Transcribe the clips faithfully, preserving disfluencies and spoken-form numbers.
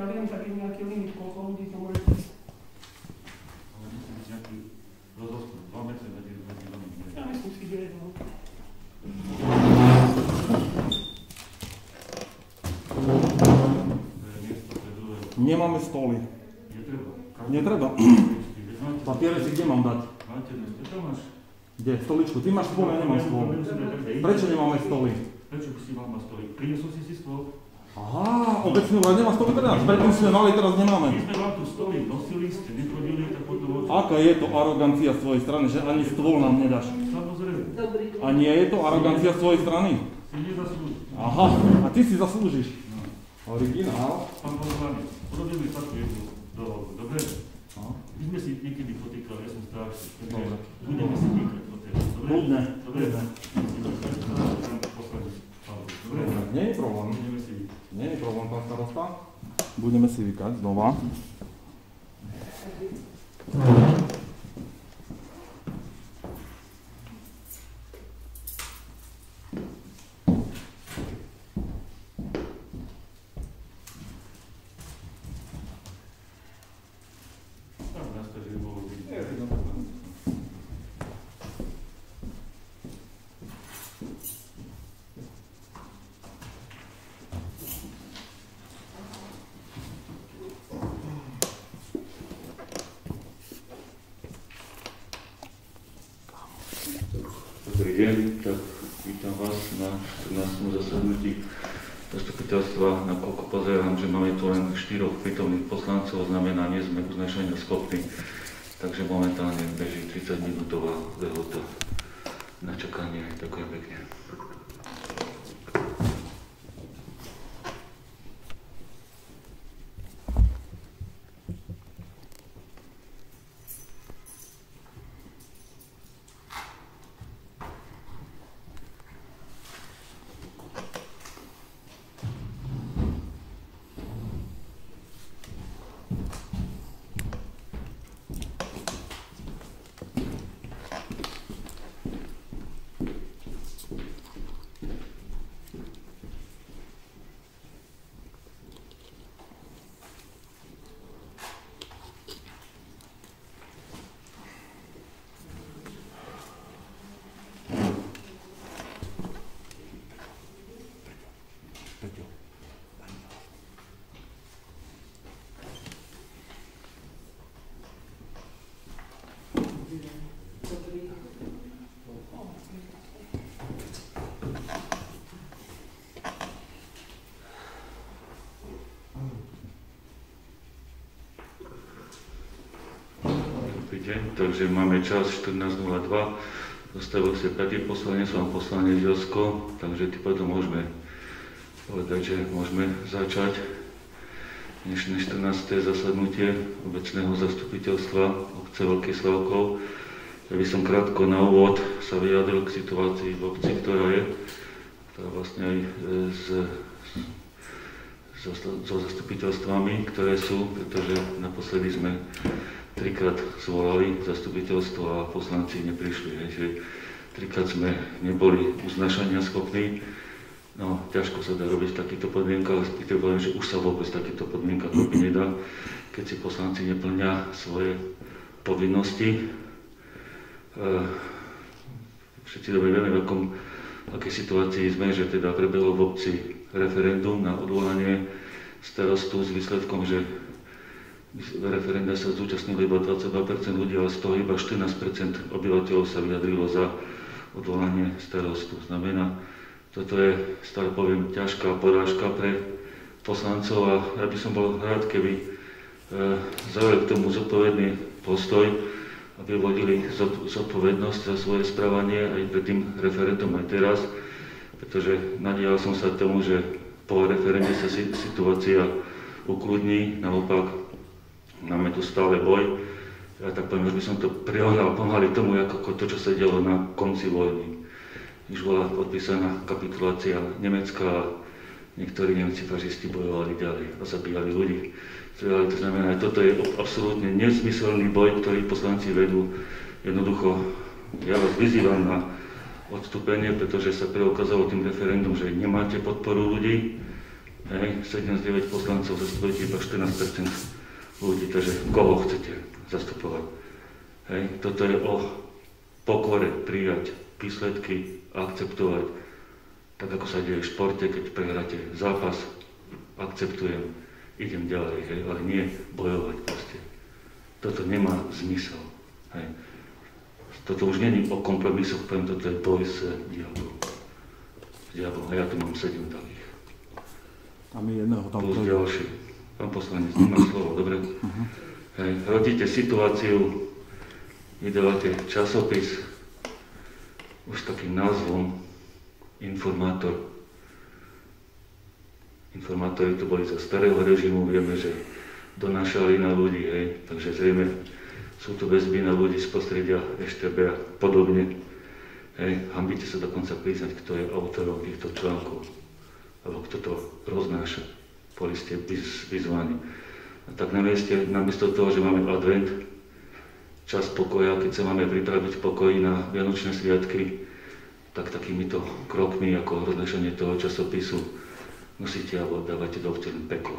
ja viem, tak je nejaký limit, koľko ľudí to môže ísť. Ale myslím, že nejaký rozostru, dva metre medzi domy. Ja myslím si, že jedno. Nemáme stoly. Netreba. Papiere si kde mám dať? Kde? Stoličku. Ty máš stôl, ja nemám stôl. Prečo nemáme stoly? Prečo by si mal na stoli? Prinesol si si stôl? Aha, obecne vraj nemá stoly pre nás. Predtým sme mali, teraz nemáme. My sme vám tu stoly nosili, ste nechodili, tak potom... Aká je to arogancia z tvojej strany, že ani stôl nám nedáš? Samozrejme. A nie je to arogancia z tvojej strany? Si nezaslúži. Aha, a ty si zaslúžiš. Originál. Pán poslanec, urobíme takú jednu dohodu, dobre? No. My sme si niekedy potýkali, ja som strašný. Dobre. Budeme si týkať po tému, dobre? Kľudne. Dobre. Dobre. Nie je problém. Budeme si vykať. Nie je problém, pán starosta. Budeme si vykať znova. Dobrý deň, tak vítam vás na štrnástom zasadnutí zastupiteľstva. Nakoľko pozerám, že máme tu len štyroch prítomných poslancov, znamená, nie sme uznášania schopní, takže momentálne beží tridsaťminútová lehota na čakanie. Ďakujem pekne. Deň, takže máme čas štrnásť nula dva, dostavil sa pätý poslanec, mám poslanec Josko, takže tým potom môžeme povedať, že môžeme začať dnešné štrnáste zasadnutie obecného zastupiteľstva obce Veľký Slavkov. Ja by som krátko na úvod sa vyjadril k situácii v obci, ktorá je, ktorá vlastne aj s, so, so zastupiteľstvami, ktoré sú, pretože naposledy sme trikrát zvolali zastupiteľstvo a poslanci neprišli, že trikrát sme neboli uznášania schopní. No, ťažko sa dá robiť v takýchto podmienkach, respektíve poviem, že už sa vôbec v takýchto podmienkach robiť nedá, keď si poslanci neplnia svoje povinnosti. Všetci dobre vieme, v akom, akej situácii sme, že teda prebehlo v obci referendum na odvolanie starostu s výsledkom, že v referenda sa zúčastnilo iba dvadsaťdva percent ľudí, ale z toho iba štrnásť percent obyvateľov sa vyjadrilo za odvolanie starostu. Znamená, toto je, stále poviem, ťažká porážka pre poslancov a ja by som bol rád, keby e, zaujali k tomu zodpovedný postoj a vyvodili zodpovednosť za svoje správanie aj pred tým referendum aj teraz, pretože nadial som sa tomu, že po referende sa situácia ukludní, naopak máme tu stále boj. Ja tak poviem, že by som to prirovnal pomaly tomu, ako to, čo sa dialo na konci vojny. Už bola podpísaná kapitulácia Nemecka a niektorí Nemci fašisti bojovali ďalej a zabíjali ľudí. To znamená, že toto je absolútne nezmyselný boj, ktorý poslanci vedú. Jednoducho, ja vás vyzývam na odstúpenie, pretože sa preukázalo tým referendum, že nemáte podporu ľudí Hej, sedemdesiatdeväť poslancov zastupujete iba štrnásť percent ľudí, takže koho chcete zastupovať? Hej, toto je o pokore prijať výsledky a akceptovať, tak ako sa deje v športe, keď prehráte zápas, akceptujem, idem ďalej, hej, ale nie bojovať proste. Toto nemá zmysel. Hej. Toto už není o kompromisoch, poviem, toto je boj s diablom. S diablom, a ja tu mám sedem takých. A my jedného tam plus ďalší. Pán poslanec, nemá slovo, dobre? Uh-huh. Hej, rodíte situáciu, vydávate časopis, už s takým názvom Informátor. Informátori to boli za starého režimu, vieme, že donášali na ľudí, hej, takže zrejme sú tu väzby na ľudí z prostredia es té bé a podobne. Hej, hambíte sa dokonca priznať, kto je autorom týchto článkov, alebo kto to roznáša. Boli ste vyzvaní. A tak na mieste, namiesto toho, že máme advent, čas pokoja, keď sa máme pripraviť v pokoji na Vianočné sviatky, tak takýmito krokmi ako roznášanie toho časopisu musíte alebo dávate do vtedy peklo.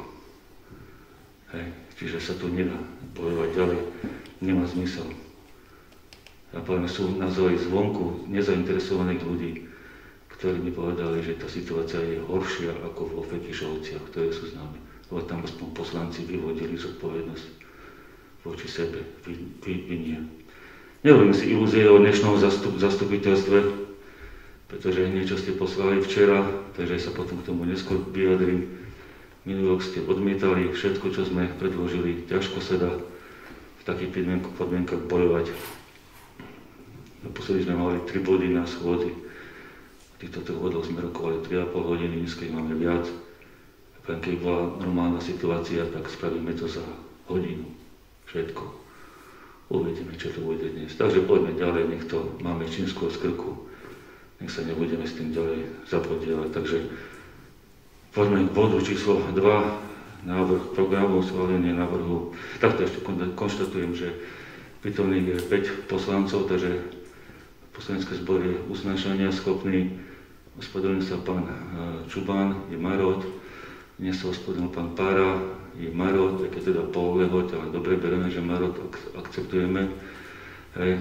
Hej. Čiže sa tu nedá bojovať ďalej, nemá zmysel. Ja poviem, sú názory zvonku nezainteresovaných ľudí, ktorí mi povedali, že tá situácia je horšia ako vo Fekišovciach, ktoré sú známe. Lebo tam aspoň poslanci vyvodili zodpovednosť voči sebe, vy, vy, vy nie. Nerobím si ilúzie o dnešnom zastup, zastupiteľstve, pretože niečo ste poslali včera, takže sa potom k tomu neskôr vyjadrím. Minulý rok ste odmietali všetko, čo sme predložili, ťažko sa dá v takých podmienkach bojovať. Naposledy sme mali tri body na schôdzi. Týchto troch bodov sme rokovali tri a pol hodiny, dnes keď máme viac. Keď bola normálna situácia, tak spravíme to za hodinu. Všetko. Uvidíme, čo to bude dnes. Takže poďme ďalej, nech to máme čím skôr z krku. Nech sa nebudeme s tým ďalej zapodievať. Takže poďme k bodu číslo dva, návrh programu, schválenie návrhu. Takto ešte konštatujem, že prítomných je päť poslancov, takže poslanecký zbor je usnášania schopný. Ospravedlnil sa pán Čubán, je Marot. Dnes sa ospravedlnil pán Pára, je Marot, tak je teda pol lehoť, ale dobre bereme, že Marot ak- akceptujeme. Hej,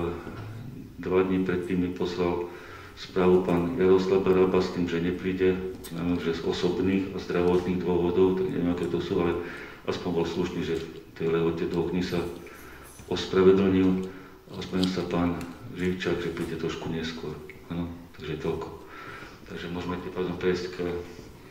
dva dní predtým mi poslal správu pán Jaroslav Baraba s tým, že nepríde, znamená, že z osobných a zdravotných dôvodov, tak neviem, aké to sú, ale aspoň bol slušný, že v tej lehote dvoch dní sa ospravedlnil. Ospravedlnil sa pán Živčák, že príde trošku neskôr. Ano, takže toľko. Takže môžeme tým pádom prejsť k e,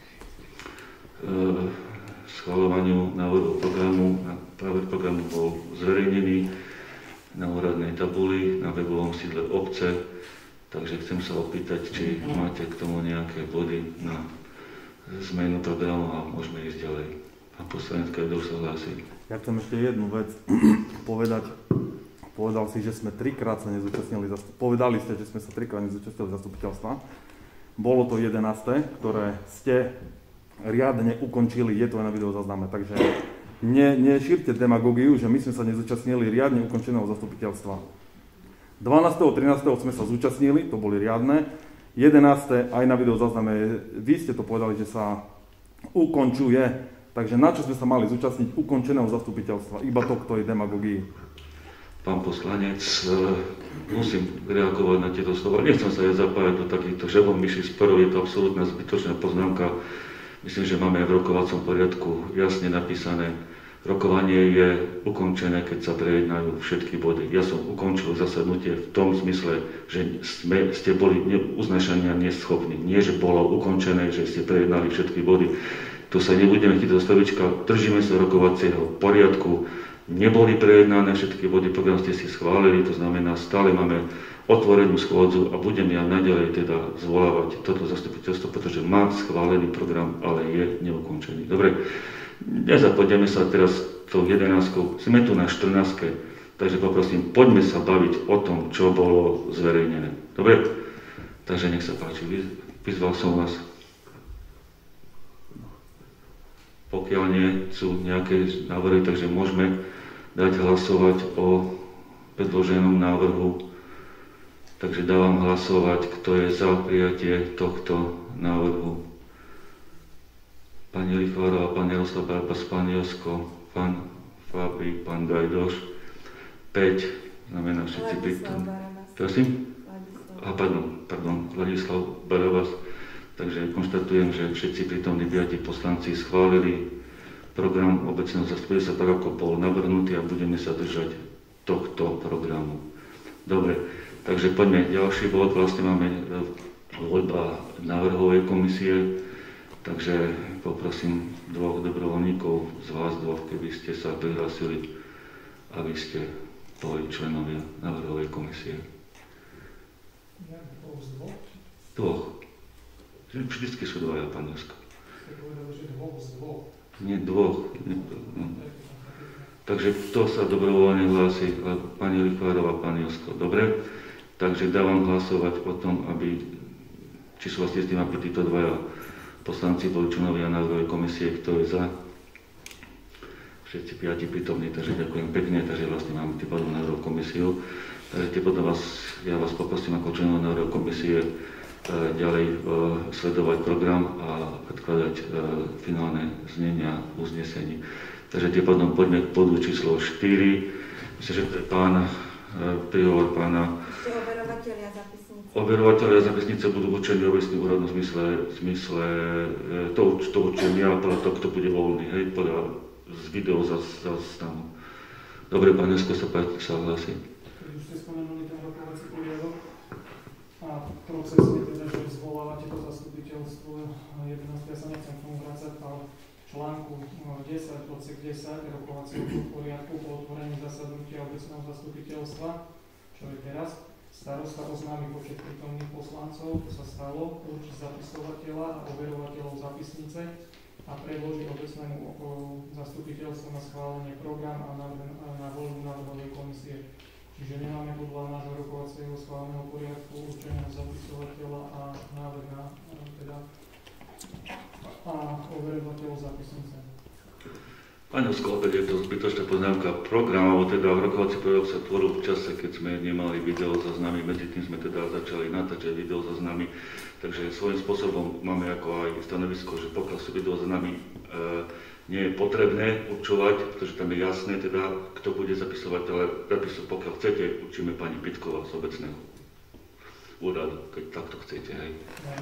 schvaľovaniu návrhu programu. Práve programu bol zverejnený na úradnej tabuli na webovom sídle obce. Takže chcem sa opýtať, či máte k tomu nejaké body na zmenu programu a môžeme ísť ďalej. Pán poslanec Kajdoš sa hlási. Ja chcem ešte jednu vec povedať. Povedal si, že sme trikrát sa nezúčastnili, povedali ste, že sme sa trikrát nezúčastnili zastupiteľstva. Bolo to jedenáste, ktoré ste riadne ukončili, je to aj na video zázname, takže ne, nešírte demagogiu, že my sme sa nezúčastnili riadne ukončeného zastupiteľstva. dvanásteho trinásteho sme sa zúčastnili, to boli riadne. jedenásteho aj na video zázname, vy ste to povedali, že sa ukončuje, takže na čo sme sa mali zúčastniť ukončeného zastupiteľstva, iba to k tej demagogii. Pán poslanec, musím reagovať na tieto slova. Nechcem sa ja zapájať do takýchto žabomyších sporov, je to absolútna zbytočná poznámka. Myslím, že máme v rokovacom poriadku jasne napísané, rokovanie je ukončené, keď sa prejednajú všetky body. Ja som ukončil zasadnutie v tom zmysle, že sme, ste boli uznášania neschopní. Nie, že bolo ukončené, že ste prejednali všetky body. Tu sa nebudeme chytiť do slovička, držíme sa rokovacieho poriadku. Neboli prejednané všetky body, program ste si schválili, to znamená, stále máme otvorenú schôdzu a budem ja naďalej teda zvolávať toto zastupiteľstvo, pretože má schválený program, ale je neukončený. Dobre, nezapodieme sa teraz tou jedenáctkou, sme tu na štrnástke, takže poprosím, poďme sa baviť o tom, čo bolo zverejnené. Dobre, takže nech sa páči, vyzval som vás. Pokiaľ nie sú nejaké návrhy, takže môžeme dať hlasovať o predloženom návrhu. Takže dávam hlasovať, kto je za prijatie tohto návrhu. pani Lichvárová, pán Jaroslav Barbas, pán Josko, pán Fabi, pán Gajdoš. päť, znamená všetci prítomní. Prosím? A pardon, pardon, Vladislav Barabas. Takže konštatujem, že všetci prítomní piati poslanci schválili program obecného zastupiteľstva tak, ako bol navrhnutý a budeme sa držať tohto programu. Dobre, takže poďme. Ďalší bod, vlastne máme voľba návrhovej komisie, takže poprosím dvoch dobrovoľníkov z vás dvoch, keby ste sa prihlásili, aby ste boli členovia návrhovej komisie. Dvoch. Vždycky sú dvaja, pán Josko. Nie, dvoch. No. Takže kto sa dobrovoľne hlási? Pani Lichvárová, pán Josko. Dobre? Takže dávam hlasovať o tom, aby, či súhlasíte s tým, aby títo dvaja poslanci boli členovia návrhovej komisie, kto je za? Všetci piati prítomní, takže ďakujem pekne, takže vlastne máme tým pádom návrhovú komisiu. Takže tým pádom vás, ja vás poprosím ako členov návrhovej komisie ďalej e, sledovať program a predkladať e, finálne znenia uznesení. Takže tým pádom poďme k bodu číslo štyri. Myslím, že to je pán, e, príhovor pána. Ešte overovatelia zapisnice. Overovatelia zapisnice budú určení obecný úrad v zmysle, v zmysle e, to, to určujem ja, podľa toho, kto bude voľný, hej, podľa z video záznamu. Dobre, pán Jesko sa, sa hlási. Keď už ste spomenuli ten rokovací poriadok a proces je teda, že zvolávate to zastupiteľstvo jedenásť, ja sa nechcem k tomu vracať, ale článku desať, odsek desať rokovacieho poriadku po otvorení zasadnutia obecného zastupiteľstva, čo je teraz, starosta oznámi počet prítomných poslancov, to sa stalo, určí zapisovateľa a overovateľov zapisnice a predloží obecnému zastupiteľstvu na schválenie program a na, na voľbu návrhovej komisie. Čiže nemáme podľa nášho rokovacieho schváleného poriadku určeného zapisovateľa a návrh na teda a overovateľov zapisnice. Pani Josko, opäť je to zbytočná poznámka. Program, alebo teda rokovací poriadok sa tvoril v čase, keď sme nemali video záznamy, medzi tým sme teda začali natáčať video záznamy, takže svojím spôsobom máme ako aj stanovisko, že pokiaľ sú video záznamy, e, nie je potrebné určovať, pretože tam je jasné teda, kto bude zapisovať, ale zapisu, pokiaľ chcete, určíme pani Pitková z obecného úradu, keď takto chcete, hej.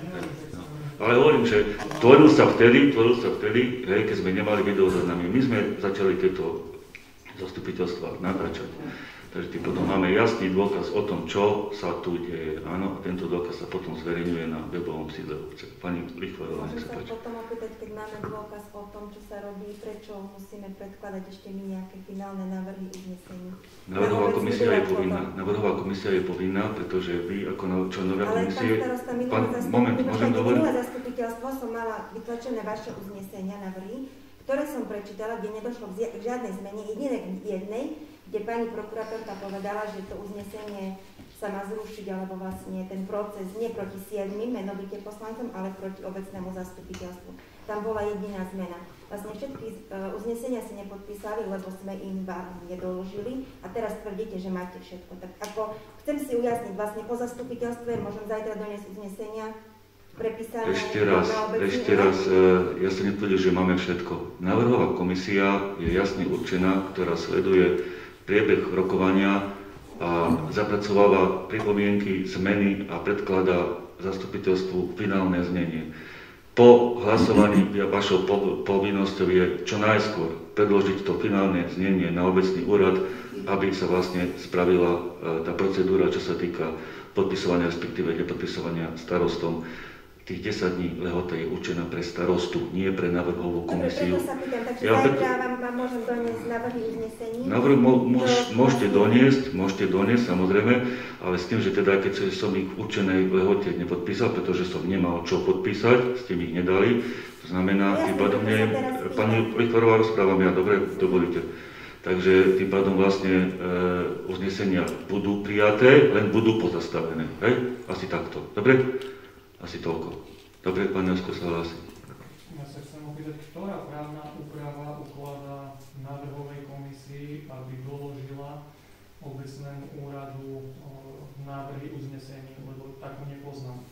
No. Ale hovorím, že tvoril sa vtedy, tvoril sa vtedy, hej, keď sme nemali video záznamy. My sme začali tieto zastupiteľstva natáčať. Takže tým potom máme jasný dôkaz o tom, čo sa tu deje. Áno, a tento dôkaz sa potom zverejňuje na webovom sídle obce. Pani Lichvárová, nech sa páči. Môžem sa potom opýtať, keď máme dôkaz o tom, čo sa robí, prečo musíme predkladať ešte my nejaké finálne návrhy uznesení? Návrhová komisia je povinná. Návrhová komisia je povinná, pretože vy ako členovia komisie... Ale pán starosta, pán, moment, môžem hovoriť? Minulé zastupiteľstvo som mala vytlačené vaše uznesenia, návrhy, ktoré som prečítala, kde nedošlo k žiadnej zmene, jedinej jednej, kde pani prokurátorka povedala, že to uznesenie sa má zrušiť, alebo vlastne ten proces nie proti siedmim menovite poslancom, ale proti obecnému zastupiteľstvu. Tam bola jediná zmena. Vlastne všetky uh, uznesenia si nepodpísali, lebo sme im vám nedoložili a teraz tvrdíte, že máte všetko. Tak ako chcem si ujasniť, vlastne po zastupiteľstve môžem zajtra doniesť uznesenia prepísané... Ešte raz, ešte raz, uh, ja som netvrdil, že máme všetko. Návrhová komisia je jasne určená, ktorá sleduje priebeh rokovania a zapracováva pripomienky, zmeny a predkladá zastupiteľstvu finálne znenie. Po hlasovaní vašou povinnosťou je čo najskôr predložiť to finálne znenie na obecný úrad, aby sa vlastne spravila tá procedúra, čo sa týka podpisovania, respektíve nepodpisovania starostom. Tých desať dní lehota je určená pre starostu, nie pre návrhovú komisiu. Dobre, preto sa pýtam, takže ja zajtra vám, vám môžem doniesť návrhy uznesení? Návrh môž, môžete doniesť, môžete doniesť, samozrejme, ale s tým, že teda keď som ich v určenej lehote nepodpísal, pretože som nemal čo podpísať, ste mi ich nedali, to znamená, ja tým pádom nie, pani Lichvárová, rozprávam ja, dobre, dovolíte. Takže tým pádom vlastne e, uznesenia budú prijaté, len budú pozastavené, hej? Asi takto, dobre? Asi toľko. Dobre, pán Josko sa hlási. Ja sa chcem opýtať, ktorá právna úprava ukladá návrhovej komisii, aby doložila obecnému úradu návrhy uznesení, lebo takú nepoznám. Pán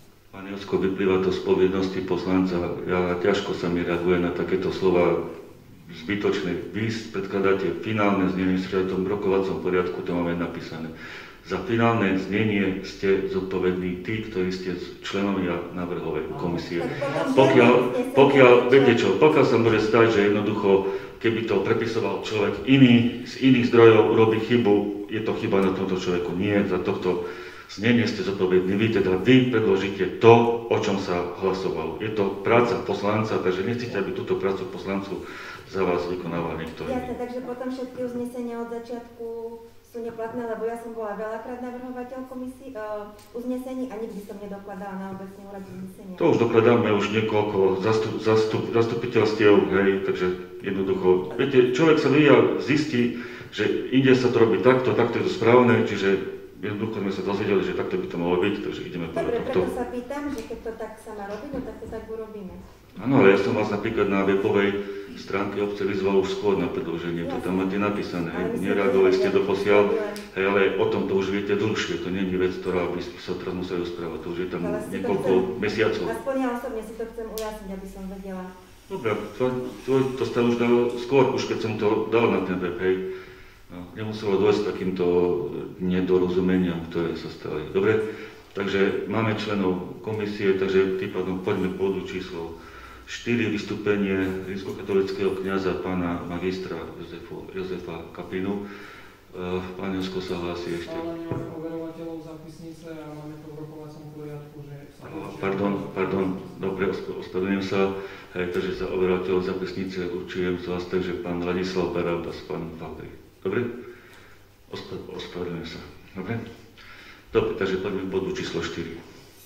Pán Josko, vyplýva to z povinnosti poslanca. Ja ťažko sa mi reaguje na takéto slova zbytočné. Vy predkladáte finálne znenie, že v tom rokovacom poriadku to máme napísané. Za finálne znenie ste zodpovední tí, ktorí ste členovia návrhovej komisie. Pokiaľ, pokiaľ, viete čo, pokiaľ sa môže stať, že jednoducho, keby to prepisoval človek iný, z iných zdrojov urobí chybu, je to chyba na tomto človeku. Nie, za tohto znenie ste zodpovední. Vy teda, vy predložíte to, o čom sa hlasovalo. Je to práca poslanca, takže nechcete, aby túto prácu poslancu za vás vykonával niekto iný. Jasne, takže potom všetky uznesenia od začiatku sú neplatné, lebo ja som bola veľakrát navrhovateľ komisí, uh, uznesení a nikdy som nedokladala na obecný úrad uznesenia. To už dokladáme už niekoľko zastup, zastup, zastupiteľstiev, hej, takže jednoducho, viete, človek sa vyvíja, zistí, že ide sa to robiť takto, takto je to správne, čiže jednoducho sme sa dozvedeli, že takto by to malo byť, takže ideme podľa Dobre, tohto. preto sa pýtam, že keď to tak sa má robiť, no tak to tak urobíme. Áno, ale ja som vás napríklad na webovej stránke obce vyzval už skôr na predĺženie, to tam máte napísané, hej, nereagovali ste doposiaľ, hej, ale o tom to už viete dlhšie, to nie je vec, ktorá by sa teraz museli rozprávať, to už je tam niekoľko mesiacov. Aspoň ja osobne si to chcem ujasniť, aby som vedela. Dobre, to, to, to ste už dal skôr, už keď som to dal na ten web, hej, no, nemuselo dôjsť k takýmto nedorozumeniam, ktoré sa stali. Dobre, takže máme členov komisie, takže tým pádom poďme k bodu číslo štyri, vystúpenie rímskokatolického kňaza pána magistra Jozefu, Jozefa Kapinu. Uh, pán Josko sa hlási ešte. Ale nemáme overovateľov zápisnice a máme to v rokovacom poriadku, že... Uh, pardon, pardon, dobre, ospravedlňujem sa. Hej, takže za overovateľov zápisnice určujem z vás, takže pán Ladislav Barabas, pán Valdej. Dobre? Ospravedlňujem sa. Dobre? Dobre, takže poďme k bodu číslo štyri.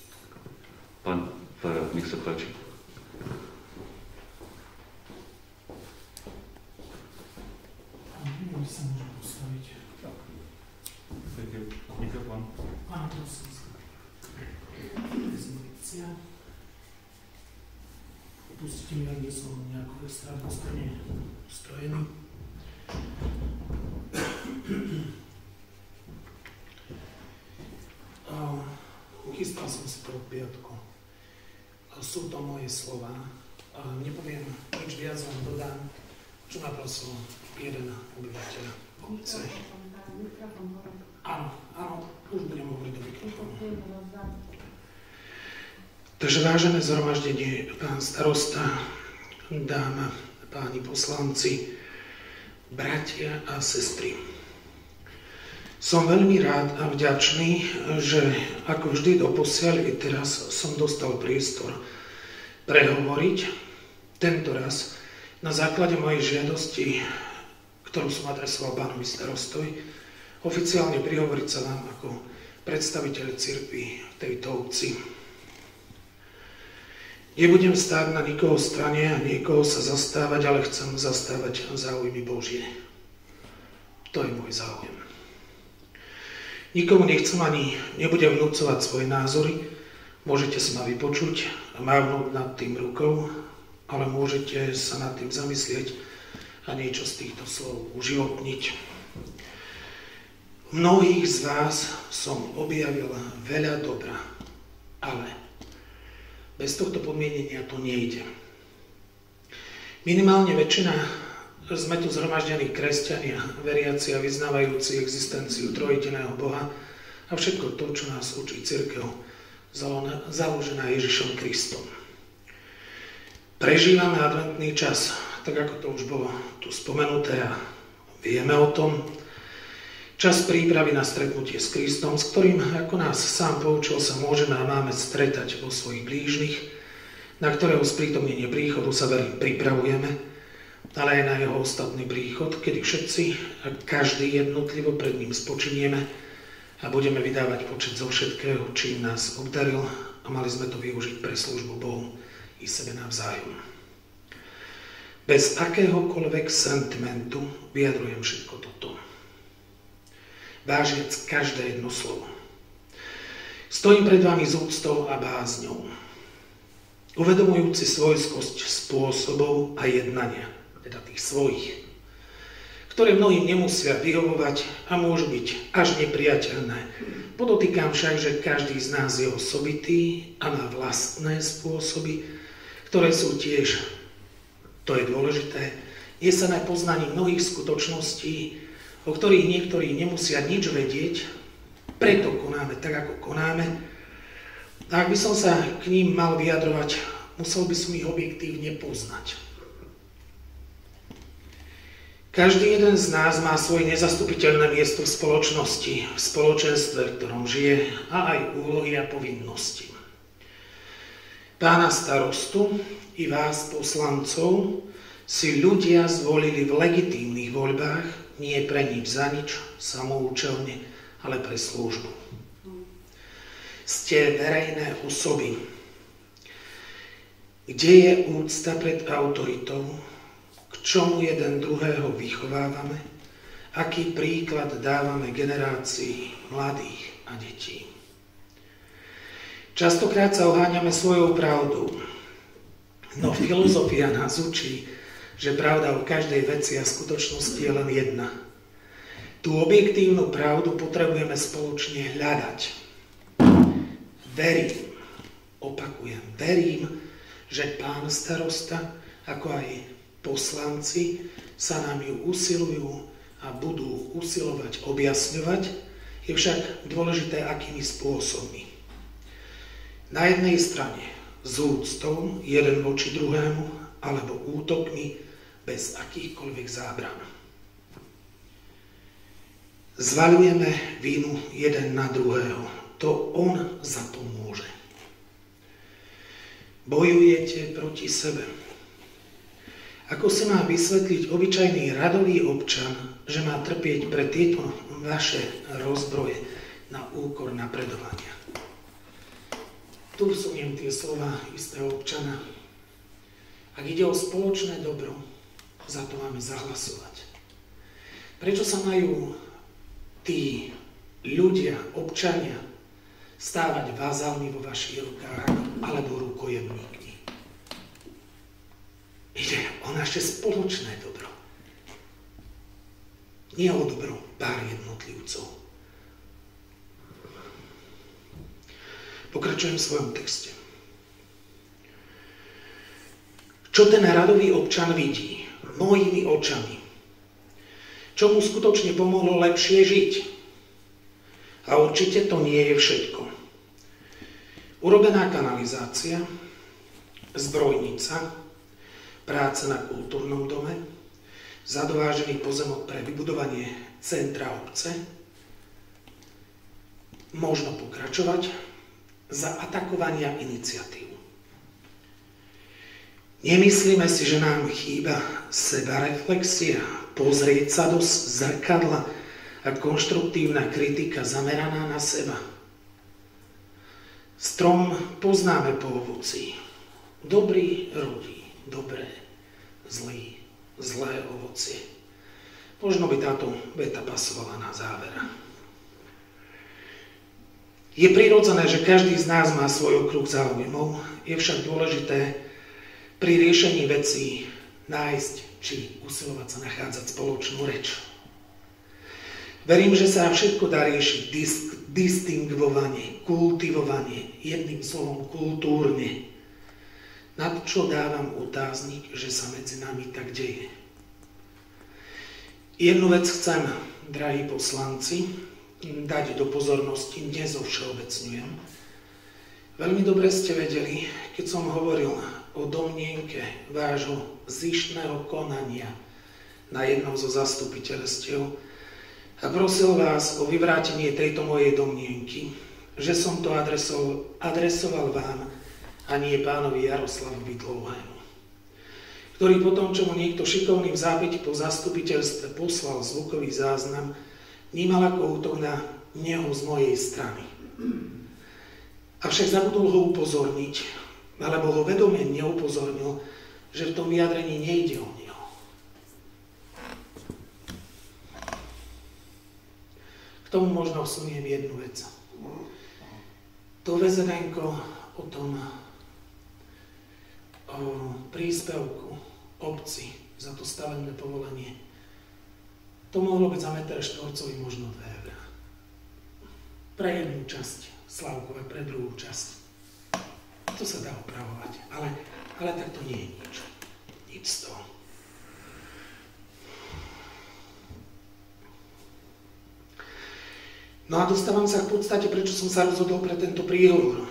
Pán Farad, nech sa páči. My sa môžem postaviť. Mikrofón. Áno, prosím. Dezinfekcia. Pustite mi, ak nie som nejako extra postane strojený. Chystal som si to v piatku. Sú to moje slova. Nepoviem nič viac, len dodám, čo ma prosil jeden obyvateľ obce. Áno, áno, už budem hovoriť do mikrofónu. Takže vážené zhromaždenie, pán starosta, dáma, páni poslanci, bratia a sestry. Som veľmi rád a vďačný, že ako vždy doposiaľ i teraz som dostal priestor prehovoriť, tento raz na základe mojej žiadosti, ktorú som adresoval pánovi starostovi, oficiálne prihovoriť sa vám ako predstaviteľ cirkvi v tejto obci. Nebudem stáť na nikoho strane a niekoho sa zastávať, ale chcem zastávať záujmy Božie. To je môj záujem. Nikomu nechcem ani nebudem vnúcovať svoje názory, môžete si ma vypočuť a mávnuť nad tým rukou, ale môžete sa nad tým zamyslieť a niečo z týchto slov uživotniť. V mnohých z vás som objavil veľa dobra, ale bez tohto podmienenia to nejde. Minimálne väčšina sme tu zhromaždení kresťania, veriaci a vyznávajúci existenciu trojjediného Boha a všetko to, čo nás učí cirkev, založená Ježišom Kristom. Prežívame adventný čas, tak ako to už bolo tu spomenuté a vieme o tom. Čas prípravy na stretnutie s Kristom, s ktorým, ako nás sám poučil, sa môžeme a máme stretať vo svojich blížnych, na ktorého sprítomnenie príchodu sa verím pripravujeme, ale aj na jeho ostatný príchod, kedy všetci a každý jednotlivo pred ním spočinieme a budeme vydávať počet zo všetkého, čím nás obdaril a mali sme to využiť pre službu Bohu i sebe navzájom. Bez akéhokoľvek sentimentu vyjadrujem všetko toto. Vážiac každé jedno slovo. Stojím pred vami s úctou a bázňou, uvedomujúci svojskosť spôsobov a jednania, teda tých svojich, ktoré mnohým nemusia vyhovovať a môžu byť až nepriateľné Podotýkam však, že každý z nás je osobitý a má vlastné spôsoby, ktoré sú tiež, to je dôležité, nesené poznaním mnohých skutočností, o ktorých niektorí nemusia nič vedieť, preto konáme tak, ako konáme. A ak by som sa k ním mal vyjadrovať, musel by som ich objektívne poznať. Každý jeden z nás má svoje nezastupiteľné miesto v spoločnosti, v spoločenstve, v ktorom žije, a aj úlohy a povinnosti. Pána starostu i vás, poslancov, si ľudia zvolili v legitímnych voľbách, nie pre nič za nič, samoučelne, ale pre službu. Ste verejné osoby. Kde je úcta pred autoritou? K čomu jeden druhého vychovávame? Aký príklad dávame generácii mladých a detí? Častokrát sa oháňame svojou pravdou, no filozofia nás učí, že pravda o každej veci a skutočnosti je len jedna. Tú objektívnu pravdu potrebujeme spoločne hľadať. Verím, opakujem, verím, že pán starosta, ako aj poslanci, sa nám ju usilujú a budú usilovať objasňovať, je však dôležité, akými spôsobmi. Na jednej strane s úctou jeden voči druhému, alebo útokmi bez akýchkoľvek zábran. Zvaľujeme vinu jeden na druhého. To on za to môže. Bojujete proti sebe. Ako si má vysvetliť obyčajný radový občan, že má trpieť pre tieto vaše rozbroje na úkor napredovania? Tu vsuniem tie slova istého občana. Ak ide o spoločné dobro, za to máme zahlasovať. Prečo sa majú tí ľudia, občania, stávať vázalmi vo vašich rukách alebo rukojemníkmi? Ide o naše spoločné dobro. Nie o dobro pár jednotlivcov. Pokračujem v svojom texte. Čo ten radový občan vidí mojimi očami? Čo mu skutočne pomohlo lepšie žiť? A určite to nie je všetko. Urobená kanalizácia, zbrojnica, práca na kultúrnom dome, zadovážený pozemok pre vybudovanie centra obce, možno pokračovať, za atakovania iniciatív. Nemyslíme si, že nám chýba sebareflexia, pozrieť sa do zrkadla a konštruktívna kritika zameraná na seba. Strom poznáme po ovoci. Dobrý rodí dobré, zlý, zlé ovocie. Možno by táto veta pasovala na záver. Je prirodzené, že každý z nás má svoj okruh záujmov, je však dôležité pri riešení vecí nájsť či usilovať sa nachádzať spoločnú reč. Verím, že sa všetko dá riešiť dis- distingvovanie, kultivovanie, jedným slovom kultúrne. Na čo dávam otáznik, že sa medzi nami tak deje. Jednu vec chcem, drahí poslanci, dať do pozornosti, nezovšeobecňujem. Veľmi dobre ste vedeli, keď som hovoril o domnienke vášho zištného konania na jednom zo zastupiteľstiev a prosil vás o vyvrátenie tejto mojej domnienky, že som to adresoval, adresoval vám a nie pánovi Jaroslavovi Dlouhému, ktorý potom, čo mu niekto šikovný v zápäti po zastupiteľstve poslal zvukový záznam, vnímal ako útok na neho z mojej strany. Avšak zabudol ho upozorniť, alebo ho vedomie neupozornil, že v tom vyjadrení nejde o neho. K tomu možno vsuniem jednu vec. To väzedenko o tom o príspevku obci za to stavebné povolenie, to mohlo byť za meter štvorcový možno dve eurá. pre jednu časť Slavkové, pre druhú časť. To sa dá opravovať, ale, ale tak to nie je nič. Nič z toho. No a dostávam sa v podstate, prečo som sa rozhodol pre tento príhovor.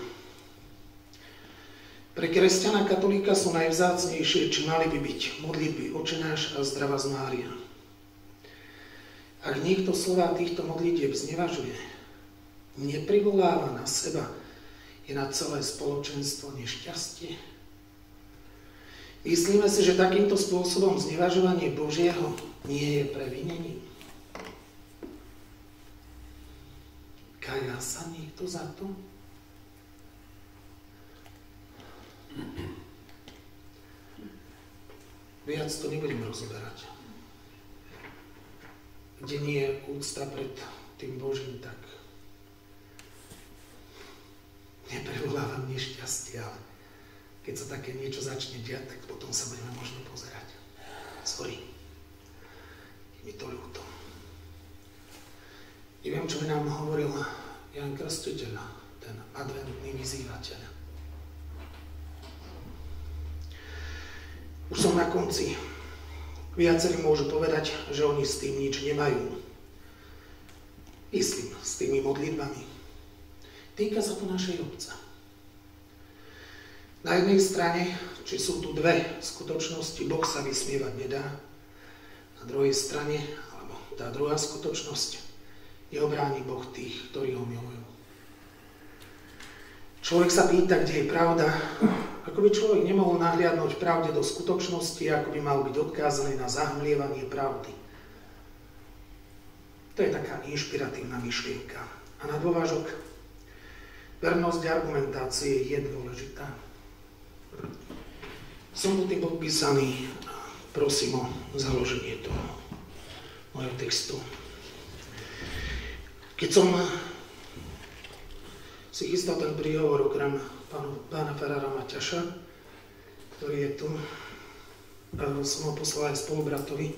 Pre kresťana katolíka sú najvzácnejšie, či mali by byť modlitby Očenáš a Zdravás Mária. Ak niekto slová týchto modlitieb znevažuje, neprivoláva na seba i na celé spoločenstvo nešťastie. Myslíme si, že takýmto spôsobom znevažovanie Božieho nie je previnením. Kajá sa niekto za to? Viac to nebudem rozoberať. Kde nie je úcta pred tým Božím, tak neprevolávam nešťastie, ale keď sa také niečo začne diať, tak potom sa budeme možno pozerať. Sorry. Je mi to ľúto. Neviem, čo by nám hovoril Ján Krstiteľ, ten adventný vyzývateľ. Už som na konci. Viacerí môžu povedať, že oni s tým nič nemajú. Myslím, s tými modlitbami. Týka sa to našej obce. Na jednej strane, či sú tu dve skutočnosti, Boh sa vysmievať nedá. Na druhej strane, alebo tá druhá skutočnosť, neobráni Boh tých, ktorí ho milujú. Človek sa pýta, kde je pravda. Ako by človek nemohol nahliadnúť pravde do skutočnosti, ako by mal byť odkázaný na zahmlievanie pravdy. To je taká inšpiratívna myšlienka. A na dôvážok, vernosť argumentácie je dôležitá. Som pod tým podpísaný a prosím o založenie toho mojho textu. Keď som si chystal ten príhovor okrem pánu, pána farára Maťaša, ktorý je tu, som ho poslal aj spolubratovi.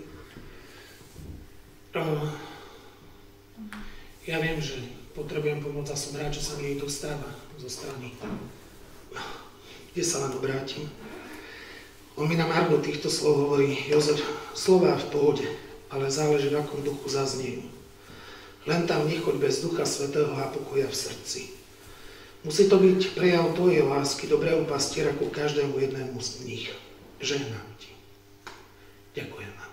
Ja viem, že potrebujem pomoc a som rád, že sa mi jej dostáva zo strany, kde sa len obrátim. On mi na margo týchto slov hovorí: Jozef, slová v pohode, ale záleží, v akom duchu zazniejú. Len tam nechoď bez Ducha Svätého a pokoja v srdci. Musí to byť prejav tvojej lásky, dobrého pastiera ku každému jednému z nich. Žehnám ti. Ďakujem vám.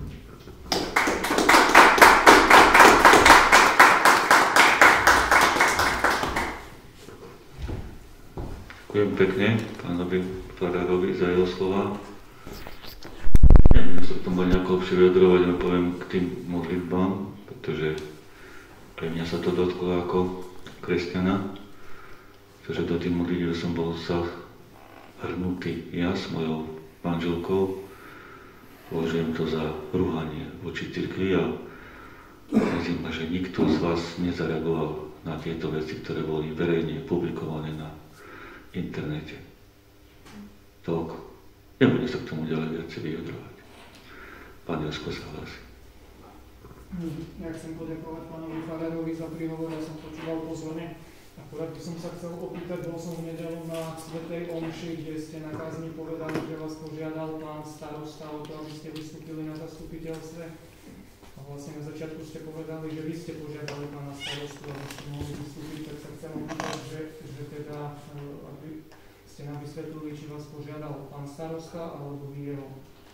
Ďakujem pekne pánovi farárovi za jeho slova. Neviem sa k tomu nejako lepšie vyjadrovať, ale poviem k tým modlitbám, pretože pre mňa sa to dotklo ako kresťana, pretože do tých modlitieb som bol zahrnutý ja s mojou manželkou. Považujem to za rúhanie voči cirkvi a myslím, že nikto z vás nezareagoval na tieto veci, ktoré boli verejne publikované na internete. Toľko. Nebudem sa k tomu ďalej viac vyjadrovať. Pán Jožko sa hlási. Ja chcem poďakovať pánovi farárovi za príhovor, ja som počúval pozorne. Akurát by som sa chcel opýtať, bol som v nedeľu na svätej omši, kde ste na kázni povedali, že vás požiadal pán starosta o to, aby ste vystúpili na zastupiteľstve. A vlastne na začiatku ste povedali, že vy ste požiadali pána starostu, aby ste mohli vystúpiť, tak sa chcem opýtať, že, že teda, aby ste nám vysvetlili, či vás požiadal pán starosta, alebo vy jeho.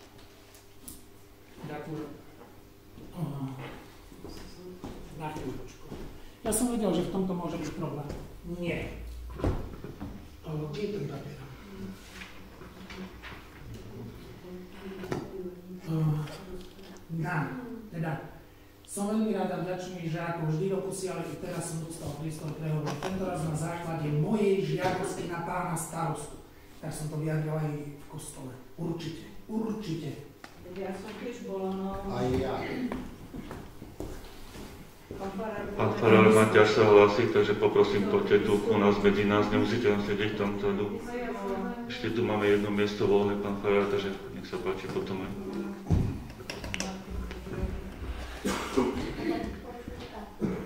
Ďakujem. Na chvíľočku. Ja som vedel, že v tomto môže byť problém. Nie. Kde je ten papier? Na, teda, som veľmi rád a vďačný, že ako vždy doposiaľ, i teraz som dostal priestor prehovoriť. Tento raz na základe mojej žiadosti na pána starostu. Tak som to vyjadril aj v kostole. Určite, určite. Ja som tiež bola, no... Aj ja. Pán farár Maťaš sa hlási, takže poprosím, poďte tu u nás medzi nás, nemusíte nám sedieť tam vzadu. Ešte tu máme jedno miesto voľné, pán farár, takže nech sa páči potom aj.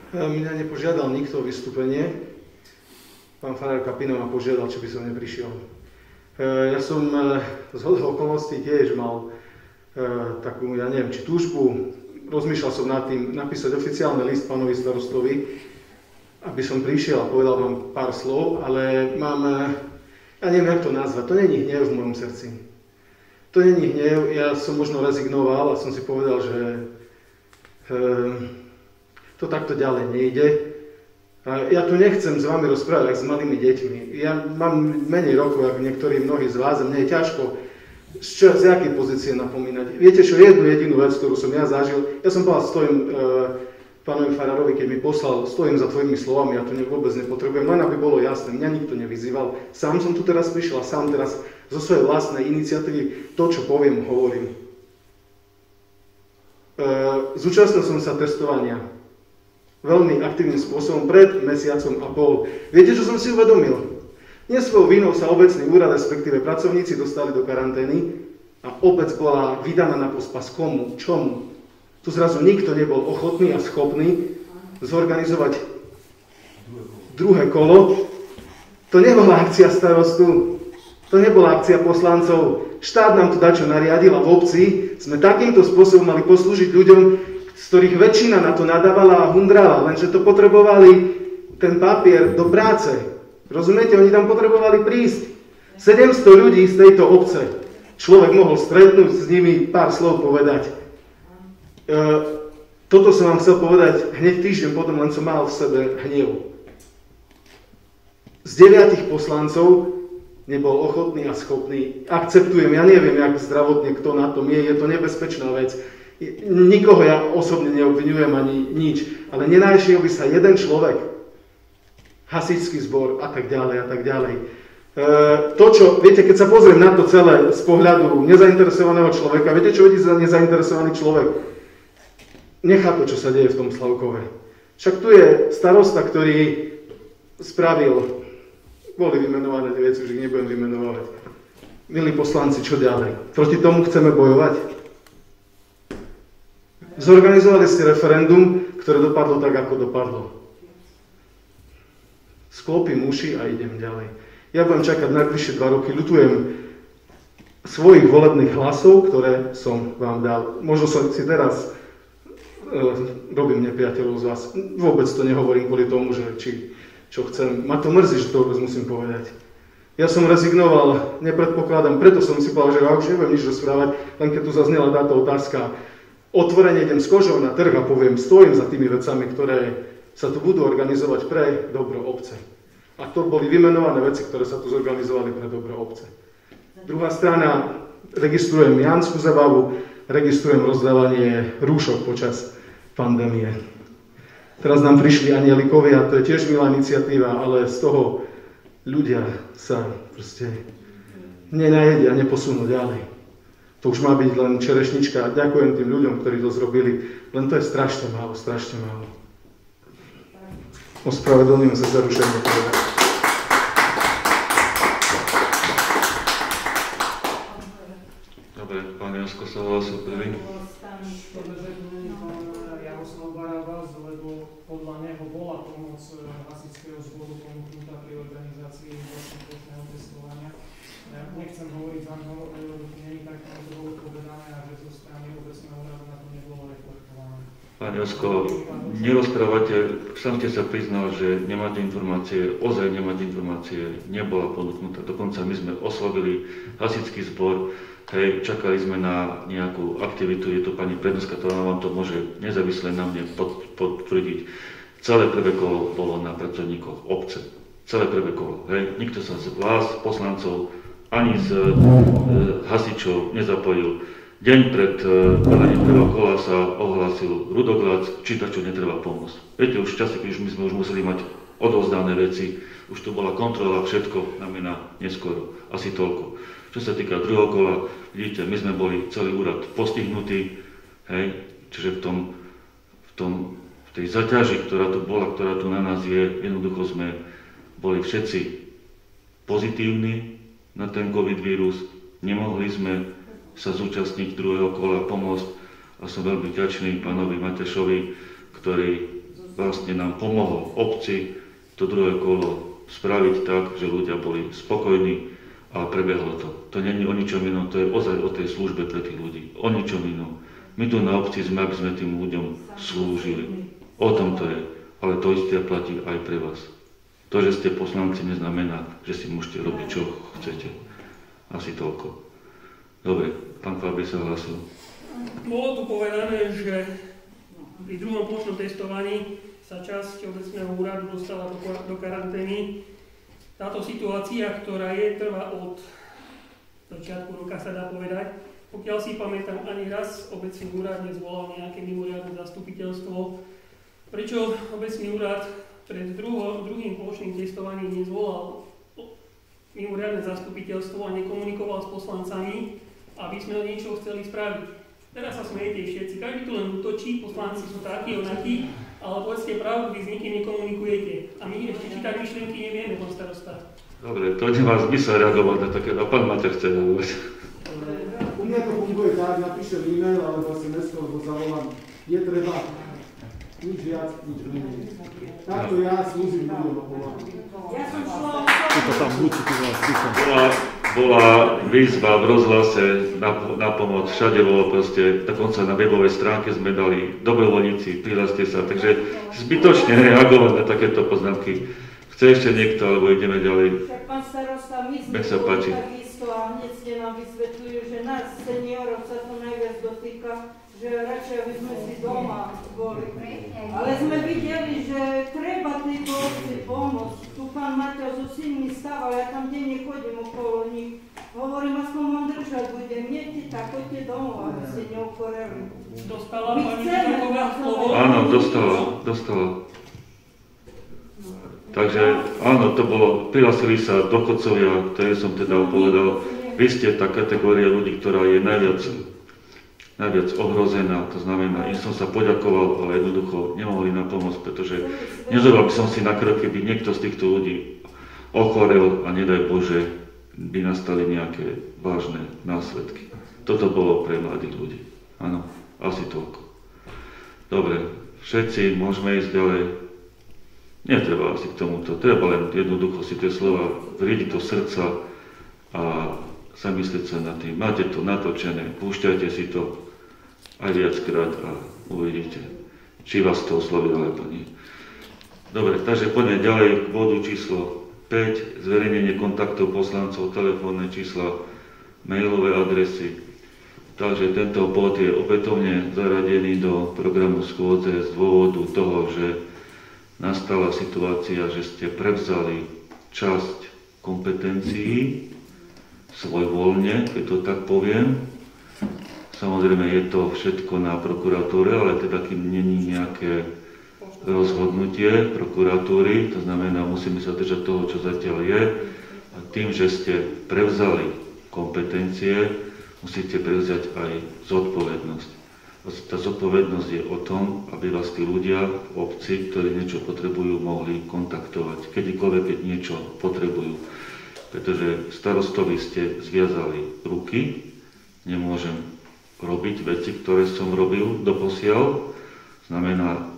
Mňa nepožiadal nikto o vystúpenie. Pán farár Kapina ma požiadal, či by som neprišiel. Ja som z hodou okolností tiež mal takú, ja neviem, či túžbu. Rozmýšľal som nad tým napísať oficiálny list pánovi starostovi, aby som prišiel a povedal vám pár slov, ale mám, ja neviem, jak to nazvať, to není hnev v mojom srdci. To není hnev, ja som možno rezignoval a som si povedal, že e, to takto ďalej nejde. A ja tu nechcem s vami rozprávať s malými deťmi. Ja mám menej rokov, ako niektorí mnohí z vás, a mne je ťažko z, čo, z jakej pozície napomínať. Viete čo, jednu jedinú vec, ktorú som ja zažil, ja som povedal, stojím e, pánovi farárovi, keď mi poslal, stojím za tvojimi slovami, ja to ne, vôbec nepotrebujem, len aby bolo jasné, mňa nikto nevyzýval. Sám som tu teraz prišiel a sám teraz zo svojej vlastnej iniciatívy to, čo poviem, hovorím. E, zúčastnil som sa testovania veľmi aktívnym spôsobom pred mesiacom a pol. Viete, čo som si uvedomil? Nie svojou vinou sa obecný úrad, respektíve pracovníci dostali do karantény a obec bola vydaná na pospas komu? Čomu? Tu zrazu nikto nebol ochotný a schopný zorganizovať druhé kolo. To nebola akcia starostu, to nebola akcia poslancov. Štát nám to dačo nariadil a v obci sme takýmto spôsobom mali poslúžiť ľuďom, z ktorých väčšina na to nadávala a hundrala, lenže to potrebovali ten papier do práce. Rozumiete, oni tam potrebovali prísť. sedemsto ľudí z tejto obce. Človek mohol stretnúť s nimi, pár slov povedať. E, toto som vám chcel povedať hneď týždeň potom, len som mal v sebe hnev. Z deviatich poslancov nebol ochotný a schopný. Akceptujem, ja neviem, jak zdravotne kto na tom je, je to nebezpečná vec. Nikoho ja osobne neobviňujem ani nič, ale nenášiel by sa jeden človek, hasičský zbor a tak ďalej a tak ďalej. E, to, čo, viete, keď sa pozriem na to celé z pohľadu nezainteresovaného človeka, viete, čo vidí za nezainteresovaný človek? Nechápe, čo sa deje v tom Slavkove. Však tu je starosta, ktorý spravil, boli vymenované tie veci, už ich nebudem vymenovať. Milí poslanci, čo ďalej? Proti tomu chceme bojovať? Zorganizovali ste referendum, ktoré dopadlo tak, ako dopadlo. Sklopím uši a idem ďalej. Ja budem čakať najbližšie dva roky, ľutujem svojich volebných hlasov, ktoré som vám dal. Možno som si teraz e, robím nepriateľov z vás. Vôbec to nehovorím kvôli tomu, že či, čo chcem. Ma to mrzí, že to vôbec musím povedať. Ja som rezignoval, nepredpokladám, preto som si povedal, že ja už neviem nič rozprávať, len keď tu zaznela táto otázka. Otvorene idem s kožou na trh a poviem, stojím za tými vecami, ktoré sa tu budú organizovať pre dobro obce. A to boli vymenované veci, ktoré sa tu zorganizovali pre dobro obce. Druhá strana, registrujem Jánsku zabavu, registrujem rozdávanie rúšok počas pandémie. Teraz nám prišli anielikovia, to je tiež milá iniciatíva, ale z toho ľudia sa proste nenajedia, neposunú ďalej. To už má byť len čerešnička. Ďakujem tým ľuďom, ktorí to zrobili, len to je strašne málo, strašne málo. Ospravedlňujem sa za rušenie. Dobre, pán Jansko sa hlásil prvý. Jaroslav Barabás, lebo podľa neho bola pomoc hasičského zboru ponúknutá pri organizácii vlastne plošného testovania. Ja nechcem hovoriť za mňa, nie tak, ako to bolo povedané a že zo strany obecného úradu na to nebolo reflektované. Pán Josko, nerozprávate, sám ste sa priznal, že nemáte informácie, ozaj nemáte informácie, nebola ponúknutá. Dokonca my sme oslovili hasičský zbor, hej, čakali sme na nejakú aktivitu, je to pani prednostka, ktorá vám to môže nezávisle na mne potvrdiť. Celé prvé kolo bolo na pracovníkoch obce. Celé prvé kolo, hej. Nikto sa z vás, poslancov, ani z e, hasičov nezapojil. Deň pred velením prvého kola sa ohlásil Rudoglac, či čo netreba pomôcť. Viete, už v čase, keď my sme už museli mať odovzdané veci, už tu bola kontrola, všetko znamená neskoro, asi toľko. Čo sa týka druhého kola, vidíte, my sme boli celý úrad postihnutí, hej, čiže v tom, v tom, v tej zaťaži, ktorá tu bola, ktorá tu na nás je, jednoducho sme boli všetci pozitívni na ten COVID vírus, nemohli sme sa zúčastniť druhého kola, pomôcť a som veľmi vďačný pánovi Matešovi, ktorý v vlastne nám pomohol obci to druhé kolo spraviť tak, že ľudia boli spokojní a prebehlo to. To nie je o ničom inom, to je ozaj o tej službe pre tých ľudí. O ničom inom. My tu na obci sme, aby sme tým ľuďom slúžili. O tom to je. Ale to isté platí aj pre vás. To, že ste poslanci, neznamená, že si môžete robiť, čo chcete. Asi toľko. Dobre, pán Fabri sa hlásil. Bolo tu povedané, že pri druhom plošnom testovaní sa časť obecného úradu dostala do, do karantény. Táto situácia, ktorá je, trvá od začiatku roka, sa dá povedať. Pokiaľ si pamätám, ani raz obecný úrad nezvolal nejaké mimoriadne zastupiteľstvo. Prečo obecný úrad pred druho, druhým plošným testovaním nezvolal mimoriadne zastupiteľstvo a nekomunikoval s poslancami, aby sme niečo chceli spraviť? Teraz sa smejete všetci, každý tu len útočí, poslanci sú takí, onakí, ale povedzte pravdu, vy s nikým nekomunikujete. A my ešte čítať myšlienky nevieme, pán starosta. Dobre, to nemá zmysel reagovať na také, a pán Mater chce hovoriť. U mňa to funguje tak, napíšem e-mail alebo es em es, alebo zavolám, je treba nič viac, nič menej. Takto ja slúžim ľuďom okolo. Ja som šla... To tam húči, tu vás píšem. Bola, bola výzva v rozhlase na, na pomoc, všade bolo proste, dokonca na webovej stránke sme dali dobrovoľníci, prihláste sa, takže zbytočne reagovať na takéto poznámky. Chce ešte niekto, alebo ideme ďalej? Však pán starosta, my sme Nech sa páči. takisto a hneď ste nám vysvetľujú, že nás, seniorov, sa to najviac dotýka, že radšej aby sme si doma boli. Ale sme videli, že treba tejto obci pomôcť. Tu pán Mateo so synmi stával, ja tam denne chodím okolo nich. Hovorím, aspoň vám držať budem, nechti tak, choďte domov, aby ste neokoreli. Dostala pani Židaková slovo? Áno, dostala, dostala. Takže áno, to bolo, prihlásili sa dôchodcovia, ktoré som teda povedal, vy ste tá kategória ľudí, ktorá je najviac, najviac ohrozená, to znamená, im som sa poďakoval, ale jednoducho nemohli nám pomôcť, pretože nezobral by som si na krok, keby niekto z týchto ľudí ochorel a nedaj Bože, by nastali nejaké vážne následky. Toto bolo pre mladých ľudí. Áno, asi toľko. Dobre, všetci môžeme ísť ďalej. Netreba asi k tomuto, treba len jednoducho si tie slova vriediť do srdca a zamyslieť sa nad tým. Máte to natočené, púšťajte si to aj viackrát a uvidíte, či vás to osloví alebo nie. Dobre, takže poďme ďalej k bodu číslo päť, zverejnenie kontaktov poslancov, telefónne čísla, mailové adresy. Takže tento bod je opätovne zaradený do programu schôdze z dôvodu toho, že nastala situácia, že ste prevzali časť kompetencií svojvoľne, keď to tak poviem. Samozrejme je to všetko na prokuratúre, ale teda kým není nejaké rozhodnutie prokuratúry, to znamená, musíme sa držať toho, čo zatiaľ je. A tým, že ste prevzali kompetencie, musíte prevziať aj zodpovednosť. Tá zodpovednosť je o tom, aby vás tí ľudia v obci, ktorí niečo potrebujú, mohli kontaktovať, kedykoľvek, keď niečo potrebujú. Pretože starostovi ste zviazali ruky, nemôžem robiť veci, ktoré som robil doposiaľ, znamená,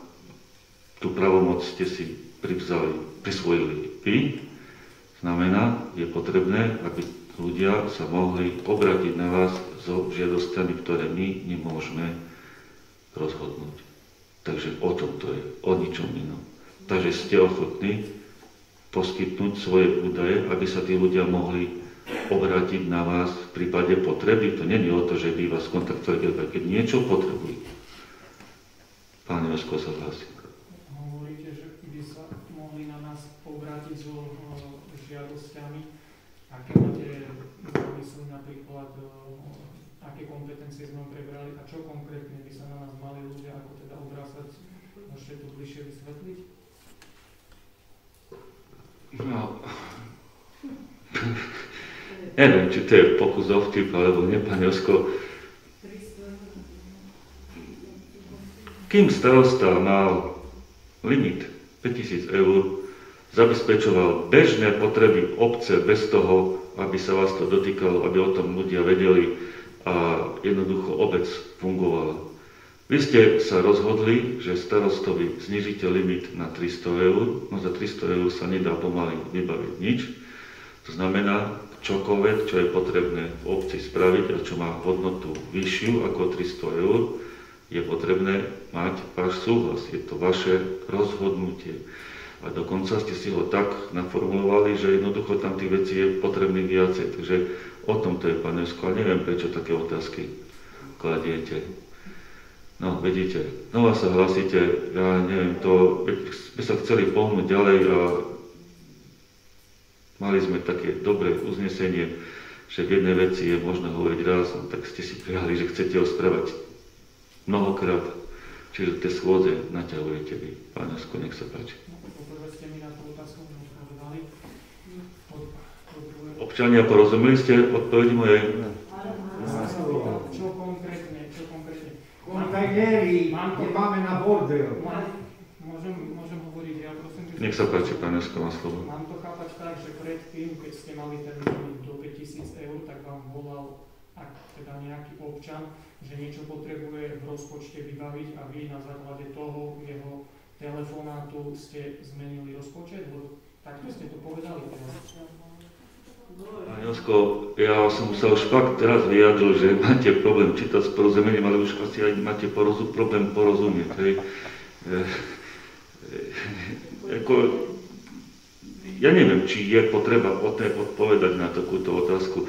tú pravomoc ste si privzali, prisvojili vy, znamená, je potrebné, aby ľudia sa mohli obrátiť na vás so žiadosťami, ktoré my nemôžeme rozhodnúť. Takže o tom to je, o ničom inom. Takže ste ochotní poskytnúť svoje údaje, aby sa tí ľudia mohli obrátiť na vás v prípade potreby. To nie je o to, že by vás kontaktovali, keď niečo potrebujú. Pán Josko sa hlási. Hovoríte, že by sa mohli na nás obrátiť so žiadosťami. Aké máte zamysly napríklad, aké kompetencie sme prebrali a čo konkrétne by sa na nás mali ľudia ako teda obrázať? Môžete to bližšie vysvetliť? No, neviem, či to je pokus o vtip, alebo nie, pán Josko. Kým starosta mal limit päťtisíc eur, zabezpečoval bežné potreby obce bez toho, aby sa vás to dotýkalo, aby o tom ľudia vedeli a jednoducho obec fungovala. Vy ste sa rozhodli, že starostovi znižíte limit na tristo eur, no za tristo eur sa nedá pomaly vybaviť nič. To znamená, čokoľvek, čo je potrebné v obci spraviť a čo má hodnotu vyššiu ako tristo eur, je potrebné mať váš súhlas. Je to vaše rozhodnutie. A dokonca ste si ho tak naformulovali, že jednoducho tam tých vecí je potrebných viacej. Takže o tom to je, pán Josko, a neviem, prečo také otázky kladiete. No, vidíte, znova sa hlasíte, ja neviem, to, sme sa chceli pohnúť ďalej a mali sme také dobré uznesenie, že v jednej veci je možno hovoriť raz, no, tak ste si prijali, že chcete ho správať mnohokrát, čiže tie schôdze naťahujete vy. Pán Josko, nech sa páči. Občania, porozumeli ste odpovedi mojej? Čo konkrétne, čo konkrétne? Kontajneri, kde máme na bordel. Môžem, môžem hovoriť, ja prosím, že... Nech sa páči, pán Josko, má slovo. Mám to chápať tak, že predtým, keď ste mali ten limit do päťtisíc eur, tak vám volal, ak teda nejaký občan, že niečo potrebuje v rozpočte vybaviť a vy na základe toho jeho telefonátu ste zmenili rozpočet, lebo takto ste to povedali teraz. Pán Josko, ja som sa už fakt teraz vyjadril, že máte problém čítať s porozumením, ale už asi aj máte porozu, problém porozumieť. Hej. E, e, ako, ja neviem, či je potreba odpovedať na takúto otázku. E,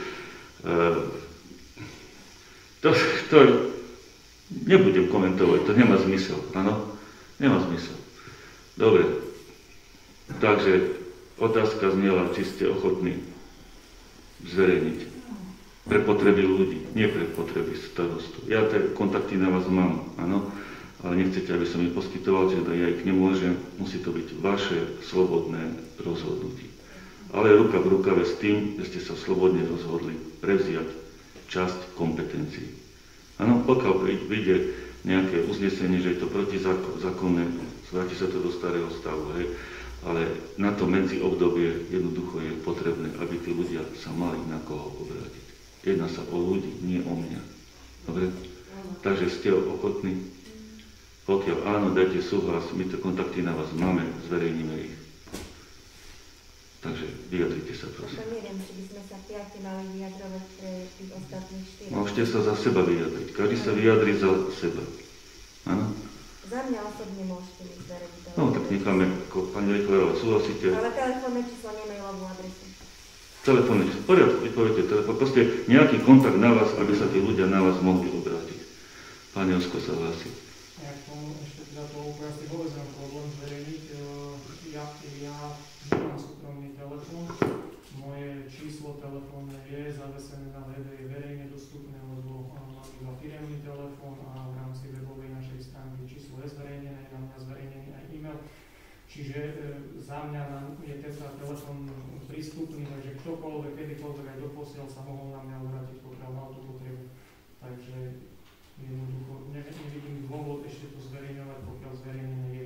to, to nebudem komentovať, to nemá zmysel, áno? Nemá zmysel. Dobre, takže otázka znela, či ste ochotní zverejniť pre potreby ľudí, nie pre potreby starostu. Ja tie kontakty na vás mám, áno, ale nechcete, aby som ich poskytoval, čiže ja ich nemôžem, musí to byť vaše slobodné rozhodnutie. Ale ruka v rukave s tým, že ste sa slobodne rozhodli prevziať časť kompetencií. Áno, pokiaľ vyjde nejaké uznesenie, že je to protizákonné, vráti sa to do starého stavu, hej, ale na to medzi obdobie jednoducho je potrebné, aby tí ľudia sa mali na koho obrátiť. Jedná sa o ľudí, nie o mňa. Dobre? Takže ste ochotní? Pokiaľ áno, dajte súhlas, my to kontakty na vás máme, zverejníme ich. Takže vyjadrite sa, prosím. To neviem, či by sme sa piati mali vyjadrovať pre tých ostatných štyri. Môžete sa za seba vyjadriť. Každý sa vyjadri za seba. Áno? Za mňa osobne môžete mi zverejniť. No, tak necháme, ako pani Rejklerová, súhlasíte? Ale telefónne číslo, nemailovú adresu. Telefónne číslo, v poriadku, vypoviete telefón. Proste nejaký kontakt na vás, aby sa tí ľudia na vás mohli obrátiť. Pán Josko sa hlási. Ja k tomu ešte teda to úplne vôbec mám problém zverejniť. Ja, ja nemám súkromný telefón. Moje číslo telefónne je zavesené na webe, je verejne dostupné, lebo mám iba firemný telefón a v rámci webovej našej stránky číslo je zverejnené, na mňa zverejnený aj e-mail. Čiže e, za mňa je teda telefón prístupný, takže ktokoľvek, kedykoľvek aj doposiaľ sa mohol na mňa obrátiť, pokiaľ mal tú potrebu. Takže jednoducho nevidím dôvod ešte to zverejňovať, pokiaľ zverejnené je.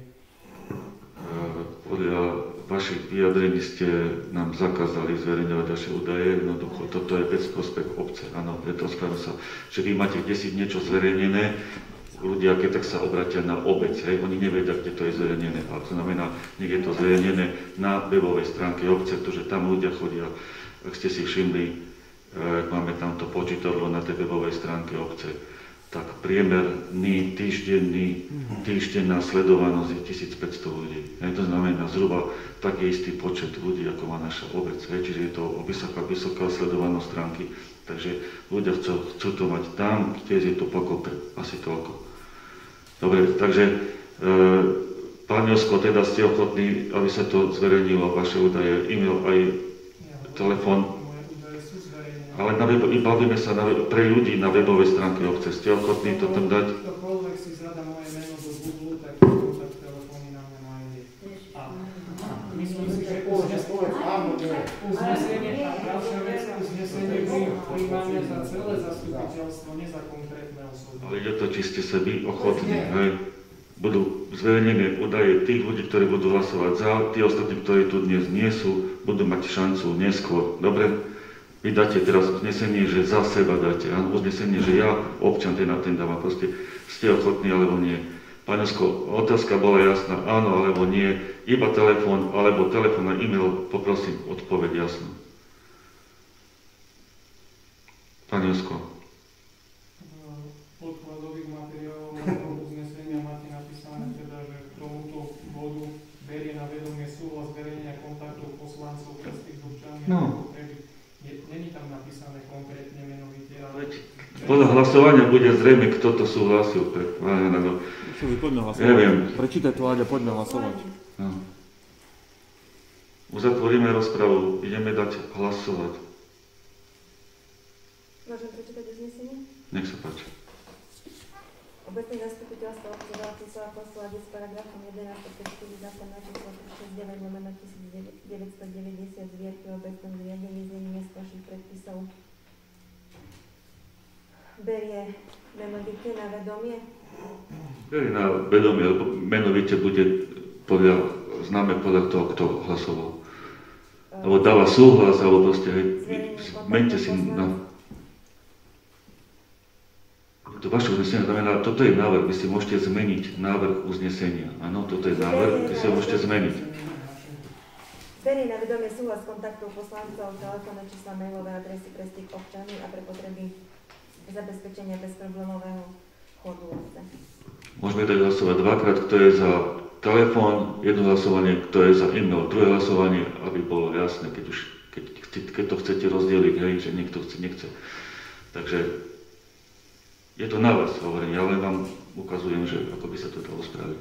Podľa vašich vyjadrení ste nám zakázali zverejňovať vaše údaje, jednoducho toto je vec prospech obce, áno, preto správa sa, že vy máte kdesi niečo zverejnené, ľudia, keď tak sa obratia na obec, hej, oni nevedia, kde to je zverejnené, ale to znamená, nech je to zverejnené na webovej stránke obce, pretože tam ľudia chodia, ak ste si všimli, máme tamto počítadlo na tej webovej stránke obce, tak priemerný týždenný, týždenná sledovanosť je tisícpäťsto ľudí. Hej, to znamená zhruba taký istý počet ľudí, ako má naša obec. Hej, čiže je to vysoká, vysoká sledovanosť stránky. Takže ľudia chcú, chcú to mať tam, kde je to pokope. Asi toľko. Dobre, takže e, pán Josko, teda ste ochotní, aby sa to zverejnilo, vaše údaje, e-mail aj telefón. Ale na web, bavíme sa na web, pre ľudí na webovej stránke obce. Ste ochotní to tam dať? Ktokoľvek si zada moje meno do Google, tak kontakt telefóny na mňa nájde. A myslím si, že uznesenie a ďalšia vec, uznesenie príjmame za celé zastupiteľstvo, nie za konkrétne osoby. Ale je to, či ste sa vy ochotní, hej? Budú zverejnené údaje tých ľudí, ktorí budú hlasovať za, tí ostatní, ktorí tu dnes nie sú, budú mať šancu neskôr. Dobre? Vy dáte teraz uznesenie, že za seba dáte, áno, uznesenie, že ja, občan, ten a ten dávam, proste ste ochotní alebo nie. Pán Josko, otázka bola jasná, áno alebo nie, iba telefón, alebo telefón a e-mail, poprosím, odpoveď jasnú. Pán Josko. V podkladových materiálov uznesenia máte napísané teda, že k tomuto bodu berie na vedomie súhlas zverejnenia kontaktov poslancov pre styk s občanmi. No. Není tam napísané konkrétne menovite, ale... Podľa hlasovania bude zrejme, kto to súhlasil. Poďme hlasovať. Neviem. Prečítaj to, Áďa, poďme hlasovať. No. Uzatvoríme rozpravu, ideme dať hlasovať. Môžem prečítať uznesenie? Nech sa páči. Obecné zastupiteľstvo obce Veľký Kosova s paragrafom jedenásť päťdesiatštyri zákona číslo tristošesťdesiatdeväť lomeno devätnásťstodeväťdesiat zvierky o obecnom zriadení znení neskôrších predpisov berie menovite na vedomie? Berie na vedomie, lebo menovite bude podľa, známe podľa toho, kto hlasoval. Alebo dáva súhlas, alebo proste, hej, zmente si na... To vaše uznesenie znamená, toto je návrh, vy si môžete zmeniť návrh uznesenia. Áno, toto je návrh, vy si ho môžete zmeniť. Berie na vedomie súhlas kontaktov poslancov, telefónne čísla, mailové adresy pre styk občany a pre potreby zabezpečenia bezproblémového chodu obce. Môžeme dať hlasovať dvakrát, kto je za telefón, jedno hlasovanie, kto je za e-mail, druhé hlasovanie, aby bolo jasné, keď, už, keď, keď to chcete rozdeliť, hej, že niekto chce, nechce. Takže je to na vás, hovorím, ja len vám ukazujem, že ako by sa to dalo spraviť.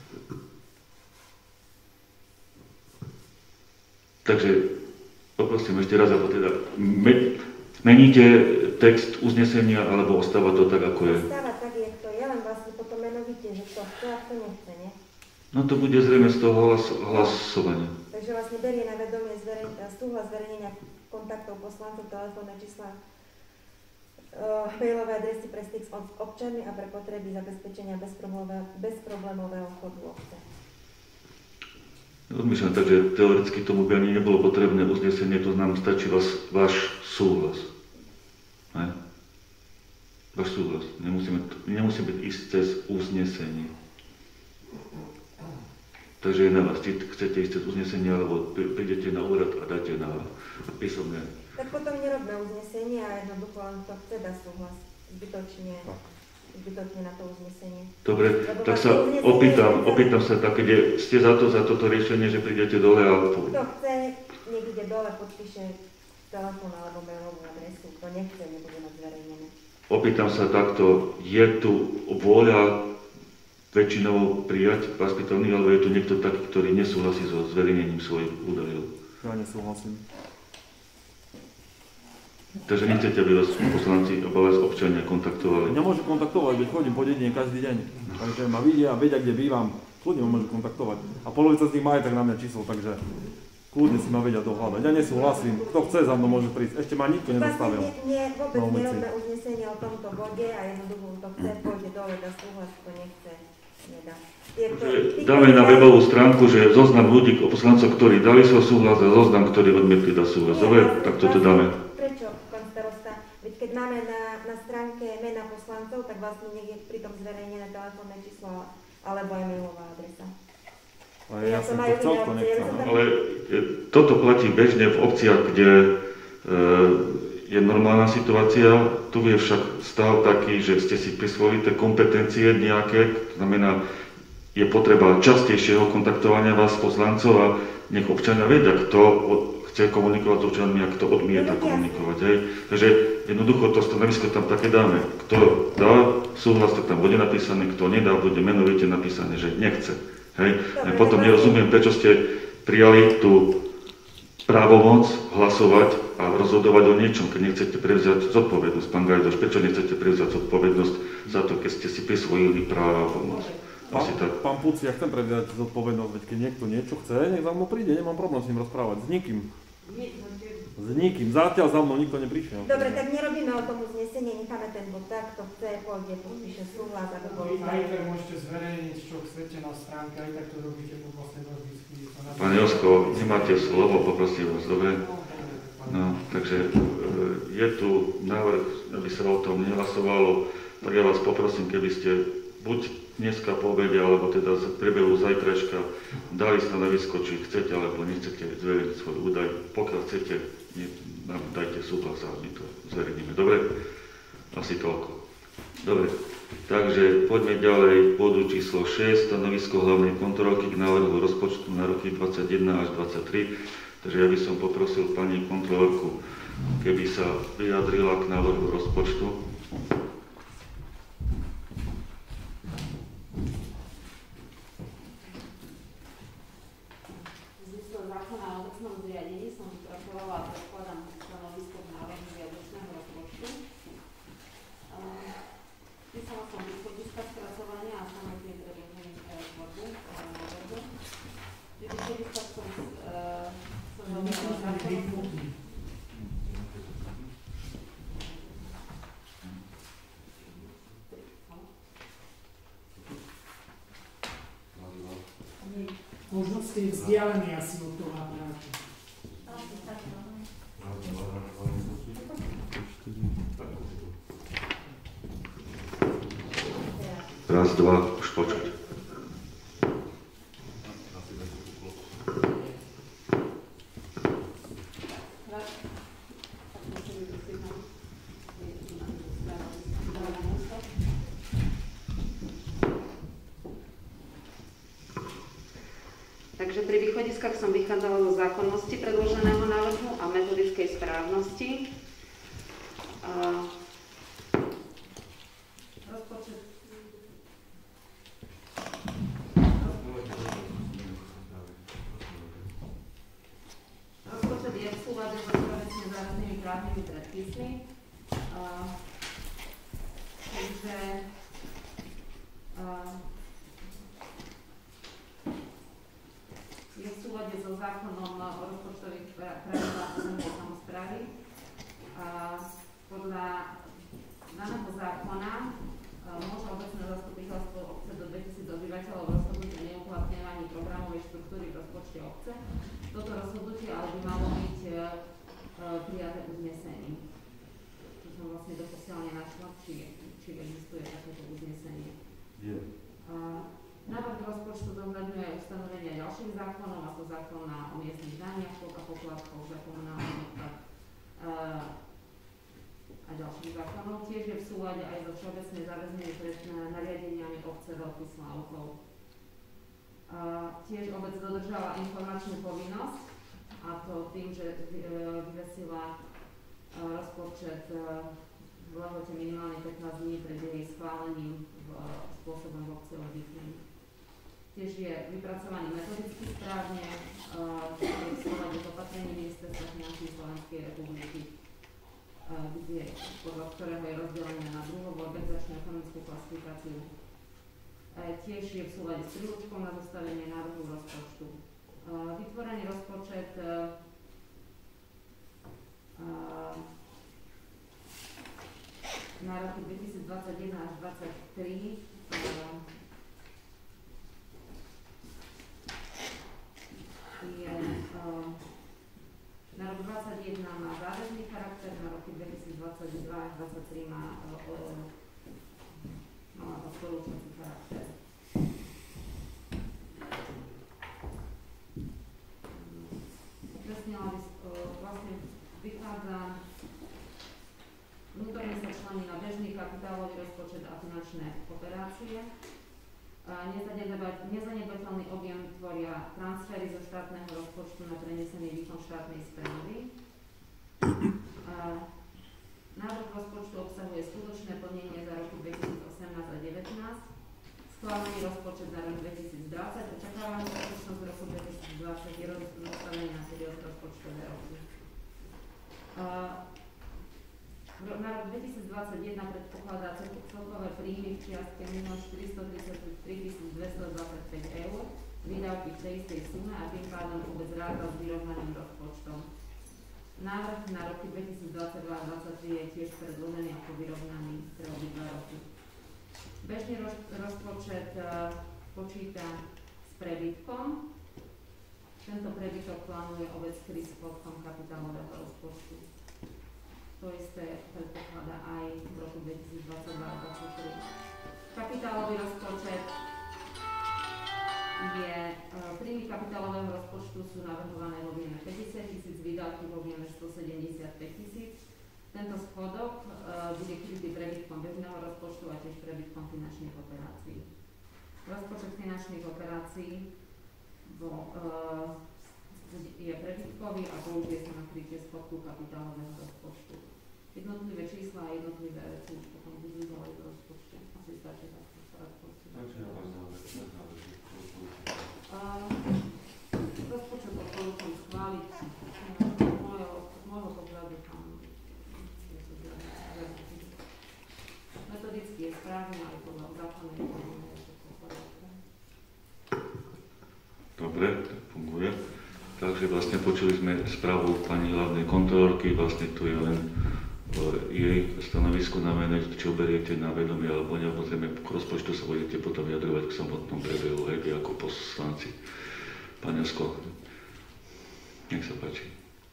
Takže poprosím ešte raz, ako teda meníte text uznesenia, alebo ostáva to tak, ako je? Ostáva tak, je to, ja len vlastne potom menovite, že to chce a to nechce, nie? No to bude zrejme z toho hlas, hlasovania. Takže vlastne berie na vedomie zverejn, súhlas zverejnenia kontaktov poslancov, telefónne čísla, Uh, mailové adresy pre styk s občanmi a pre potreby zabezpečenia bezproblémového chodu obce. Odmýšľam tak, že teoreticky tomu by ani nebolo potrebné uznesenie, to nám stačí vás, váš súhlas. Ne? Váš súhlas. Nemusíme, nemusíme byť ísť cez uznesenie. Takže je na vás, či chcete ísť cez uznesenie, alebo prídete na úrad a dáte na písomné. Tak potom nerobme uznesenie a jednoducho len to chce dať súhlas zbytočne, zbytočne na to uznesenie. Dobre, lebo tak sa opýtam, opýtam sa tak, keď ste za to, za toto riešenie, že prídete dole, ale... Kto chce, nech ide dole, podpíše telefón alebo mailovú adresu, kto nechce, nebude mať zverejnené. Opýtam sa takto, je tu vôľa väčšinou prijať vás pýtavný, alebo je tu niekto taký, ktorý nesúhlasí so zverejnením svojich údajov? Ja nesúhlasím. Takže nechcete, aby vás poslanci a vás občania kontaktovali? Nemôžu kontaktovať, veď chodím po dedine každý deň. Takže ma vidia a vedia, kde bývam. Kľudne ma môžu kontaktovať. A polovica z nich má aj tak na mňa číslo, takže kľudne si ma vedia dohľadať. Ja nesúhlasím. Kto chce, za mnou môže prísť. Ešte ma nikto nezastavil. Vlastne nie, vôbec nerobme uznesenie o tomto bode a jednoducho to chce, pôjde dole, dá súhlas, kto nechce, nedá. Dáme na webovú stránku, že zoznam ľudí, poslancov, ktorí dali svoj súhlas a zoznam, ktorí odmietli dať súhlas. Dobre, tak toto dáme. Prečo, pán starosta? Veď keď máme na, na stránke mena poslancov, tak vlastne niekde pri tom zverejnené telefónne číslo alebo aj mailová adresa. Ale ja, ja som to chcel, to nechcem. Ale toto platí bežne v obciach, kde e, je normálna situácia. Tu je však stav taký, že ste si prisvojili tie kompetencie nejaké, to znamená, je potreba častejšieho kontaktovania vás poslancov a nech občania vedia, kto chce komunikovať s občanmi a kto odmieta komunikovať. Hej. Takže jednoducho to stanovisko tam také dáme. Kto dá súhlas, tak tam bude napísané, kto nedá, bude menovite napísané, že nechce. Hej. Ja potom nerozumiem, prečo ste prijali tú právomoc hlasovať a rozhodovať o niečom, keď nechcete prevziať zodpovednosť. Pán Gajdoš, prečo nechcete prevziať zodpovednosť za to, keď ste si prisvojili právomoc? Pán, pán Puc, ja chcem prevziať zodpovednosť, veď keď niekto niečo chce, nech za mnou príde, nemám problém s ním rozprávať, s nikým. S nikým, zatiaľ za mnou nikto neprišiel. Dobre, tak nerobíme o tom uznesenie, necháme ten bod tak, kto chce, pôjde, podpíše súhlas, aby bol... Aj tak môžete zverejniť, čo chcete na stránke, aj tak to robíte po poslednom diskusii. Pán Josko, nemáte slovo, poprosím vás, dobre? No, takže je tu návrh, aby sa o tom nehlasovalo, tak ja vás poprosím, keby ste buď dneska po obede, alebo teda v priebehu zajtrajška dali stanovisko, či chcete, alebo nechcete zverejniť svoj údaj. Pokiaľ chcete, nám dajte súhlas a my to zverejníme. Dobre? Asi toľko. Dobre. Takže poďme ďalej k bodu číslo šesť, stanovisko hlavnej kontrolky k návrhu rozpočtu na roky dvadsaťjeden až dvadsaťtri. Takže ja by som poprosil pani kontrolórku, keby sa vyjadrila k návrhu rozpočtu. V zmysle zákona o obecnom zriadení som vypracovala a predkladám stanovisko k návrhu riadočného rozpočtu. Písala som východiska spracovania a samotný predložený tvorbu návrhu. Východiska som som zaujala zákonom. Možno ste vzdialení asi od toho aparátu. Raz, dva, už počuť. Takže pri východiskách som vychádzala zo zákonnosti predloženého návrhu a metodickej správnosti. A rozpočet Rozpočet je v súlade so všeobecne závaznými právnymi predpismi. Takže je v súlade so zákonom o rozpočtových pravidlách územnej samosprávy. Podľa daného zákona môže obecné zastupiteľstvo obce do dvetisíc obyvateľov rozhodnúť o neuplatňovaní programovej štruktúry v rozpočte obce. Toto rozhodnutie ale by malo byť prijaté uznesením. Čo som vlastne doposiaľ nenašla, či, či existuje takéto uznesenie. Yeah. Návrh rozpočtu zohľadňuje aj ustanovenia ďalších zákonov, ako zákona o miestnych daniach a poplatkoch za komunálny odpad a ďalších zákonov. Tiež je v súlade aj so všeobecne záväznými nariadeniami obce veľký Slávkov. Tiež obec dodržala informačnú povinnosť, a to tým, že vyvesila rozpočet v lehote minimálne pätnásť dní pred jej schválením spôsobom v obci odbytným. Tiež je vypracovaný metodicky správne, v súlade s opatrením Ministerstva financií Slovenskej republiky, kde, podľa ktorého je rozdelené na druhovú organizačnú ekonomickú klasifikáciu. Tiež je v súlade s príručkou na zostavenie návrhu rozpočtu. Vytvorený rozpočet na roky dvetisícdvadsaťjeden až dvadsaťtri je na rok dvadsaťjeden má záväzný charakter, na roky dvetisícdvadsaťdva až dvadsaťtri má odporúčací charakter. Upresnila by vlastne vychádza vnútorne sa člení na bežný kapitálový rozpočet a finančné operácie. Nezanedbateľný objem tvoria transfery zo štátneho rozpočtu na prenesený výkon štátnej správy. Návrh rozpočtu obsahuje skutočné plnenie za roky dvetisícosemnásť a devätnásť, schválený rozpočet na rok dvetisícdvadsať, očakávaný rozpočet z roku dvetisícdvadsať je rozstavený na serióz rozpočtové roky. Na rok dvetisícdvadsaťjeden predpokladá celkové príjmy v čiastke milión štyristotridsaťtri tisíc dvestodvadsaťpäť eur, výdavky v tej istej sume a tým pádom vôbec ráta s vyrovnaným rozpočtom. Návrh na roky dvetisícdvadsaťdva a dvadsaťtri je tiež predložený ako vyrovnaný pre obidva roky. Bežný roz, rozpočet uh, počíta s prebytkom Tento prebytok plánuje obec kryť schodkom kapitálového rozpočtu. To isté predpokladá aj v roku dvetisícdvadsaťdva dvadsaťtri. Kapitálový rozpočet je, príjmy kapitálového rozpočtu sú navrhované vo objeme päťdesiat tisíc, výdavky vo objeme stosedemdesiatpäť tisíc. Tento schodok uh, bude krytý prebytkom bežného rozpočtu a tiež prebytkom finančných operácií. Rozpočet finančných operácií bo, uh, je prebytkový a použije sa na krytie schodku kapitálového rozpočtu. Jednotlivé čísla a jednotlivé veci už potom budú ďalej v rozpočte. Asi stačí takto sa rozpočtu. Rozpočet odporúčam schváliť. Z môjho pohľadu tam metodicky je správne, ale podľa zákona je to dobre, tak funguje. Takže vlastne počuli sme správu pani hlavnej kontrolórky, vlastne tu je len jej stanovisko na mene, čo beriete na vedomie alebo ne, samozrejme k rozpočtu sa budete potom vyjadrovať k samotnom prebehu, hej, vy ako poslanci. Pán Josko, nech sa páči.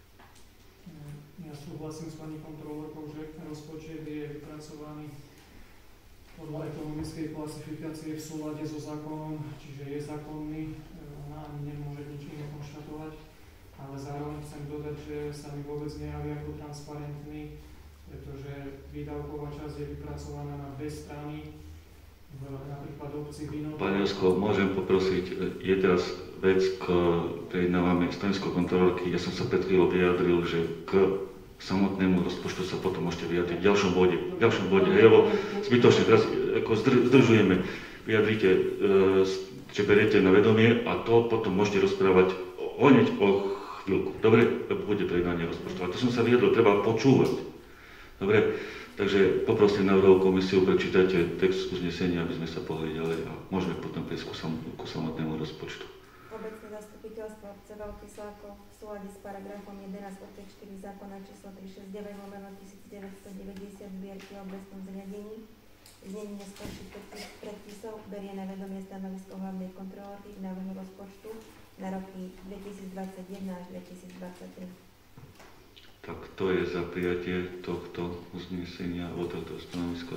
Ja súhlasím s pani kontrolórkou, že rozpočet je vypracovaný podľa ekonomickej klasifikácie v súlade so zákonom, čiže je zákonný, ona ani nemôže nič iné konštatovať, ale zároveň chcem dodať, že sa mi vôbec nejaví ako transparentný, pretože výdavková časť je vypracovaná na dve strany, v napríklad obci Vino. Pán Josko, môžem poprosiť, je teraz vec, ktorý dávame stanovisko kontrolórky, ja som sa pred chvíľou vyjadril, že k samotnému rozpočtu sa potom môžete vyjadriť v ďalšom bode, v ďalšom bode, hej, lebo zbytočne teraz ako zdržujeme, vyjadrite, že beriete na vedomie a to potom môžete rozprávať hneď o chvíľku. Dobre, bude prejednanie rozpočtu. A to som sa vyjadril, treba počúvať. Dobre, takže poprosím návrhovú komisiu, prečítajte text uznesenia, aby sme sa pohli ďalej a môžeme potom prejsť ku, sam, ku samotnému rozpočtu. Obecné zastupiteľstvo obce Veľký Slákov v súlade s paragrafom jedenásť odsek štyri zákona číslo tristošesťdesiatdeväť lomeno devätnásťstodeväťdesiat zbierky o obecnom zriadení znení neskorších predpisov berie na vedomie stanovisko hlavnej kontrolórky k návrhu rozpočtu na roky dvetisícdvadsaťjeden až dvetisícdvadsaťtri. Tak to je za prijatie tohto uznesenia, alebo tohto stanoviska.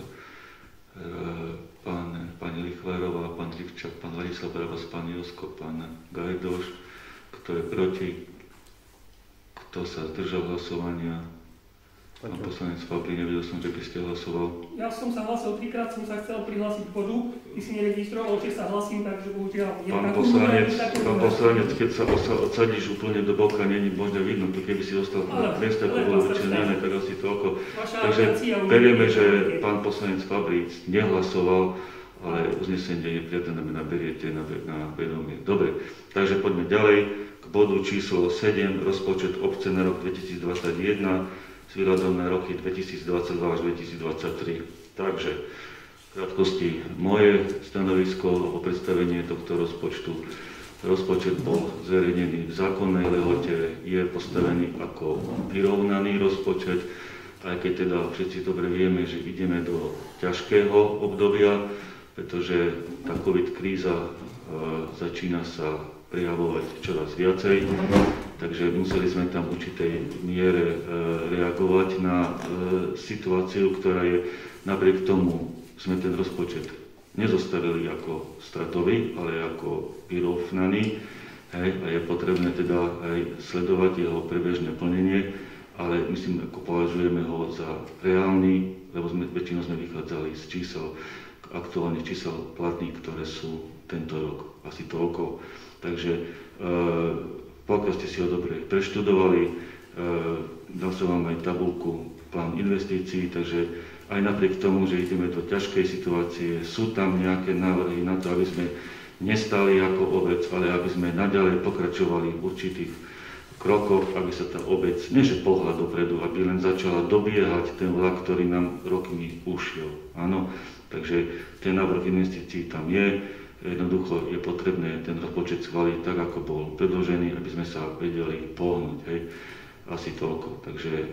Pán, pani Lichvárová, pán Livčák, pán Ladislav Barabas, pán Josko, pán Gajdoš. Kto je proti? Kto sa zdržal hlasovania? Pán poslanec Fabri, nevedel som, že by ste hlasoval. Ja som sa hlasil trikrát, som sa chcel prihlásiť k bodu, ty si neregistroval, že sa hlasím, takže bohužiaľ... Pán poslanec, pán poslanec, keď sa odsadíš úplne do boka, není možné vidno, to keby si dostal na miesta, ako bolo vyčlenené, tak asi toľko. Takže berieme, že pán poslanec Fabri nehlasoval, ale uznesenie je prijaté, naberiete na, na vedomie. Dobre, takže poďme ďalej k bodu číslo sedem, rozpočet obce na rok dvetisícdvadsaťjeden s výhľadom na roky dvetisícdvadsaťdva až dvetisícdvadsaťtri. Takže v krátkosti moje stanovisko o predstavenie tohto rozpočtu. Rozpočet bol zverejnený v zákonnej lehote, je postavený ako vyrovnaný rozpočet, aj keď teda všetci dobre vieme, že ideme do ťažkého obdobia, pretože tá COVID kríza e, začína sa prejavovať čoraz viacej, takže museli sme tam v určitej miere e, reagovať na e, situáciu, ktorá je, napriek tomu sme ten rozpočet nezostavili ako stratový, ale ako vyrovnaný, hej, a je potrebné teda aj sledovať jeho prebežné plnenie, ale myslím, ako považujeme ho za reálny, lebo sme, väčšinou sme vychádzali z čísel, aktuálnych čísel platných, ktoré sú tento rok, asi toľko. Takže e, pokiaľ ste si ho dobre preštudovali, e, dal som vám aj tabulku plán investícií, takže aj napriek tomu, že ideme do ťažkej situácie, sú tam nejaké návrhy na to, aby sme nestali ako obec, ale aby sme naďalej pokračovali v určitých krokoch, aby sa tá obec, neže pohľad dopredu, aby len začala dobiehať ten vlak, ktorý nám rokmi ušiel. Áno, takže ten návrh investícií tam je. Jednoducho je potrebné ten rozpočet schváliť tak, ako bol predložený, aby sme sa vedeli pohnúť. Hej. Asi toľko. Takže e,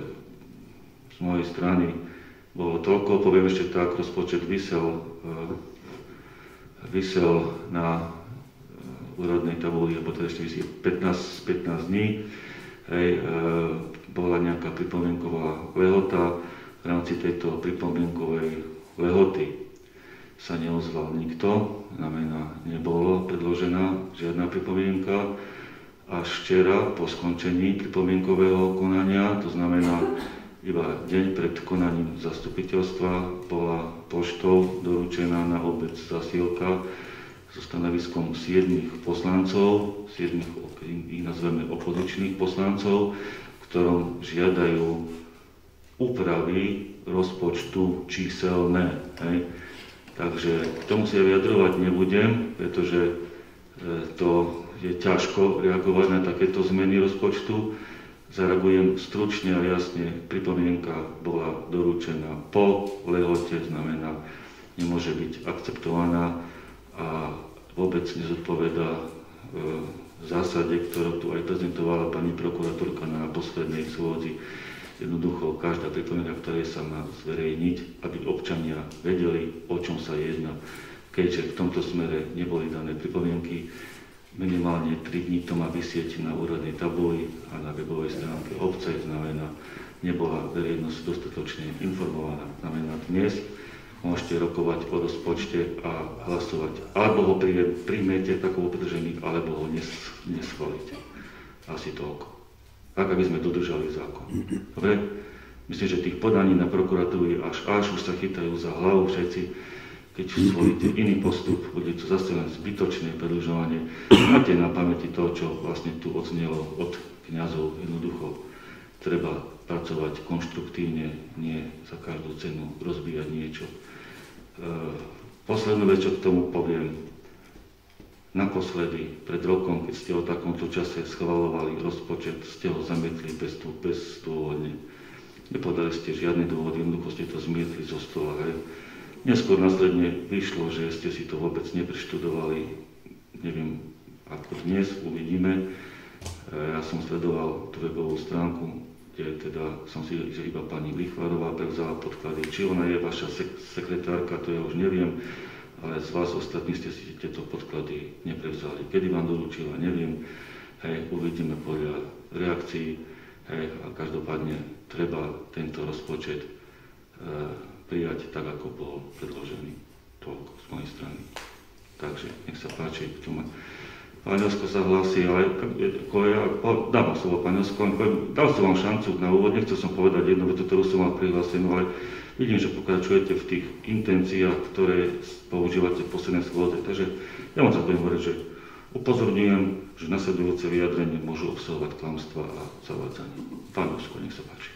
z mojej strany bolo toľko. Poviem ešte tak, rozpočet vysel, e, vysel na úrodnej tabuli, alebo teda ešte pätnásť, pätnásť dní, hej, e, bola nejaká pripomienková lehota. V rámci tejto pripomienkovej lehoty sa neozval nikto, znamená, nebolo predložená žiadna pripomienka. Až včera, po skončení pripomienkového konania, to znamená iba deň pred konaním zastupiteľstva, bola poštou doručená na obec zasielka so stanoviskom siedmich poslancov, siedmich, ich nazveme opozičných poslancov, v ktorom žiadajú úpravy rozpočtu číselné. Hej. Takže k tomu sa vyjadrovať nebudem, pretože to je ťažko reagovať na takéto zmeny rozpočtu. Zareagujem stručne a jasne. Pripomienka bola doručená po lehote, znamená, nemôže byť akceptovaná a vôbec nezodpovedá v zásade, ktorú tu aj prezentovala pani prokurátorka na poslednej schôdzi. Jednoducho, každá pripomienka, ktoré sa má zverejniť, aby občania vedeli, o čom sa jedná. Keďže v tomto smere neboli dané pripomienky, minimálne tri dní to má vysieť na úradnej tabuli a na webovej stránke obce, znamená, nebola verejnosť dostatočne informovaná. Znamená, dnes môžete rokovať o rozpočte a hlasovať. Alebo ho príjmete takovo predržený, alebo ho nes, neschválite. Asi toľko. Tak, aby sme dodržali zákon. Dobre? Myslím, že tých podaní na prokuratúry až až už sa chytajú za hlavu všetci. Keď zvolíte iný postup, bude to zase len zbytočné predĺžovanie. Máte na pamäti to, čo vlastne tu odznelo od kňazov. Jednoducho treba pracovať konštruktívne, nie za každú cenu rozbíjať niečo. E, poslednú vec, čo k tomu poviem. Naposledy, pred rokom, keď ste o takomto čase schvalovali rozpočet, ste ho zamietli bez, bez dôvodne. Nepovedali ste žiadne dôvody, jednoducho ste to zmietli zo stola. Hej. Neskôr následne vyšlo, že ste si to vôbec nepreštudovali, neviem ako dnes, uvidíme. Ja som sledoval tú webovú stránku, kde teda som si, že iba pani Lichvárová prevzala podklady. Či ona je vaša sek- sekretárka, to ja už neviem, ale z vás ostatní ste si tieto podklady neprevzali. Kedy vám doručila, neviem. Hej, uvidíme podľa reakcií. Hej, a každopádne treba tento rozpočet e, prijať tak, ako bol predložený. Toľko z mojej strany. Takže, nech sa páči. Pán Josko sa hlási, ale ja, dávam slovo, pán Josko, dal som vám šancu na úvod, nechcel som povedať jednu vetu, ktorú som mal prihlásenú, ale vidím, že pokračujete v tých intenciách, ktoré používate v poslednej schôdze. Takže ja vám sa budem hovoriť, že upozorňujem, že nasledujúce vyjadrenie môžu obsahovať klamstva a zavádzanie. Pán Josko, nech sa páči.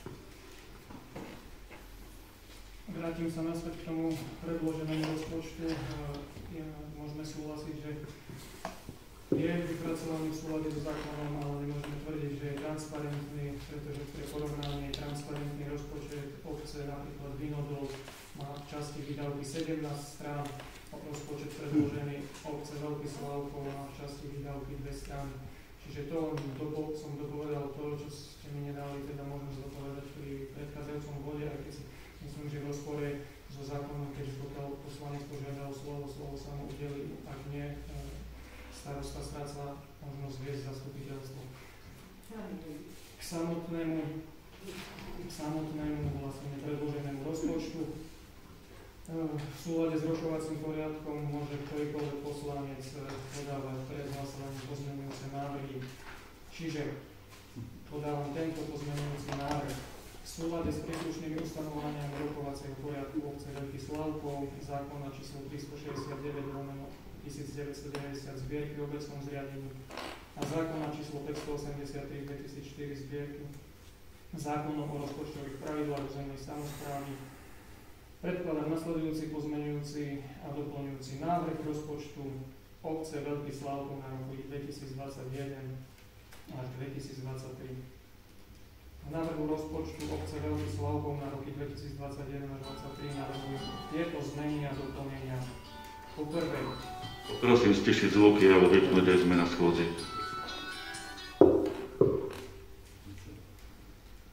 Vrátim sa naspäť k tomu predloženému rozpočtu. Ja, môžeme súhlasiť, že je vypracovaný v súlade so zákonom, ale nemôžeme tvrdiť, že je transparentný, pretože pre porovnanie transparentný rozpočet obce, napríklad Vinodol, má v časti výdavky sedemnásť strán, rozpočet predložený obce Veľký Slavkov má v časti výdavky dve strany. Čiže to dopo, som dopovedal to, čo ste mi nedali teda možnosť dopovedať pri predchádzajúcom bode, aj keď si myslím, že v rozpore so zákonom, keďže pokiaľ poslanec požiadal slovo, slovo sa mu udeli, ak nie, starosta stráca možnosť viesť zastupiteľstvo. K samotnému, k samotnému vlastne predloženému rozpočtu. V súlade s rokovacím poriadkom môže ktorýkoľvek poslanec podávať pred hlasovaním pozmeňujúce návrhy. Čiže podávam tento pozmeňujúci návrh. V súlade s príslušnými ustanoveniami rokovacieho poriadku obce Veľký Slavkov, zákona číslo tristošesťdesiatdeväť lomeno tisícdeväťstodeväťdesiat zbierky v obecnom zriadení a zákona číslo päťstoosemdesiattri dvetisícštyri zbierky zákonom o rozpočtových pravidlách územnej samosprávy predkladám nasledujúci pozmeňujúci a doplňujúci návrh rozpočtu obce Veľký Slavkov na roky dvetisícdvadsaťjeden až dvetisícdvadsaťtri. V návrhu rozpočtu obce Veľký Slavkov na roky dvetisícdvadsaťjeden až dvadsaťtri navrhujú tieto zmeny a doplnenia. Po prvé. Prosím, stišiť zvuky, alebo vypnúť aj sme na schôdzi.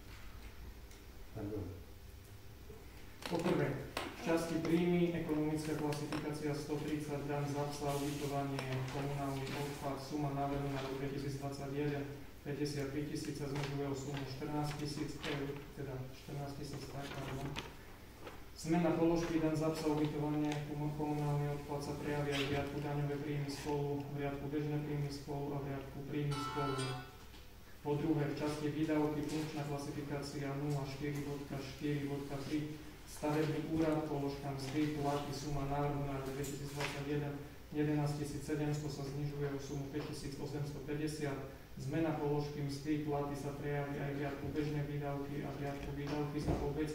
Po prvé, v časti príjmy ekonomické ekonomická klasifikácia stotridsať, daň za psa, ubytovanie, komunálny odpad, suma návrhu na rok dvetisícdvadsaťjeden päťdesiattri tisíc a znižuje o sumu štrnásť tisíc eur, teda štrnásť tisíc tak, pardon. Zmena položky daň za psa, ubytovanie, komunálny odpad sa prejaví aj v riadku daňové príjmy spolu, v riadku bežné príjmy spolu a v riadku príjmy spolu. Po druhé, v časti výdavky funkčná klasifikácia nula štyri bodka štyri bodka tri stavebný úrad, položka mzdy, platy, suma návrhu na rok dvetisícdvadsaťjeden jedenásť tisíc sedemsto sa znižuje o sumu päť tisíc osemstopäťdesiat. Zmena položky mzdy, platy sa prejaví aj v riadku bežné výdavky a v riadku výdavky za obec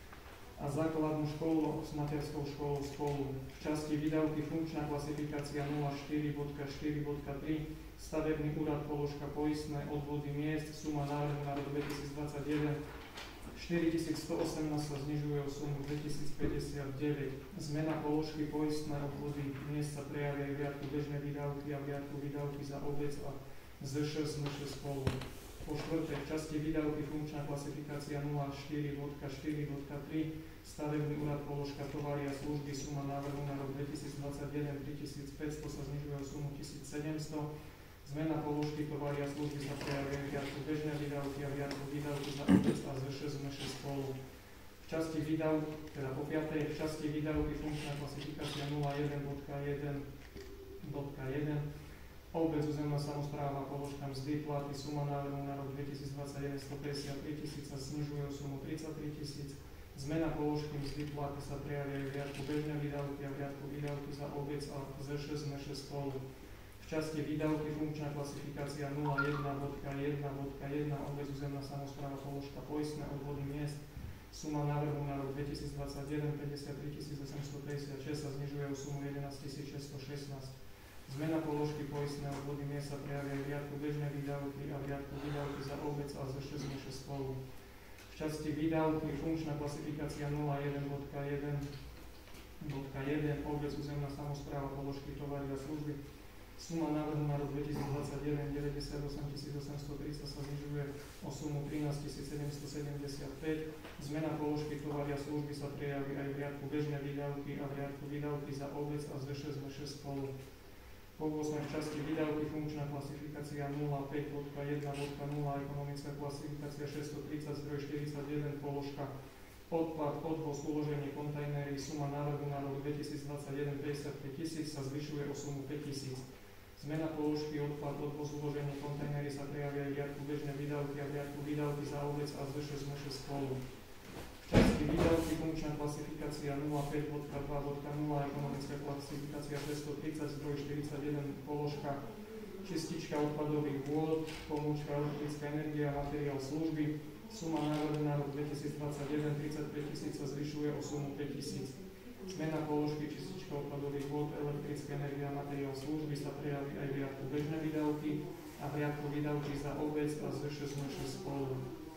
a základnú školu s materskou školou spolu. V časti výdavky funkčná klasifikácia nula štyri bodka štyri bodka tri stavebný úrad, položka poistné, odvody miest, suma návrhu na rok dvetisícdvadsaťjeden štyritisícstoosemnásť sa znižuje o sumu dvetisícpäťdesiatdeväť. Zmena položky poistné, odvody miest sa prejavia aj v riadku bežné výdavky a v riadku výdavky za obec a zet š es em š spolu. Po štvrté, v časti výdavky funkčná klasifikácia nula štyri bodka štyri bodka tri stavebný úrad, položka tovary a služby, suma návrhu na rok dvetisícdvadsaťjeden tritisícpäťsto sa znižuje o sumu tisícsedemsto. Zmena položky tovary a služby sa prejavia v riadku bežné výdavky a v riadku výdavky za obec a zet š es em š spolu. V časti výdavky, teda po piatej, v časti výdavky funkčná klasifikácia nula jeden bodka jeden bodka jeden obec, územná samospráva, položka mzdy, platy, suma návrhu na rok dvetisícdvadsaťjeden stopäťdesiattri tisíc sa znižuje o sumu tridsaťtri tisíc. Zmena položky mzdy, platy sa prejavia aj v riadku bežné výdavky a v riadku výdavky za obec a zet š es em š spolu. V časti výdavky funkčná klasifikácia nula jeden bodka jeden bodka jeden obec, územná samospráva, položka poistné, odvody miest, suma návrhu na rok dvetisícdvadsaťjeden päťdesiattri tisíc osemstopäťdesiatšesť sa znižuje o sumu jedenásť tisíc šesťstošestnásť. Zmena položky poistné, odvody miest sa prejavia aj v riadku bežné výdavky a v riadku výdavky za obec a zet š es em š spolu. V časti výdavky funkčná klasifikácia nula jeden bodka jeden bodka jeden obec, územná samospráva, položky tovary a služby, suma návrhu na rok dvetisícdvadsaťjeden deväťdesiatosem tisíc osemstotridsať sa znižuje o sumu trinásť tisíc sedemstosedemdesiatpäť. Zmena položky tovary a služby sa prejaví aj v riadku bežné výdavky a v riadku výdavky za obec a zet š es em š spolu. Po ôsmej, v časti výdavky funkčná klasifikácia nula päť bodka jeden bodka nula ekonomická klasifikácia šesťstotridsať zdroj štyridsaťjeden položka odpad, odvoz, uloženie kontajnery, suma návrhu na rok dvetisícdvadsaťjeden päťdesiatpäť tisíc sa zvyšuje o sumu päť tisíc. Zmena položky odpad, odvoz, uloženie kontajnery sa prejavia aj v riadku bežné výdavky a v riadku výdavky za obec a zet š es em š spolu. V časti výdavky funkčná klasifikácia nula päť bodka dva bodka nula ekonomická klasifikácia šesťstotridsať zdroj štyridsaťjeden položka čistička odpadových vôd, pomôčka elektrická energia, materiál služby, suma návrhu na rok dvetisícdvadsaťjeden tridsaťpäť tisíc sa zvyšuje o sumu päť tisíc. Zmena položky čistička odpadových vôd, elektrická energia, materiál služby sa prejaví aj v riadku bežné výdavky a v riadku výdavky za obec a zet š es em š spolu.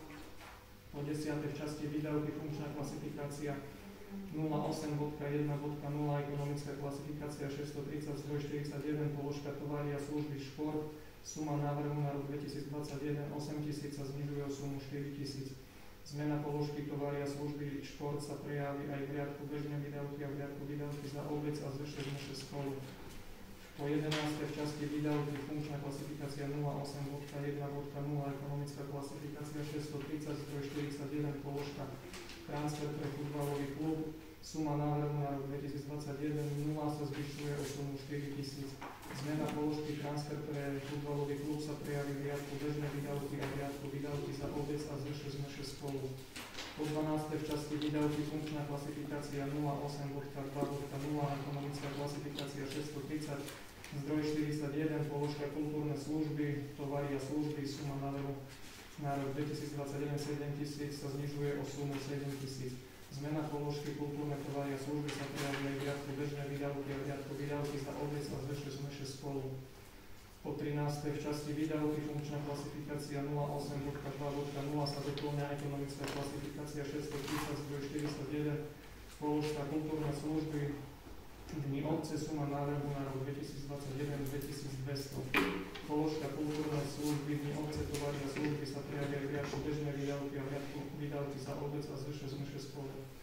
Po desiate, v časti výdavky funkčná klasifikácia nula osem bodka jeden bodka nula ekonomická klasifikácia šesťstotridsať zdroj štyridsaťjeden položka tovary a služby šport, suma návrhu na rok dvetisícdvadsaťjeden osem tisíc sa znižuje o sumu štyri tisíc. Zmena položky tovary a služby šport sa prejaví aj v riadku bežné výdavky a v riadku výdavky za obec a zet š es em š spolu. Po jedenáste, v časti výdavky funkčná klasifikácia nula osem bodka jeden bodka nula ekonomická klasifikácia šesťstotridsať zdroj štyridsaťjeden položka transfer pre futbalový klub, suma návrhu na rok dvetisícdvadsaťjeden nula sa zvyšuje o sumu štyri tisíc. Zmena položky transfer pre futbalový klub sa prejaví v riadku bežné výdavky a v riadku výdavky za obec a zet š es em š spolu. Po dvanáste, v časti výdavky funkčná klasifikácia nula osem bodka dva bodka nula ekonomická klasifikácia šesťstotridsať zdroj štyridsaťjeden položka kultúrne služby, tovary a služby, suma návrhu na rok dvetisícdvadsaťjeden sedem tisíc sa znižuje o sumu sedem tisíc. Zmena položky kultúrne tovary a služby sa prejaví aj v riadku bežné výdavky a v riadku výdavky za obec a zet š es em š spolu. Po trináste, v časti výdavky funkčná klasifikácia nula osem bodka dva bodka nula sa doplňa ekonomická klasifikácia šesťstotridsať zdroj štyridsaťjeden položka kultúrne služby, dni obce, suma návrhu na rok dvetisícdvadsaťjeden dvetisícdvesto. Položka kultúrne služby, dni obce, tovary a služby sa prejavia aj v riadku bežné výdavky a v riadku výdavky za obec a zet š es em š spolu.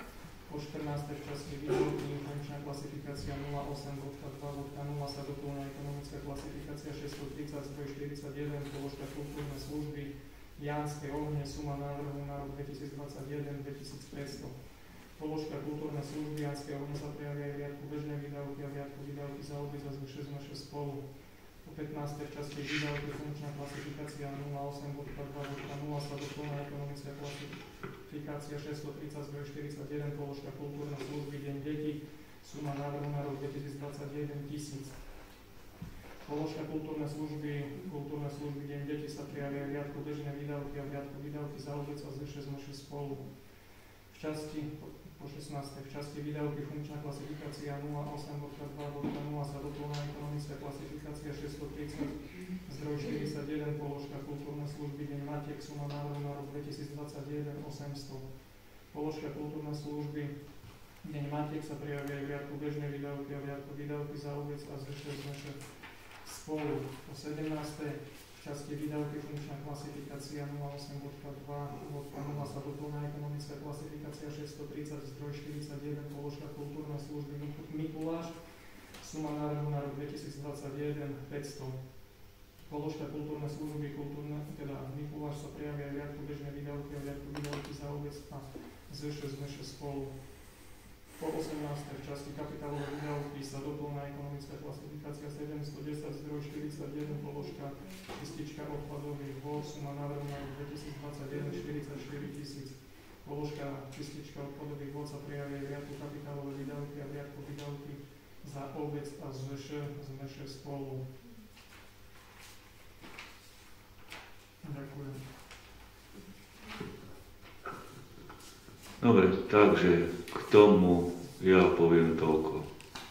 Po štrnástej v časti výdavky funkčná klasifikácia nula osem bodka dva bodka nula sa doplňa ekonomická klasifikácia šesťstotridsať zdroj štyridsaťjeden, položka kultúrne služby Jánske ohne, suma návrhu na rok dvetisícdvadsaťjeden dvetisícpäťsto. Položka kultúrne služby Jánske ohne sa prejavia aj v riadku bežné výdavky a v riadku výdavky za obec a zvyšuje sme spolu. Po pätnástej v časti výdavky funkčná klasifikácia nula osem bodka dva bodka nula sa doplňa ekonomická klasifikácia šesťstotridsať zdroj štyridsaťjeden, položka kultúrne služby Deň detí, suma návrhu na rok dvetisícdvadsaťjeden tisíc. Položka kultúrne služby, kultúrne služby Deň detí sa prijavia v riadku bežné výdavky a v riadku výdavky za obec a zvyšuje sme spolu. V časti, po šestnástej v časti výdavky funkčná klasifikácia nula osem bodka dva bodka nula sa doplňa ekonomická klasifikácia šesťstotridsať zdroj štyridsaťjeden, položka kultúrne služby Deň matiek, suma návrhu na rok dvetisícdvadsaťjeden osemsto. Položka kultúrne služby Deň matiek sa prijavia aj v riadku bežné výdavky a v riadku výdavky za obec a zvyšuje sme spolu. Po sedemnástej v časti výdavky funkčná klasifikácia nula osem bodka dva bodka nula sa doplňa ekonomická klasifikácia šesťstotridsať zdroj štyridsaťjeden, položka kultúrne služby Mikuláš, suma návrhu na rok dvetisícdvadsaťjeden päťsto. Položka kultúrne služby kultúrne, teda Mikuláš sa prijavia aj v riadku bežné výdavky a v riadku výdavky za obec a zvyšuje sme spolu. Po osemnástej v časti kapitálové výdavky sa doplňa ekonomická klasifikácia sedemstodesať zdroj štyridsaťjeden, položka čistička odpadových vôd, suma návrhu na rok dvetisícdvadsaťjeden štyridsaťštyri tisíc. Položka čistička odpadových vôd sa prijavia v riadku kapitálové výdavky a v riadku výdavky za obec a zvyše zmeše spolu. Ďakujem. Dobre, takže k tomu ja poviem toľko.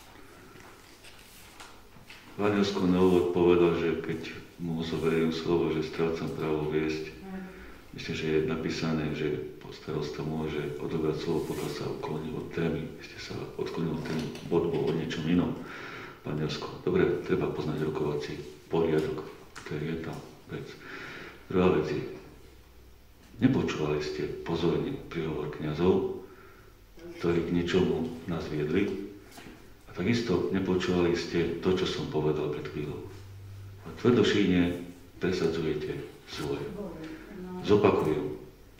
Vaňovsko na úvod povedal, že keď mu zoberiem slovo, že strácam právo viesť, myslím, že je napísané, že starosta môže odobrať slovo, pokiaľ sa odkloní od témy. Ste sa odklonil ten bod, bol o niečom inom. Vaňovsko, dobre, treba poznať rokovací poriadok, ktorý je tam vec. Druhá vec je, nepočúvali ste pozorne príhovor kňazov, ktorí k ničomu nás viedli, a takisto nepočúvali ste to, čo som povedal pred chvíľou. A tvrdošíne presadzujete svoje. Zopakujem.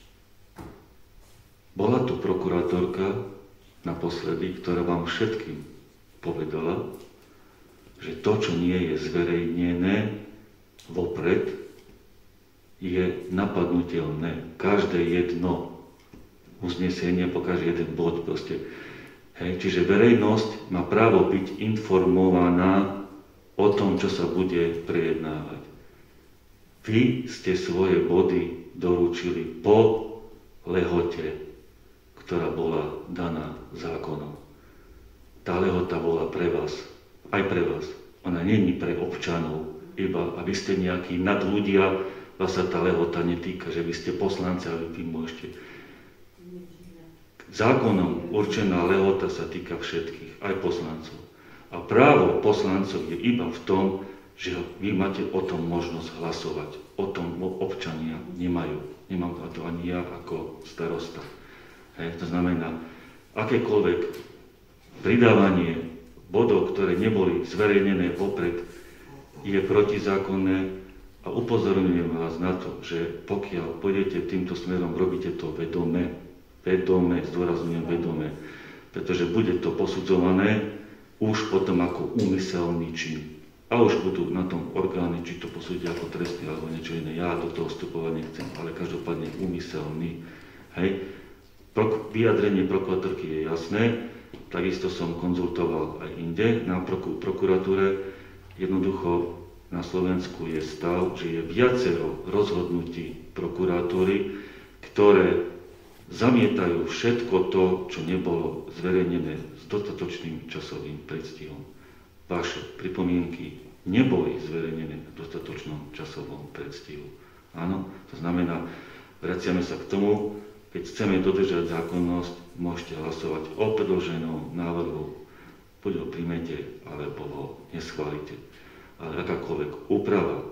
Bola tu prokurátorka naposledy, ktorá vám všetkým povedala, že to, čo nie je zverejnené vopred, je napadnutelné. Každé jedno uznesenie, po každý jeden bod proste. Hej. Čiže verejnosť má právo byť informovaná o tom, čo sa bude prejednávať. Vy ste svoje body doručili po lehote, ktorá bola daná zákonom. Tá lehota bola pre vás, aj pre vás. Ona nie je pre občanov, iba aby ste nejakí nadľudia, vás sa tá lehota netýka, že vy ste poslanci, ale vy môžete. Zákonom určená lehota sa týka všetkých, aj poslancov. A právo poslancov je iba v tom, že vy máte o tom možnosť hlasovať. O tom občania nemajú. Nemám to ani ja ako starosta. Hej, to znamená, akékoľvek pridávanie bodov, ktoré neboli zverejnené vopred, je protizákonné. A upozorňujem vás na to, že pokiaľ pôjdete týmto smerom, robíte to vedome, vedome, zdôrazňujem vedome, pretože bude to posudzované už potom ako úmyselný čin. A už budú na tom orgány, či to posúdia ako trestný alebo niečo iné. Ja do toho vstupovať nechcem, ale každopádne úmyselný. Hej. Pro, vyjadrenie prokurátorky je jasné, takisto som konzultoval aj inde na proku, prokuratúre. Jednoducho na Slovensku je stav, že je viacero rozhodnutí prokuratúry, ktoré zamietajú všetko to, čo nebolo zverejnené s dostatočným časovým predstihom. Vaše pripomienky neboli zverejnené v dostatočnom časovom predstihu. Áno, to znamená, vraciame sa k tomu, keď chceme dodržať zákonnosť, môžete hlasovať o predloženom návrhu, buď ho príjmete, alebo ho neschválite. Ale akákoľvek úprava,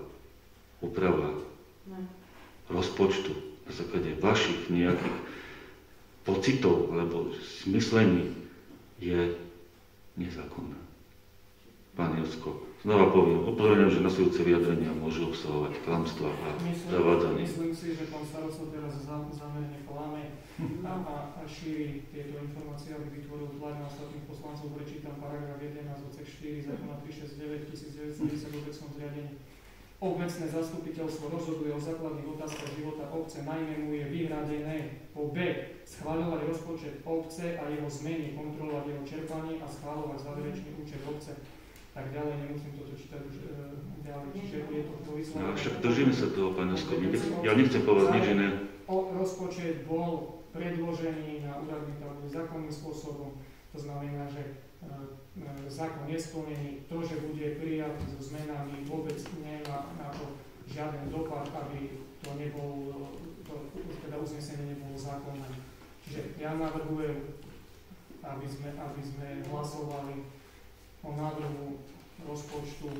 úprava rozpočtu na základe vašich nejakých pocitov alebo zmyslení je nezákonná. Pán Josko, znova poviem, upozorňujem, že nasledujúce vyjadrenia môžu obsahovať klamstvá a zavádzanie. Myslím si, že pán starosta teraz zámerne klame a, a, a šíri tieto informácie, aby vytvoril tlak na ostatných poslancov. Prečítam paragraf jedenásť odsek štyri zákona tristošesťdesiatdeväť tisícdeväťstodeväťdesiat o obecnom zriadení. Obecné zastupiteľstvo rozhoduje o základných otázkach života obce, najmä mu je vyhradené po B. schvaľovať rozpočet obce a jeho zmeny, kontrolovať jeho čerpanie a schvaľovať záverečný účet obce. Tak ďalej, nemusím toto čítať už e, ďalej, čiže je to to vyslovené. No, však držíme sa toho, pán Josko, ja nechcem povedať nič iné. Rozpočet bol predložený na úradný tabuli zákonným spôsobom, to znamená, že zákon je splnený, to, že bude prijatý so zmenami, vôbec nemá na to žiaden dopad, aby to nebolo, to, teda uznesenie nebolo zákonné. Čiže ja navrhujem, aby sme, aby sme hlasovali o návrhu rozpočtu,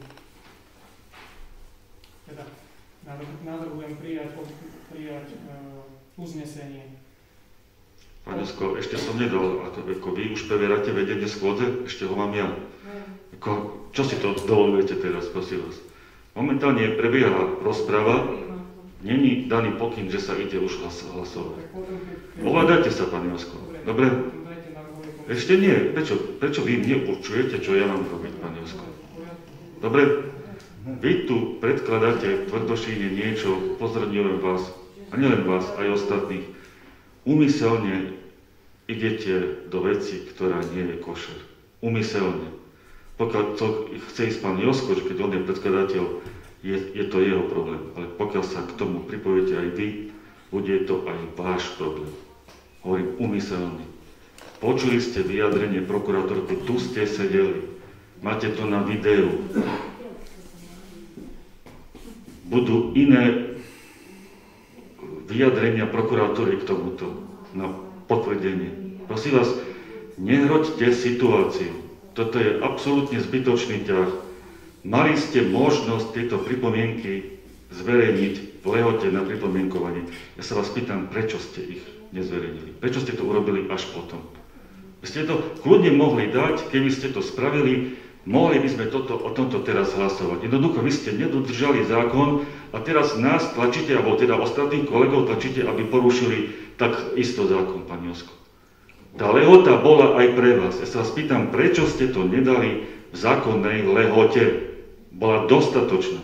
teda navrhujem prijať, prijať uh, uznesenie. Pán Josko, ešte som nedal, ako vy už preveráte vedenie schôdze, ešte ho mám ja. Ako, čo si to dovolujete teraz, prosím vás? Momentálne prebieha rozprava, není daný pokyn, že sa ide už hlasovať. Ovládajte sa, pán Josko. Dobre? Ešte nie. Prečo, prečo vy mne určujete, čo ja mám robiť, pán Josko? Dobre? Vy tu predkladáte v tvrdošíne niečo, pozorňujem vás, a nielen vás, aj ostatných. Úmyselne idete do veci, ktorá nie je košer. Úmyselne. Pokiaľ to chce ísť pán Josko, že keď on je predkladateľ, je, je to jeho problém. Ale pokiaľ sa k tomu pripojíte aj vy, bude to aj váš problém. Hovorím úmyselne. Počuli ste vyjadrenie prokurátorky, tu ste sedeli. Máte to na videu. Budú iné vyjadrenia prokurátory k tomuto na potvrdenie. Prosím vás, nehroďte situáciu. Toto je absolútne zbytočný ťah. Mali ste možnosť tieto pripomienky zverejniť v lehote na pripomienkovanie. Ja sa vás pýtam, prečo ste ich nezverejnili? Prečo ste to urobili až potom? Vy ste to kľudne mohli dať, keby ste to spravili, mohli by sme toto, o tomto teraz hlasovať. Jednoducho, vy ste nedodržali zákon a teraz nás tlačíte, alebo teda ostatných kolegov tlačíte, aby porušili tak isto zákon, pán Josko. Tá lehota bola aj pre vás. Ja sa vás pýtam, prečo ste to nedali v zákonnej lehote? Bola dostatočná.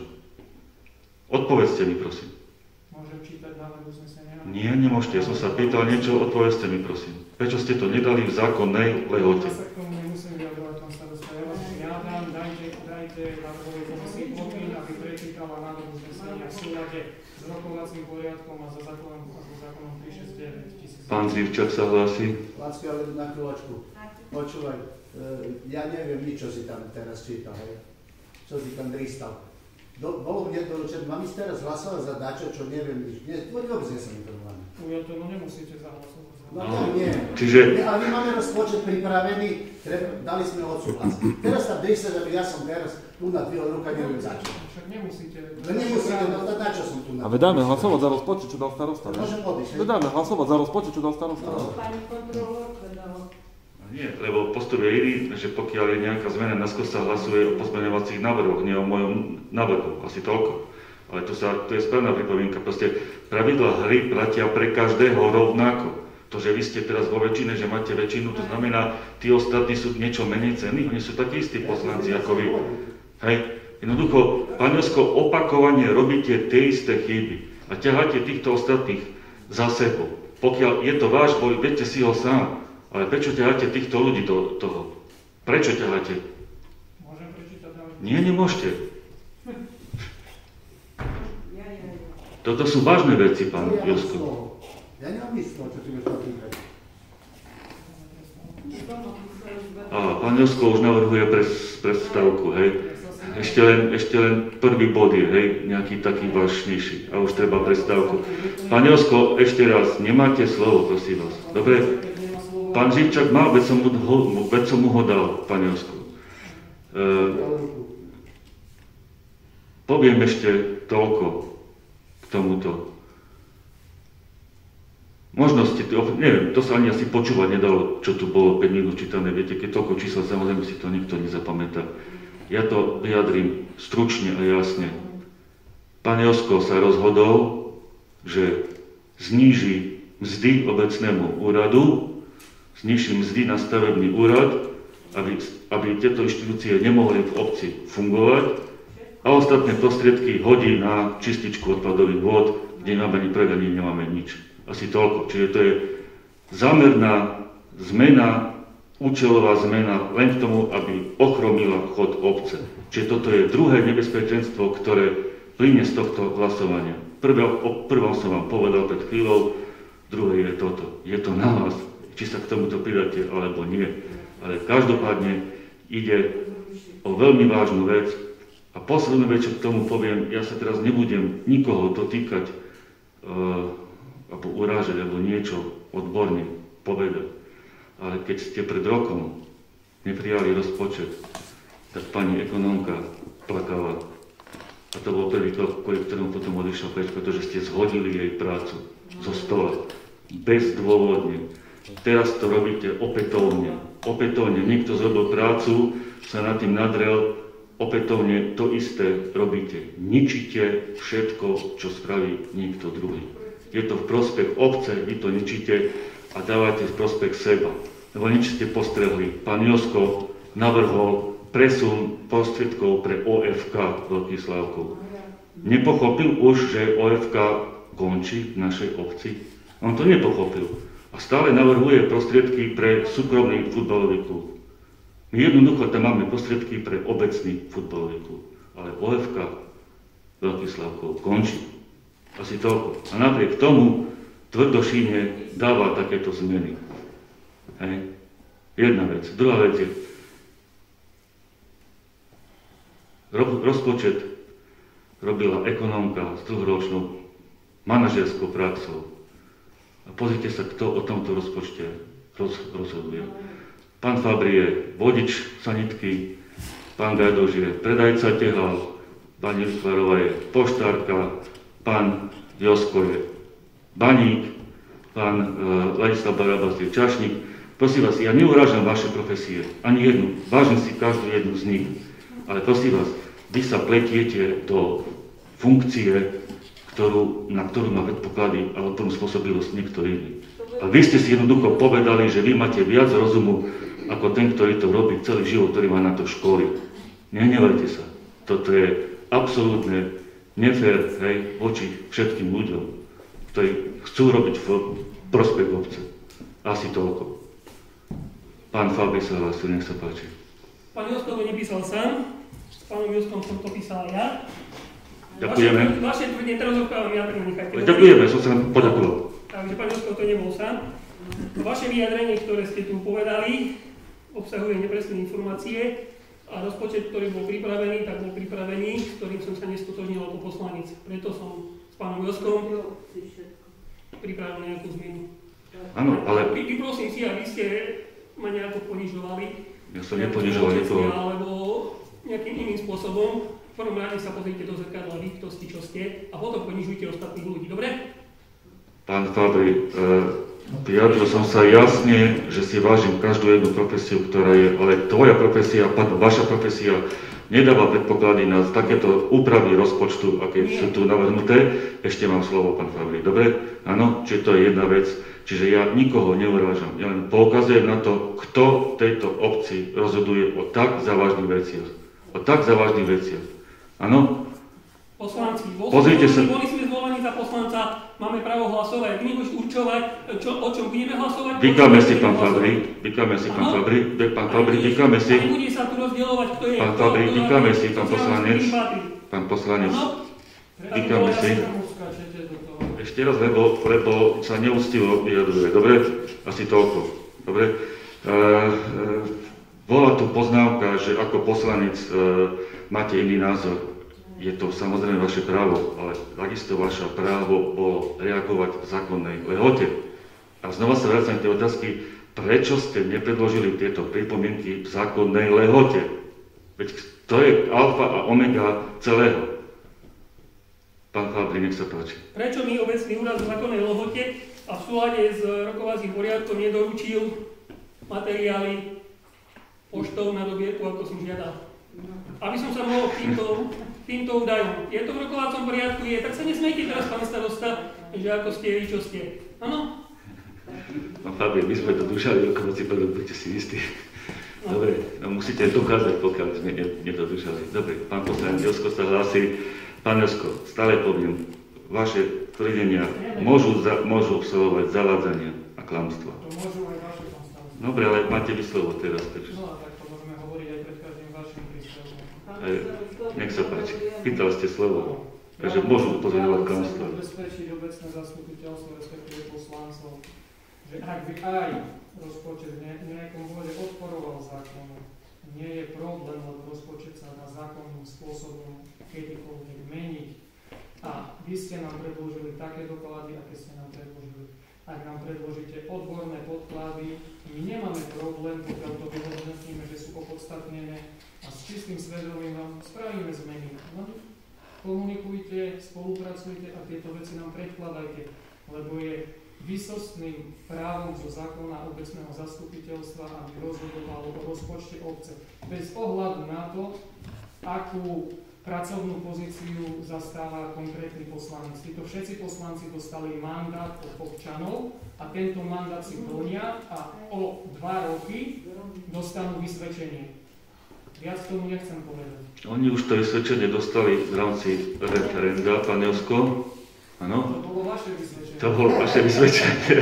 Odpovedzte mi, prosím. Môžem čítať návrh uznesenia? Nie, nemôžete. Ja som sa pýtal niečo, odpovedzte mi, prosím. Prečo ste to nedali v zákonnej lehote? Ja sa k tomu nemusím vyjadrovať, pán starosta. Ja vás žiadam, dajte, dajte návrhovej komisii pokyn, aby prečítala návrh uznesenia v súlade s rokovacím poriadkom a za zákonom, za zákonom tristošesťdesiatdeväť tisíc. Pán Zivčak sa hlási. Lacko, ale na chvíľočku. Počúvaj, ja neviem nič, čo si tam teraz čítal, hej? Čo si tam dristal. Do, bolo mne doručené, mám ísť teraz hlasovať za dačo, čo neviem nič. Nie, vôbec nie som informovaný. Ja to no nemusíte zahlasovať. No, no nie. Čiže... Ale my máme rozpočet pripravený, treba, dali sme odsúhlas. Teraz tam dristal, že ja som teraz tu na dvihol ruka, neviem za čo. Však nemusíte. No nemusíte, no na čo som tu na... A veď dáme hlasovať za rozpočet, čo dal starosta. Môžem odísť, hej? Veď dáme hlasovať za rozpočet, čo dal starosta. No, pani kontrolórka dala. Nie, lebo postup je iný, že pokiaľ je nejaká zmena, naskôr sa hlasuje o pozmeňovacích návrhoch, nie o mojom návrhu, asi toľko. Ale to, sa, to je správna pripomienka, proste pravidlá hry platia pre každého rovnako. To, že vy ste teraz vo väčšine, že máte väčšinu, to znamená, tí ostatní sú niečo menej cenní, oni sú takí istí poslanci ako vy. Hej, jednoducho, pán Josko, opakovane robíte tie isté chyby a ťaháte týchto ostatných za sebou. Pokiaľ je to váš boj, viete si ho sám. Ale prečo ťaháte týchto ľudí do toho? Prečo ťaháte? Môžem prečítať návrh? Nie, nemôžete. Toto sú vážne veci, pán Josko. Ja nemyslel, čo ti budeš napíkať. Á, pán Josko už navrhuje pres, prestávku, hej. Ešte len, ešte len prvý bod je, hej, nejaký taký vážnejší. A už treba prestávku. Pán Josko, ešte raz, nemáte slovo, prosím vás. Dobre? Pán Živčak mal, veď som mu ho, veď som mu ho dal, pán Josko. E, poviem ešte toľko k tomuto. možnosti, neviem, to sa ani asi počúvať nedalo, čo tu bolo päť minút čítané, viete, keď toľko čísel, samozrejme si to nikto nezapamätá. Ja to vyjadrím stručne a jasne. Pán Josko sa rozhodol, že zníži mzdy obecnému úradu, zníži mzdy na stavebný úrad, aby, aby tieto inštitúcie nemohli v obci fungovať a ostatné prostriedky hodí na čističku odpadových vôd, kde máme ani predaní, nemáme nič. Asi toľko. Čiže to je zámerná zmena, účelová zmena len k tomu, aby ochromila chod obce. Čiže toto je druhé nebezpečenstvo, ktoré plyne z tohto hlasovania. Prvé, o prvom som vám povedal pred chvíľou, druhé je toto. Je to na vás, či sa k tomuto pridáte, alebo nie. Ale každopádne ide o veľmi vážnu vec. A poslednú vec, čo k tomu poviem, ja sa teraz nebudem nikoho dotýkať, uh, alebo urážať, alebo niečo odborne povedať. Ale keď ste pred rokom neprijali rozpočet, tak pani ekonómka plakala. A to bol prvý krok, kvôli ktorému potom odišla preč, pretože ste zhodili jej prácu zo stola. Bezdôvodne. Teraz to robíte opätovne. Opätovne. Niekto zrobil prácu, sa nad tým nadrel, opätovne to isté robíte. Ničíte všetko, čo spraví niekto druhý. Je to v prospech obce, vy to ničíte a dávate v prospech seba. Lebo nič ste postrehli. Pán Josko navrhol presun prostriedkov pre ó ef ká Veľký Slávkov. Nepochopil už, že ó ef ká končí v našej obci? On to nepochopil. A stále navrhuje prostriedky pre súkromný futbalový klub. My jednoducho tam máme prostriedky pre obecný futbalový klub. Ale ó ef ká Veľký Slávkov končí. Asi toľko. A napriek tomu tvrdošíne dáva takéto zmeny. Hej. Jedna vec. Druhá vec je, rozpočet robila ekonómka s dlhoročnou manažerskou praxou. A pozrite sa, kto o tomto rozpočte roz, rozhoduje. Pán Fabri je vodič sanitky, pán Gajdoš je predajca tehál, pani Likvarová je poštárka, pán Josko je baník, pán uh, Ladislav Barabas je čašník. Prosím vás, ja neurážam vaše profesie, ani jednu, vážim si každú jednu z nich, ale prosím vás, vy sa pletiete do funkcie, ktorú, na ktorú má predpoklady a odbornú spôsobilosť niekto iný. A vy ste si jednoducho povedali, že vy máte viac rozumu ako ten, ktorý to robí celý život, ktorý má na to školy. Nehnevajte sa. Toto je absolútne nefér, hej, voči všetkým ľuďom, ktorí chcú robiť v prospech obce. Asi toľko. Pán Fabri sa hlásil, nech sa páči. Pán Josko to nepísal sám, s pánom Joskom som to písal ja. Ďakujeme. Vaše, vaše tvrdenie teraz odpávam vyjadrenie, nechajte. Ďakujeme, som sa nám poďakoval. Takže pán Josko to nebol sám. Vaše vyjadrenie, ktoré ste tu povedali, obsahuje nepresné informácie a rozpočet, ktorý bol pripravený, tak bol pripravený, s ktorým som sa nestotožnil ako poslanec. Preto som s pánom Joskom pripravil nejakú zmenu. Áno, ale... Vyprosím si, aby ste ma nejako ponižovali. Ja som neponižoval nikoho. Alebo nejakým iným spôsobom. V prvom rade sa pozrite do zrkadla, vy, kto ste, čo ste, a potom ponižujte ostatných ľudí, dobre? Pán Fabri, vyjadril som sa jasne, že si vážim každú jednu profesiu, ktorá je, ale tvoja profesia, pardon, vaša profesia nedáva predpoklady na takéto úpravy rozpočtu, aké Nie. sú tu navrhnuté. Ešte mám slovo, pán Fabri, dobre? Áno, čiže to je jedna vec. Čiže ja nikoho neurážam, ja len poukazujem na to, kto v tejto obci rozhoduje o tak závažných veciach. O tak závažných veciach. Áno? Poslanci, pozrite sa. Boli sme zvolení za poslanca, máme právo hlasovať. Ty nebudeš určovať, čo, o čom budeme hlasovať. Vykáme si, pán Fabri, vykáme si, pán Fabri, pán Fabri, vykáme si. Nebude sa tu rozdielovať, kto je. Pán Fabri, vykáme si, pán poslanec. Pán poslanec, vykáme si. Ešte raz, lebo, lebo sa neúctivo vyjadruje. Dobre? Asi toľko. Dobre? E, e, bola tu poznámka, že ako poslanec e, máte iný názor. Je to samozrejme vaše právo, ale takisto vaše právo bolo reagovať v zákonnej lehote. A znova sa vracam k tej otázky, prečo ste nepredložili tieto pripomienky v zákonnej lehote? Veď to je alfa a omega celého. Pán Fabri, nech sa páči. Prečo mi obecný úrad v zákonnej lehote a v súlade s rokovacím poriadkom nedoručil materiály poštou na dobierku, ako som žiadal? Aby som sa mohol k týmto, týmto údajom. Je to v rokovacom poriadku, je, tak sa nesmejte teraz, pán starosta, že ako ste vy, čo ste. Áno? Pán Fabri, my sme to dúšali rokovací poriadok, buďte si istí. Dobre, no musíte dokázať, pokiaľ sme nedodržali. Dobre, pán poslanec Josko sa hlási. Pán Josko, stále poviem, vaše tvrdenia môžu, za, môžu obsahovať zavádzania a klamstva. To môžu aj vaše, pán starosta. Dobre, ale máte vy slovo teraz. Takže. No, tak to môžeme hovoriť aj pred každým vašim príspevkom. E, nech sa páči, pýtali ste slovo, takže môžu upozorňovať klamstva. Ja chcem ubezpečiť obecné zastupiteľstvo, respektíve poslancov, že ak by aj rozpočet v nejakom bode odporoval zákonu, nie je problém, lebo rozpočet sa dá zákonným spôsobom kedykoľvek meniť. A vy ste nám predložili také doklady, aké ste nám predložili. Ak nám predložíte odborné podklady, my nemáme problém, pokiaľ to vyhodnotíme, že sú opodstatnené a s čistým svedomím vám spravíme zmeny. No, komunikujte, spolupracujte a tieto veci nám predkladajte, lebo je výsostným právom zo zákona obecného zastupiteľstva, aby rozhodovalo o rozpočte obce. Bez ohľadu na to, akú pracovnú pozíciu zastáva konkrétny poslanec. Títo všetci poslanci dostali mandát od občanov a tento mandát si plnia a o dva roky dostanú vysvedčenie. Viac tomu nechcem povedať. Oni už to vysvedčenie dostali v rámci referenda, pán Josko. Áno? To bolo vaše vysvedčenie. To bolo vaše vysvedčenie.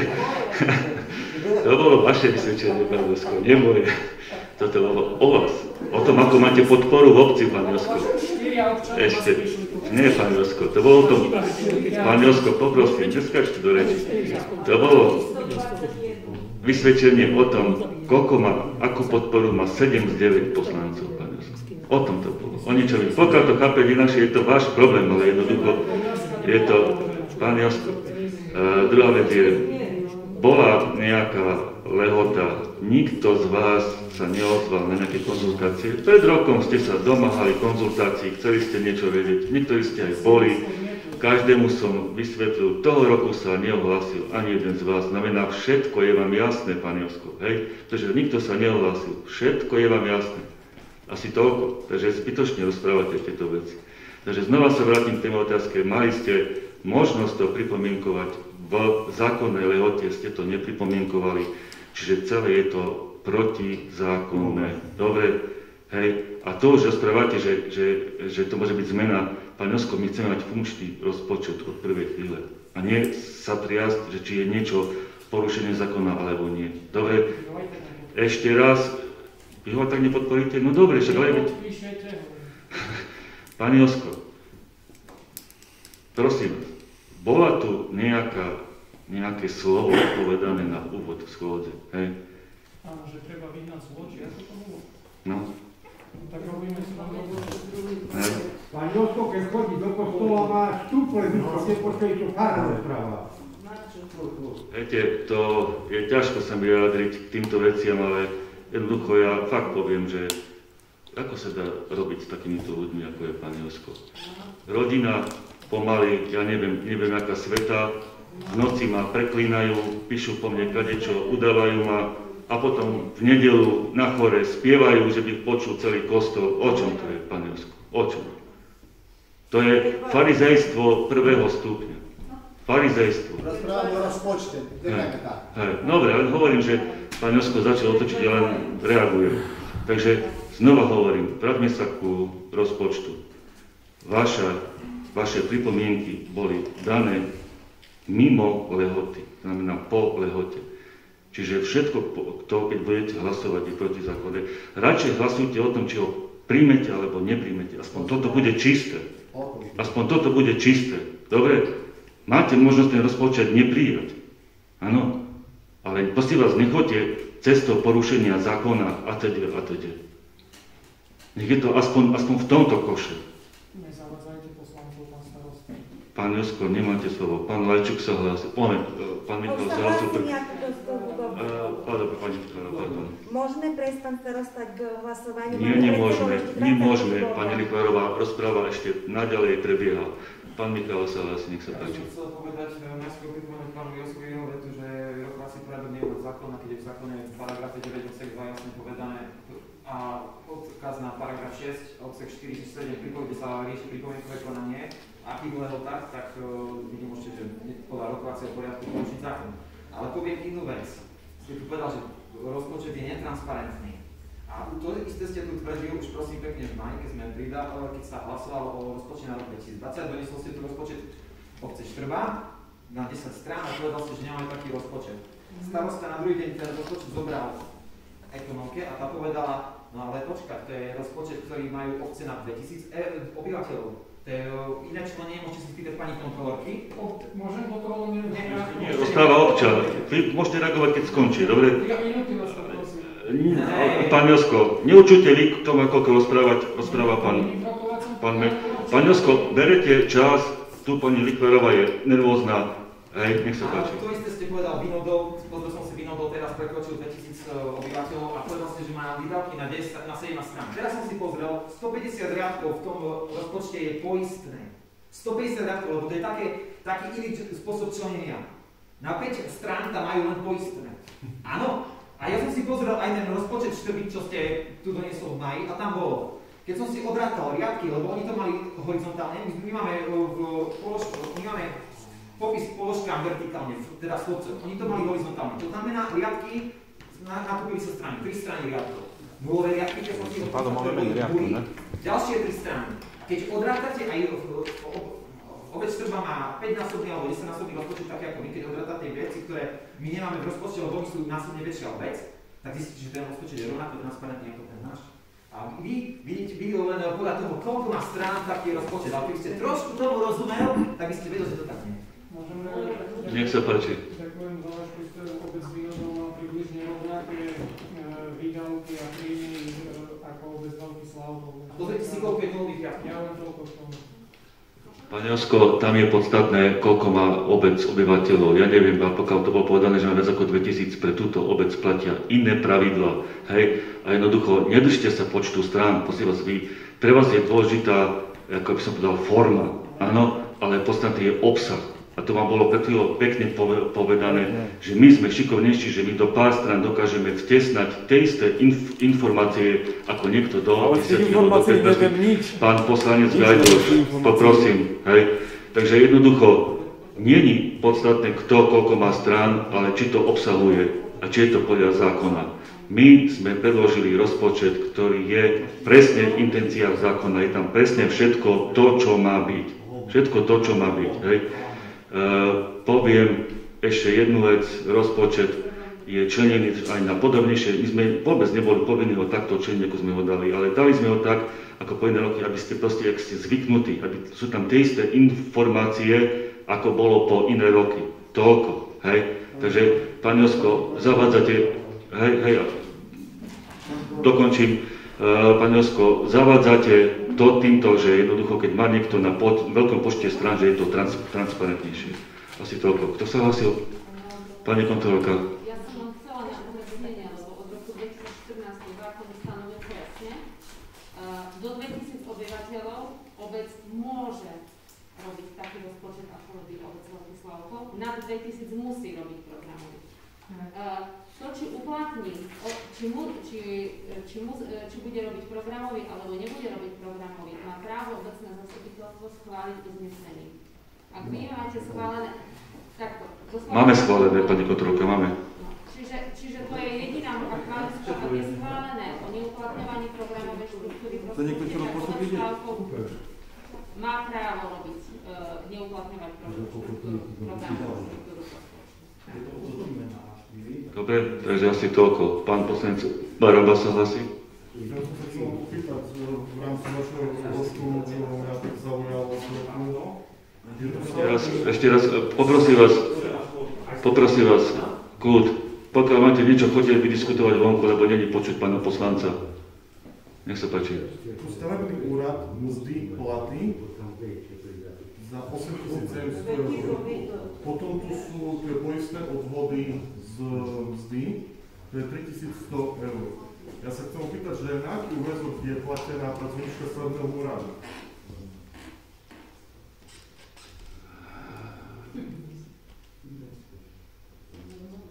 To bolo vaše vysvedčenie, pán Josko, nie moje. Toto bolo o vás. O tom, ako máte podporu v obci, pán Josko. Ešte. Nie, pán Josko, to bolo o tom. Pán Josko, poprosím, neskačte do reči. To bolo vysvedčenie o tom, koľko má, akú podporu má sedem z deväť poslancov, pán Josko. O tom to bolo. O ničom. Pokiaľ to chápe inakšie, je to váš problém, ale jednoducho je to, pán Josko. Uh, druhá vec je, bola nejaká lehota, nikto z vás sa neozval na nejaké konzultácie. Pred rokom ste sa domáhali konzultácií, chceli ste niečo vedieť, niektorí ste aj boli. Každému som vysvetlil, toho roku sa neohlásil ani jeden z vás. Znamená, všetko je vám jasné, pán Josko, hej? Pretože nikto sa neohlásil, všetko je vám jasné. Asi toľko, takže zbytočne rozprávate tieto veci. Takže znova sa vrátim k tej otázke, mali ste možnosť to pripomienkovať, v zákonnej lehote ste to nepripomienkovali, čiže celé je to protizákonné. Dobre, hej, a to už rozprávate, že, že, že to môže byť zmena. Pán Josko, my chceme mať funkčný rozpočet od prvej chvíle. A nie sa triasť, že či je niečo porušenie zákona alebo nie. Dobre, ešte raz, vy ho tak nepodporíte? No dobre, však ale... Pán Josko, prosím, bola tu nejaká, nejaké slovo povedané na úvod schôdze, hej? Áno, že treba vyhnať zločí, ako to bolo? No. Tak robíme si na Pán Josko, keď chodí do kostola, má štúple, ste počkali, čo farná rozpráva. Viete, to je ťažko sa mi vyjadriť k týmto veciam, ale jednoducho ja fakt poviem, že ako sa dá robiť s takýmito ľuďmi, ako je pán Josko. Rodina pomaly, ja neviem, neviem aká sveta, v noci ma preklínajú, píšu po mne kadečo, udávajú ma a potom v nedelu na chore spievajú, že by počul celý kostol. O čom to je, pán Josko? O čom? To je farizejstvo prvého stupňa. Farizejstvo. Rozprávame o rozpočte. Dobre, ale hovorím, že pán Josko začal otočiť, ja len reagujem. Takže znova hovorím, vráťme sa ku rozpočtu. Vaša, vaše pripomienky boli dané mimo lehoty, znamená po lehote. Čiže všetko, to, keď budete hlasovať, je proti zákone. Radšej hlasujte o tom, či ho príjmete alebo nepríjmete. Aspoň toto bude čisté. Aspoň toto bude čisté. Dobre? Máte možnosť ten rozpočet neprijať. Áno. Ale prosím vás, nechoďte cestou porušenia zákona a teda a teda. Nech je to aspoň, aspoň v tomto koše. Nezavadzajte poslancov, pán starosta. Pán Josko, nemáte slovo. Pán Lajčuk sa hlási. Moment, pán Mikol sa hlási. Môžeme prejsť, pán starosta, k hlasovaniu? Nie, nemôžeme. My môžeme. Pani Liklerová rozpráva ešte naďalej prebieha. Pán Michal Salasi, nech sa páči. Ja som chcel povedať, najskôr pripomenúť pánu Joskovi jednu vetu, že rokovací poriadok nie je od zákona, keď je v zákone v paragrafe deväť odsek dva jasne povedané a odkaz na paragraf šesť odsek štyri či sedem, kde sa rieši pripomienkové konanie. Ak by bolo tak, tak vidím môžete, že podľa rokovacieho poriadku porušiť zákon. Ale poviem inú vec. Ste tu povedal, že rozpočet je netransparentný. A to isté ste tu tvrdili už prosím pekne v maji, keď sme pridávali, keď sa hlasovalo o rozpočte na rok dvetisícdvadsať, doniesol ste tu rozpočet obce Štrba na desať strán a povedal ste, že nemáme taký rozpočet. Starosta na druhý deň ten rozpočet zobral ekonomke a tá povedala, no ale počkať, to je rozpočet, ktorý majú obce na dvetisíc e, obyvateľov. To je iné členie, môžete si spýtať pani kontrolorky. Môžem kontrolovať? Nie, rozpráva občan. Vy môžete reagovať, keď skončí, dobre? Pán Josko, neučujte vy k tomu, koľko rozprávať, rozpráva pán, pán Me. Pán Josko, berete čas, tu pani Likverová je nervózna, hej, nech sa páči. To isté ste povedal Vinodol, pozrel som si Vinodol, teraz prekročil dvetisíc obyvateľov a povedal ste, že má výdavky na, desať, na sedemnásť strán. Teraz som si pozrel, stopäťdesiat riadkov v tom rozpočte je poistné. stopäťdesiat riadkov, lebo to je také, taký iný spôsob členenia. Na päť strán tam majú len poistné. Áno. A ja som si pozrel aj ten rozpočet Štrby, čo ste tu doniesol v maji, a tam bolo. Keď som si odrátal riadky, lebo oni to mali horizontálne, my máme, v položku, my máme popis položkám vertikálne, teda stĺpcov, oni to mali horizontálne. To znamená, riadky nakúpili sa strany, tri strany riadkov. Nulové riadky, keď som si odrátal, boli ďalšie tri strany. Keď odrátate aj obec Štrba má päťnásobný alebo desaťnásobný rozpočet také ako my, keď odrátate veci, ktoré my nemáme v rozpočte, lebo my sú násobne väčšia obec, tak zistíte, že ten rozpočet je rovnako transparentný ako ten náš. A vy vidíte, vidíte len podľa toho, koľko má strán taký rozpočet. Ale keby ste trošku tomu rozumel, tak by ste vedeli, že to tak nie. Nech sa páči. Ďakujem za váš príspevok. Obec Vinodol má približne rovnaké výdavky a príjmy ako obec Veľký Slavkov. Pozrite si, koľko je nových riadkov. Ja len toľko k tomu. Pán Josko, tam je podstatné, koľko má obec obyvateľov. Ja neviem, pokiaľ to bolo povedané, že má viac ako dvetisíc, pre túto obec platia iné pravidlá. Hej, a jednoducho, nedržte sa počtu strán, prosím vás, vy, pre vás je dôležitá, ako by som povedal, forma, áno, ale podstatný je obsah. A to vám bolo pred chvíľou pekne povedané, že my sme šikovnejší, že my do pár strán dokážeme vtesnať tie isté inf- informácie, ako niekto do... Ale s tým informácií neviem nič. Pán poslanec Gajdoš, poprosím, hej. Takže jednoducho, nie je podstatné, kto koľko má strán, ale či to obsahuje a či je to podľa zákona. My sme predložili rozpočet, ktorý je presne v intenciách zákona, je tam presne všetko to, čo má byť. Všetko to, čo má byť, hej. Uh, poviem ešte jednu vec, rozpočet je členený aj na podobnejšie, my sme vôbec neboli povinní ho takto členiť, ako sme ho dali, ale dali sme ho tak, ako po iné roky, aby ste proste, ak ste zvyknutí, aby sú tam tie isté informácie, ako bolo po iné roky. Toľko, hej. Takže, pán Josko, zavádzate, hej, hej, dokončím, uh, pán Josko, zavádzate to týmto, že jednoducho, keď má niekto na pod, veľkom počte strán, že je to trans, transparentnejšie. Asi toľko. Kto sa hlasil? Pani kontrolka. Ja som len chcela na umiestnenie, lebo od roku dvetisícštrnásť zákon stanovil presne. Do dvetisíc obyvateľov obec môže robiť taký rozpočet, ako robí obec Veľký Slavkov. Nad dvetisíc musí robiť programový. To, či uplatní, či, mu, či, či, mu, či bude robiť programový, alebo nebude robiť programový, má právo obecné zastupiteľstvo schváliť uznesením. Ak vy máte schválené, takto. Máme schválené, pani kontrolka, máme. No, čiže, čiže to je jediná chváliť, ak je schválené o neuplatňovaní programovej štruktúry rozpočtu, má právo robiť, uh, neuplatňovať štruktúru, programovú štruktúru rozpočtu. Dobre, takže asi toľko. Pán poslanec Baraba sa hlasí. Ja som sa chcel opýtať, v rámci vašeho rozpočtu mňa tak zaujalo Ešte raz, ešte raz, poprosím vás, poprosím vás, kľud, pokiaľ máte niečo, chodite vydiskutovať vonku, lebo není počuť pána poslanca. Nech sa páči. Tu stavebný úrad, mzdy, platy za osemtisíc sedemsto eur. Potom tu sú tie poistné odvody z mzdy, to je tritisícsto eur. Ja sa chcem opýtať, že na aký úväzok je platená pracovníčka stavebného úradu?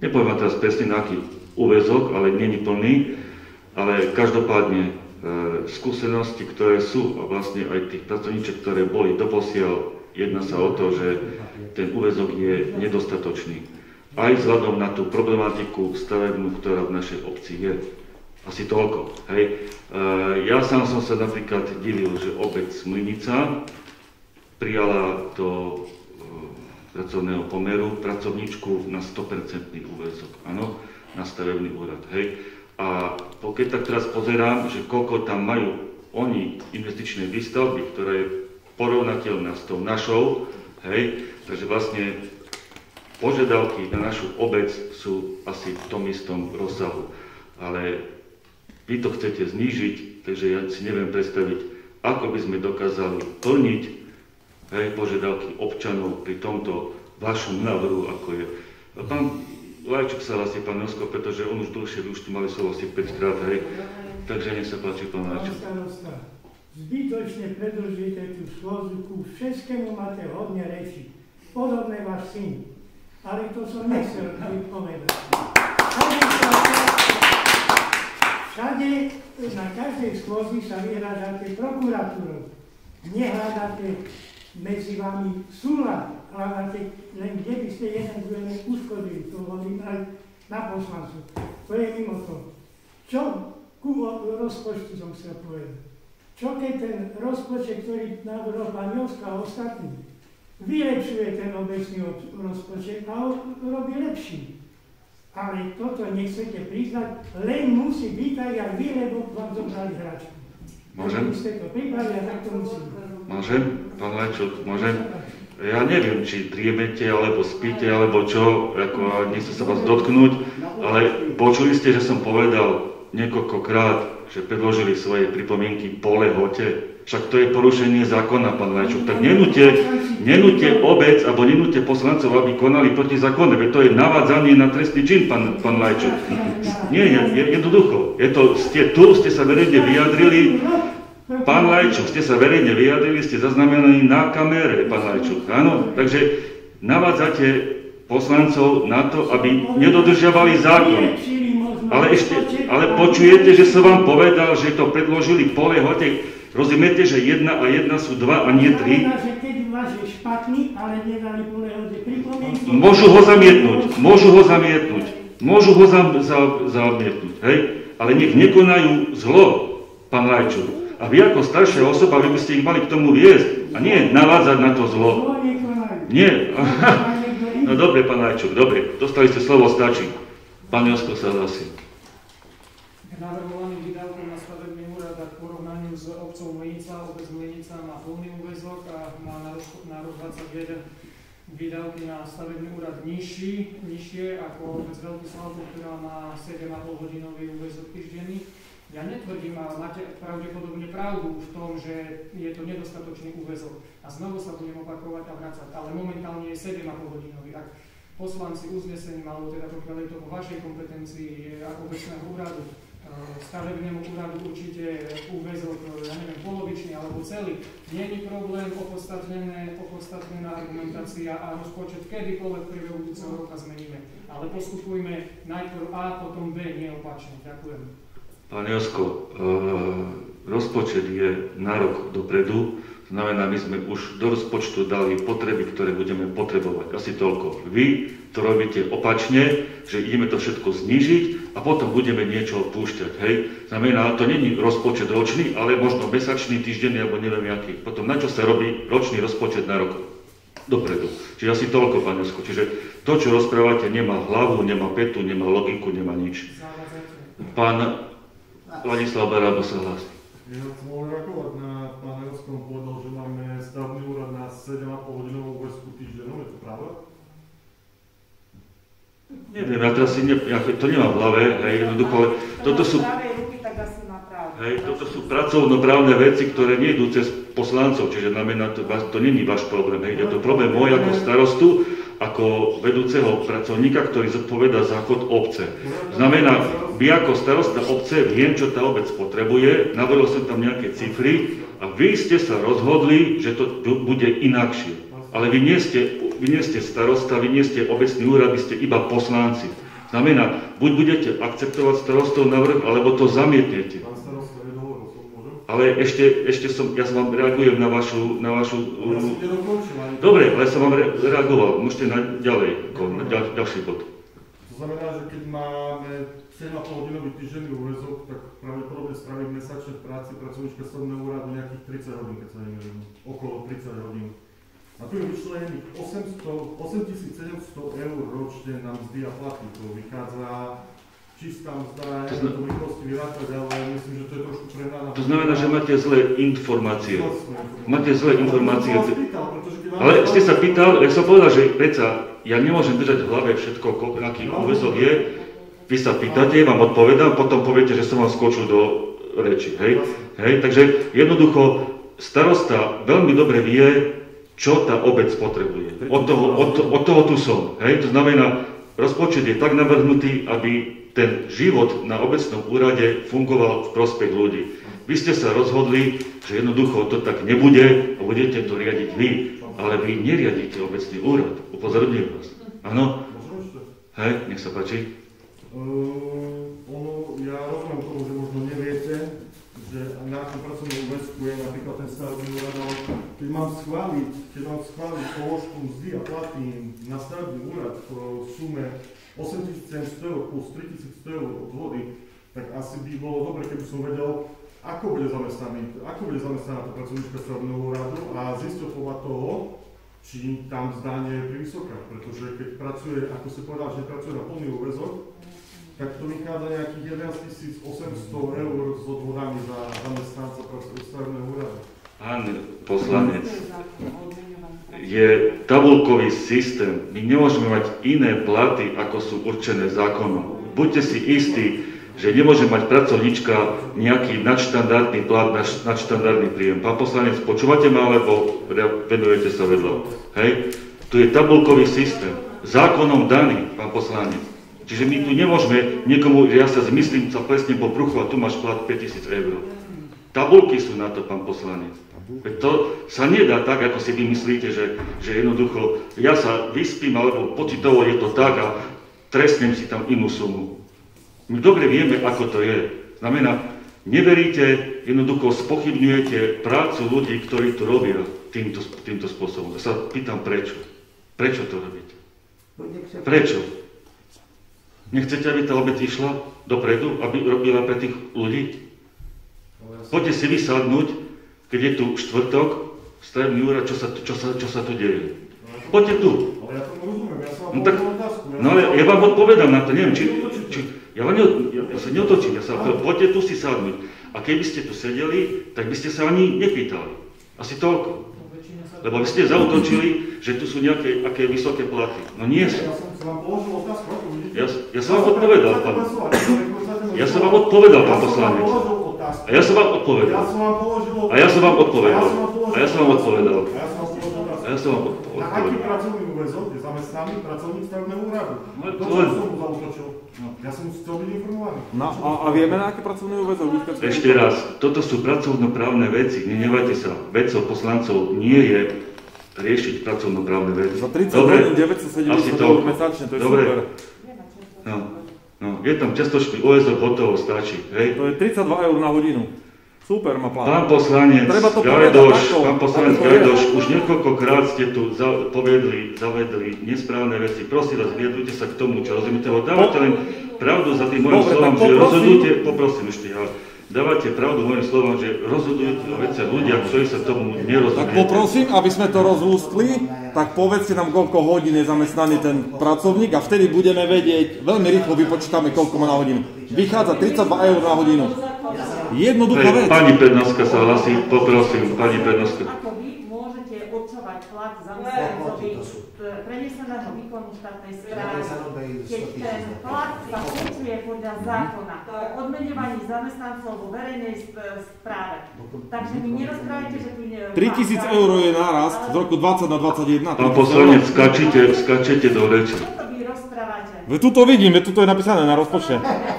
Nepoviem vám teraz presne na aký úväzok, ale nie je plný, ale každopádne e, skúsenosti, ktoré sú a vlastne aj tých pracovníček, ktoré boli doposiaľ, jedná sa o to, že ten úväzok je nedostatočný. Aj vzhľadom na tú problematiku stavebnú, ktorá v našej obci je. Asi toľko. Hej. Ja sám som sa napríklad divil, že obec Mlynica prijala do pracovného pomeru pracovníčku na sto percent úväzok, áno, na stavebný úrad. Hej. A keď tak teraz pozerám, že koľko tam majú oni investičné výstavby, ktorá je porovnateľná s tou našou, hej, takže vlastne požiadavky na našu obec sú asi v tom istom rozsahu. Ale vy to chcete znížiť, takže ja si neviem predstaviť, ako by sme dokázali plniť, hej, požiadavky občanov pri tomto vašom návrhu, ako je. A pán Lajčuk sa hlasí, pán Josko, pretože on už dlhšie, už tu mali slovo asi päťkrát, hej. Takže nech sa páči, pán Lajčuk. Zbytočne predlžíte tú schôdzu, ku všetkému máte hodne reči. Podobné váš syn. Ale to som nechcel povedať. Všade, na každej schôdzi sa vyhľadáte prokuratúrou. Nehľadáte medzi vami súlad. Hľadáte len, kde by ste jeden druhého uškodili. To hovorím aj na poslancu. To je mimo to. Čo ku rozpočtu som chcel povedať? Čo keď ten rozpočet, ktorý navrhol pán Joska a ostatní, vylepšuje ten obecný rozpočet a robí lepší. Ale toto nechcete priznať, len musí byť aj aj vy, lebo vám zobrali hračku. Môžem? Ste to pripravili a tak to musí. Môžem? Pán Lajčuk, môžem? Ja neviem, či driemete, alebo spíte, alebo čo, ako nechcem sa vás dotknúť, ale počuli ste, že som povedal niekoľkokrát, že predložili svoje pripomienky po lehote. Však to je porušenie zákona, pán Lajčuk. Tak nenúte, nenúte obec, alebo nenúte poslancov, aby konali proti zákonu, veď to je navádzanie na trestný čin, pán, pán Lajčuk. Nie, je, jednoducho. Je to, ste tu, ste sa verejne vyjadrili, pán Lajčuk, ste sa verejne vyjadrili, ste zaznamenaní na kamere, pán Lajčuk. Áno, takže navádzate poslancov na to, aby nedodržiavali zákon. Ale ešte, ale počujete, že som vám povedal, že to predložili po lehote. Rozumiete, že jedna a jedna sú dva a nie tri? Môžu ho zamietnúť, môžu ho zamietnúť, môžu ho zam, za, zamietnúť, hej? Ale nech nekonajú zlo, pán Lajčuk. A vy ako staršia osoba, vy by ste ich mali k tomu viesť a nie navádzať na to zlo. Nie. No dobre, pán Lajčuk, dobre, dostali ste slovo, stačí. Pán Josko sa hlasí. Navrhovaný výdavkom na stavebný úrad a v porovnaní s obcov Mlynica, obec Mlynica má plný úväzok a má na rok, na rok dvadsaťjeden výdavky na stavebný úrad nižší, nižšie ako obec Veľký Slavov, ktorá má sedem a pol hodinový úväzok týždenný. Ja netvrdím, ale máte pravdepodobne pravdu v tom, že je to nedostatočný úväzok. A znovu sa budem opakovať a vracať, ale momentálne je sedem a pol hodinový. Ak poslanci uznesením, alebo teda pokiaľ je to vo vašej kompetencii ako obecného úradu, stavebnému úradu určite úväzok, ja neviem, polovičný alebo celý. Nie je problém, opodstatnené, opodstatnená argumentácia a rozpočet kedykoľvek v priebehu budúceho roka zmeníme. Ale postupujme najprv A, potom B, nie opačne. Ďakujem. Pán Josko, e, rozpočet je na rok dopredu, znamená, my sme už do rozpočtu dali potreby, ktoré budeme potrebovať. Asi toľko. Vy to robíte opačne, že ideme to všetko znížiť a potom budeme niečo púšťať. Hej? Znamená, to není rozpočet ročný, ale možno mesačný, týždenný, alebo neviem aký. Potom na čo sa robí ročný rozpočet na rok dopredu. Čiže asi toľko, pán Josko. Čiže to, čo rozprávate, nemá hlavu, nemá petu, nemá logiku, nemá nič. Pán Ladislav Barábo sa hlási. Ja chcem reagovať na pána Joska, on povedal, že máme stavebný úrad na sedem a pol hodinovú úväzku týždennom, je to pravda? Neviem, ja teraz si ne, ja to nemám v hlave, hej, jednoducho, ale toto sú, hej, toto sú pracovnoprávne veci, ktoré nejdú cez poslancov, čiže znamená, to, to není váš problém, hej, je to problém môj ako starostu, ako vedúceho pracovníka, ktorý zodpovedá za chod obce. Znamená, vy ako starosta obce, viem, čo tá obec potrebuje, navrhol som tam nejaké cifry a vy ste sa rozhodli, že to bude inakšie. Ale vy nie ste, vy nie ste starosta, vy nie ste obecný úrad, vy ste iba poslanci. Znamená, buď budete akceptovať starostov návrh, alebo to zamietnete. Ale ešte, ešte som, ja som vám reagujem na vašu... Na vašu ja som nedokončil. Dobre, ale som vám re, reagoval. Môžete na ďalej, na ďal, ďalší bod. To znamená, že keď máme sedem a pol hodinový týždenný úväzok, tak pravdepodobne spraví mesačne v práci pracovníčka stavebného úradu nejakých tridsať hodín, keď sa nemýlim. Okolo tridsať hodín. A tu je vyčlenených osem tisíc sedemsto eur ročne na mzdy a platy. To vychádza čistá mzda, neviem to v rýchlosti vyrátať, ale myslím, že to je trošku prehnaná. To znamená, že máte zlé informácie. Máte zlé informácie. Ale ste sa pýtal, ja som povedal, že predsa ja nemôžem držať v hlave všetko, aký úväzok je. Vy sa pýtate, vám odpovedám, potom poviete, že som vám skočil do reči. Hej? Hej? Takže jednoducho starosta veľmi dobre vie, čo tá obec potrebuje. Od toho, od, od toho tu som. Hej? To znamená, rozpočet je tak navrhnutý, aby ten život na obecnom úrade fungoval v prospech ľudí. Vy ste sa rozhodli, že jednoducho to tak nebude a budete to riadiť vy, ale vy neriadíte obecný úrad. Upozorňujem vás. Áno? Hej, nech sa páči. Uh, ono, ja rozumiem tomu, že možno neviete, že na akom pracovnom úväzku je napríklad ten stavebný úrad, ale keď mám schváliť, keď mám schváliť položku mzdy a platy na stavebný úrad v sume osem tisíc sedemsto eur plus tri tisíc sto eur od vody, tak asi by bolo dobre, keby som vedel, ako bude zamestnaný, ako bude zamestnaná tá pracovníčka stavebného úradu a zistil podľa toho, či tam mzda nie je privysoká, pretože keď pracuje, ako si povedal, že pracuje na plný úväzok, tak to vychádza nejakých jedenásť tisíc osemsto eur s odvodami za zamestnanca stavebného úradu. Pán poslanec, je tabulkový systém. My nemôžeme mať iné platy, ako sú určené zákonom. Buďte si istí, že nemôže mať pracovníčka nejaký nadštandardný plat, nadštandardný príjem. Pán poslanec, počúvate ma, alebo venujete sa vedľa? Hej? Tu je tabulkový systém. Zákonom daný, pán poslanec. Čiže my tu nemôžeme niekomu, že ja sa zmyslím sa presne po bruchu a tu máš plat päťtisíc eur. Tabulky sú na to, pán poslanec. Veď to sa nedá tak, ako si vy myslíte, že, že jednoducho ja sa vyspím, alebo pocitovo je to tak a trestnem si tam inú sumu. My dobre vieme, ako to je. Znamená, neveríte, jednoducho spochybňujete prácu ľudí, ktorí to robia týmto, týmto spôsobom. Ja sa pýtam, prečo? Prečo to robíte? Prečo? Nechcete, aby tá obec išla dopredu, aby robila pre tých ľudí? Poďte si vysadnúť, keď je tu štvrtok, stavebný úrad, čo sa, čo sa, čo sa tu deje. Poďte tu. Ale ja tomu rozumiem, ja som vám no, tak, otázku. Ja no ale ja vám odpovedám na to, neviem, či, či ja, vám ne, ja, ja sa neotočím, ja sa, poďte tu si sadnúť. A keby ste tu sedeli, tak by ste sa ani nepýtali. Asi toľko. Lebo vy ste zautočili, že tu sú nejaké aké vysoké platy. No nie sú. Ja som vám položil otázku, ako vidíte. Ja, ja som vám odpovedal, pán. Ja som vám odpovedal, pán poslanec. A ja som vám odpovedal. A ja som vám odpovedal. A ja som vám odpovedal. A ja som vám odpovedal. Na aký pracovný úväzok je zamestnaný pracovník stavebného úradu? To som mu zautočil. Ja som chcel byť informovaný. No a, a vieme na aké pracovný úväzok? Ešte raz, toto sú pracovnoprávne veci. Nenevajte sa. Vecou poslancov nie je riešiť pracovnoprávne veci. Za tridsať hodín deväťstosedemdesiat eur mesačne, to je dobre. Super. No, no, je tam čiastočný úväzok, hotovo, stačí. Hej? To je tridsaťdva eur na hodinu. Super, má plán. Pán poslanec Gajdoš, pán poslanec Gajdoš, už niekoľkokrát ste tu za, povedli, zavedli nesprávne veci. Prosím vás, vyjadrujte sa k tomu, čo rozumiete. Dávate len pravdu za tým mojim slovám, že rozhodujte, poprosím ešte ja, dávate pravdu mojim slovám, že rozhodujete o veciach ľudia, ktorí sa tomu nerozumiejú. Tak poprosím, aby sme to rozlústli, tak povedzte nám, koľko hodín je zamestnaný ten pracovník a vtedy budeme vedieť, veľmi rýchlo vypočítame, koľko má na hodinu. Vychádza tridsaťdva eur na hodinu. Jednoduchá vec. Pani prednostka sa hlasí, poprosím, pani prednostka. Ako vy môžete určovať plat zamestnancovi preneseného výkonu štátnej správy, keď ten plat sa určuje podľa zákona o odmeňovaní zamestnancov vo verejnej správe. Takže mi nerozprávajte, že tu... tritisíc eur je nárast z roku dvadsať na dvadsaťjeden. Pán poslanec, skačete, skačete do reči. Čo to vy rozprávate? Veď tu to vidím, veď tu to je napísané na rozpočte.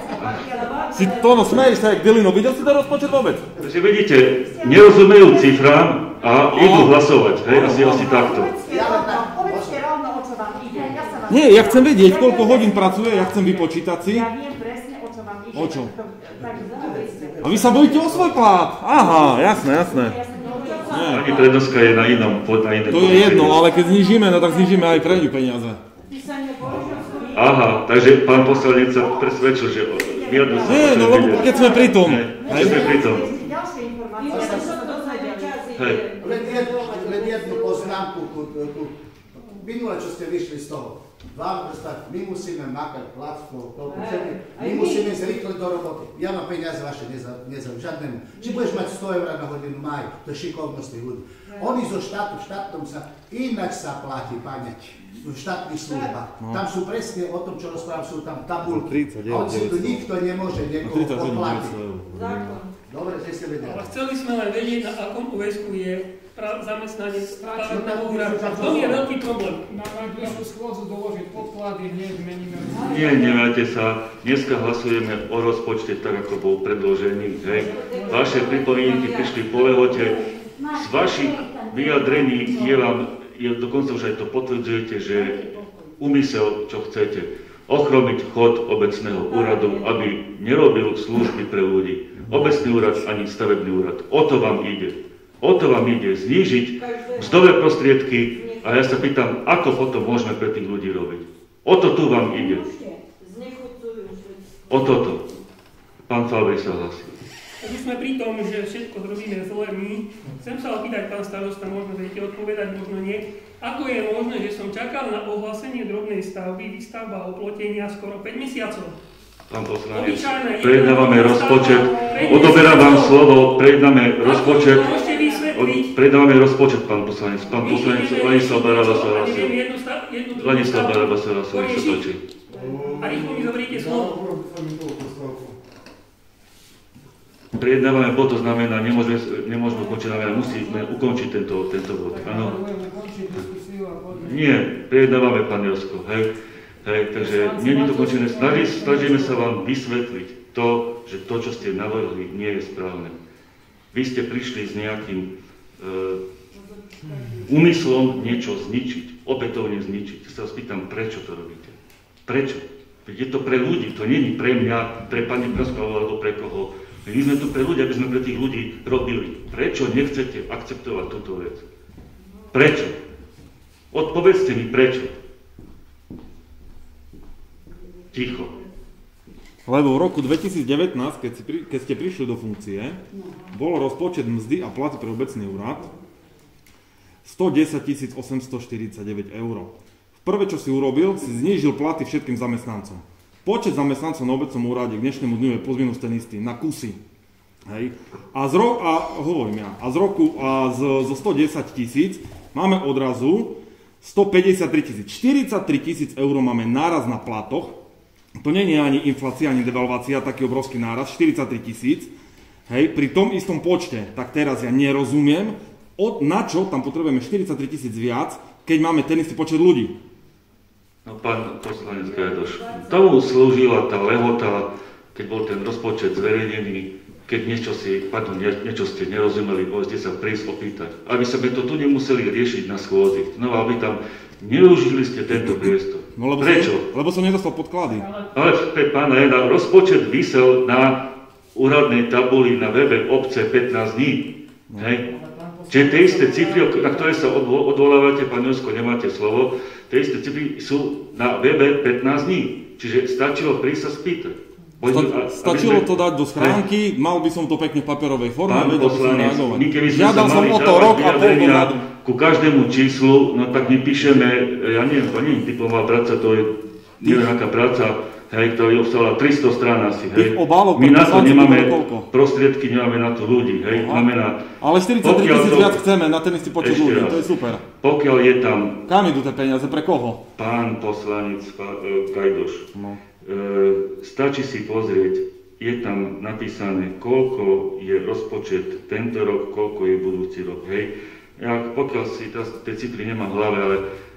Si to, no smeješ sa jak Dilino, videl si ten rozpočet vôbec? Takže vidíte, nerozumejú cifrám a idú hlasovať, hej, asi, asi takto. Povedzte rovno, o čo vám ide. Ja sa vás Nie, ja chcem vedieť, koľko hodín pracuje, ja chcem vypočítať si. Ja viem presne, o čo vám ide. O čo? Tak, tak, A vy sa bojíte o svoj plat? Aha, jasné, jasné. Pani prednoska je na inom, pod na inom. To je jedno, ale keď znižíme, no tak znižíme aj pre ňu peniaze. Aha, takže pán poslanec sa presvedčil, že vyjadru sa... Nie, no lebo keď sme pri tom. Keď sme pri tom. Hej. Len jednu, len jednu poznámku. Minule, čo ste vyšli z toho. Vám dostať, my musíme makať placko, toľko ceny, my musíme ísť rýchle do roboty. Ja mám peniaze vaše, nezaujímavé žiadnemu. Či budeš mať sto eur na hodinu, maj, to je šikovnosť tých ľudí. Oni zo štátu, štátom sa ináč sa platí, pane, v štátnych službách. No. Tam sú presne o tom, čo rozprávam, sú tam tabulky. A on si tu nikto nemôže niekoho poplatiť. Dobre, že ste vedeli. Ale chceli sme len vedieť, na akom úväzku je zamestnanec stavebného úradu. To je veľký problém. Na najbližšiu schôdzu doložiť podklady, hneď meníme. Nie, nemáte sa. Dneska hlasujeme o rozpočte tak, ako bol predložený. Hej. Vaše pripomienky prišli po lehote. Z vašich vyjadrení je vám, je, dokonca už aj to potvrdzujete, že úmysel, čo chcete, ochromiť chod obecného úradu, aby nerobil služby pre ľudí. Obecný úrad ani stavebný úrad. O to vám ide. O to vám ide znížiť mzdové prostriedky a ja sa pýtam, ako potom môžeme pre tých ľudí robiť. O to tu vám ide. O toto. Pán Fabri sa hlasí. Tak už sme pri tom, že všetko zrobíme zle my. Chcem sa opýtať, pán starosta, možno viete odpovedať, možno nie. Ako je možné, že som čakal na ohlásenie drobnej stavby, výstavba oplotenia skoro päť mesiacov? Pán poslanec, prejednávame rozpočet, odoberám vám slovo, prejednáme rozpočet, prejednávame rozpočet, pán poslanec. Pán poslanec Ladislav Baraba sa hlásil. Ladislav Baraba sa hlásil, nech sa páči. A rýchlo mi zoberiete slovo. Prejednávame bod, to znamená, nemôžeme, nemôžeme ukončiť, znamená, musíme ukončiť tento, tento bod. Áno. Nie, prejednávame, pán Josko, hej. Hej, takže nie je to končené. Snaží, snažíme sa vám vysvetliť to, že to, čo ste navrhli, nie je správne. Vy ste prišli s nejakým e, úmyslom niečo zničiť, opätovne zničiť. Ja sa vás pýtam, prečo to robíte? Prečo? Veď je to pre ľudí, to nie je pre mňa, pre pani Praskovú alebo pre koho. My sme tu pre ľudí, aby sme pre tých ľudí robili. Prečo nechcete akceptovať túto vec? Prečo? Odpovedzte mi, prečo? Ticho. Lebo v roku dvetisícdevätnásť, keď, si pri, keď ste prišli do funkcie, bol rozpočet mzdy a platy pre obecný úrad stodesaťtisíc osemstoštyridsaťdeväť eur. Prvé, čo si urobil, si znížil platy všetkým zamestnancom. Počet zamestnancov na obecnom úrade k dnešnému dňu je plus minus ten istý, na kusy. Hej. A, z ro- a hovorím ja, a z roku a z, zo stodesať tisíc máme odrazu stopäťdesiattri tisíc. štyridsaťtri tisíc eur máme náraz na platoch. To nie je ani inflácia, ani devalvácia, taký obrovský náraz, štyridsaťtri tisíc. Hej, pri tom istom počte, tak teraz ja nerozumiem, od, na čo tam potrebujeme štyridsaťtri tisíc viac, keď máme ten istý počet ľudí. No pán poslanec Gajdoš, tomu slúžila tá lehota, keď bol ten rozpočet zverejnený, keď niečo, si, pardon, niečo ste nerozumeli, môžete sa prísť opýtať. Aby sme to tu nemuseli riešiť na schôdzi. No aby tam neužili ste tento priestor. No, lebo prečo? Som, lebo som nedostal podklady. Ale pána Jana, rozpočet visel na úradnej tabuli na webe obce pätnásť dní. No. Hej? Čiže tie isté cifry, na ktoré sa odvolávate, pán Josko, nemáte slovo, tie isté cifry sú na webe pätnásť dní. Čiže stačilo prísť sa spýtať. Sta- stačilo sme... to dať do schránky, mal by som to pekne v papierovej forme, pán vedel by som reagovať. My keby sme Žiadal sa som mali o to rok a pol dozadu. Ku každému číslu, no tak my píšeme, ja neviem, to nie je diplomová práca, to je neviem aká práca, hej, ktorá je obsahovala tristo strán asi, hej. My na to nemáme prostriedky, nemáme na to ľudí, hej, znamená... Ale štyridsaťtri tisíc to... viac chceme na ten istý počet ľudí, raz. To je super. Pokiaľ je tam... Kam idú tie peniaze, pre koho? Pán poslanec uh, Gajdoš, no. uh, stačí si pozrieť, je tam napísané, koľko je rozpočet tento rok, koľko je budúci rok, hej. Ja pokiaľ si tá, tie cifry nemám v hlave, ale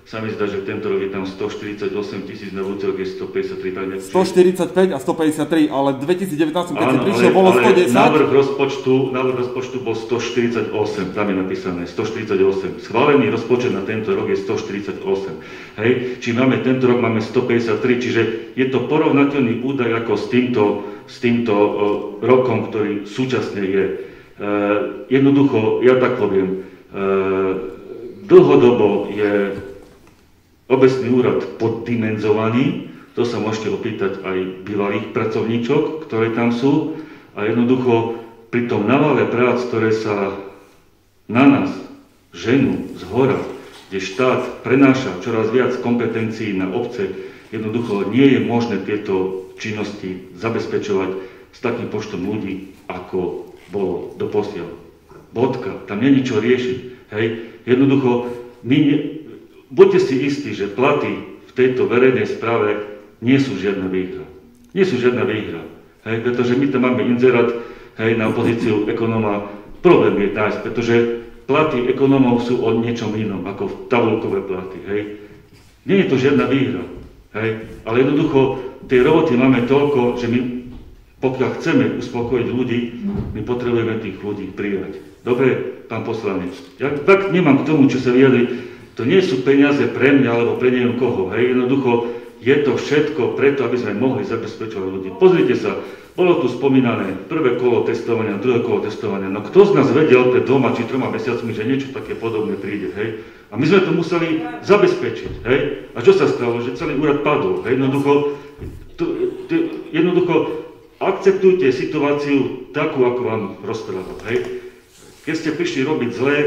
sa mi zdá, že tento rok je tam stoštyridsaťosem tisíc, na budúci rok je stopäťdesiattri. Tak nejak, stoštyridsaťpäť a stopäťdesiattri, ale v dvetisícdevätnásť, keď si áno, prišiel, ale, bolo ale stodesať. Návrh rozpočtu, návrh rozpočtu bol stoštyridsaťosem, tam je napísané stoštyridsaťosem. Schválený rozpočet na tento rok je stoštyridsaťosem. Hej, či máme tento rok máme stopäťdesiattri, čiže je to porovnateľný údaj ako s týmto, s týmto uh, rokom, ktorý súčasne je. Uh, jednoducho, ja tak poviem, uh, dlhodobo je obecný úrad poddimenzovaný, to sa môžete opýtať aj bývalých pracovníčok, ktoré tam sú, a jednoducho pri tom navale prác, ktoré sa na nás ženú z hora, kde štát prenáša čoraz viac kompetencií na obce, jednoducho nie je možné tieto činnosti zabezpečovať s takým počtom ľudí, ako bolo doposiaľ. Bodka, tam nie je čo riešiť. Hej. Jednoducho, my ne, buďte si istí, že platy v tejto verejnej správe nie sú žiadna výhra. Nie sú žiadna výhra. Hej, pretože my tam máme inzerát, hej, na pozíciu ekonóma. Problém je nájsť, pretože platy ekonómov sú o niečom inom, ako tabuľkové platy. Hej. Nie je to žiadna výhra. Hej. Ale jednoducho, tej roboty máme toľko, že my, pokiaľ chceme uspokojiť ľudí, my potrebujeme tých ľudí prijať. Dobre, pán poslanec, ja tak nemám k tomu, čo sa vyjadri. To nie sú peniaze pre mňa, alebo pre neviem koho. Hej. Jednoducho, je to všetko preto, aby sme mohli zabezpečovať ľudí. Pozrite sa, bolo tu spomínané prvé kolo testovania, druhé kolo testovania. No kto z nás vedel pred dvoma či troma mesiacmi, že niečo také podobné príde, hej? A my sme to museli zabezpečiť, hej? A čo sa stalo? Že celý úrad padol, hej? Jednoducho, to, to, jednoducho akceptujte situáciu takú, ako vám rozprávam, hej? Keď ste prišli robiť zlé,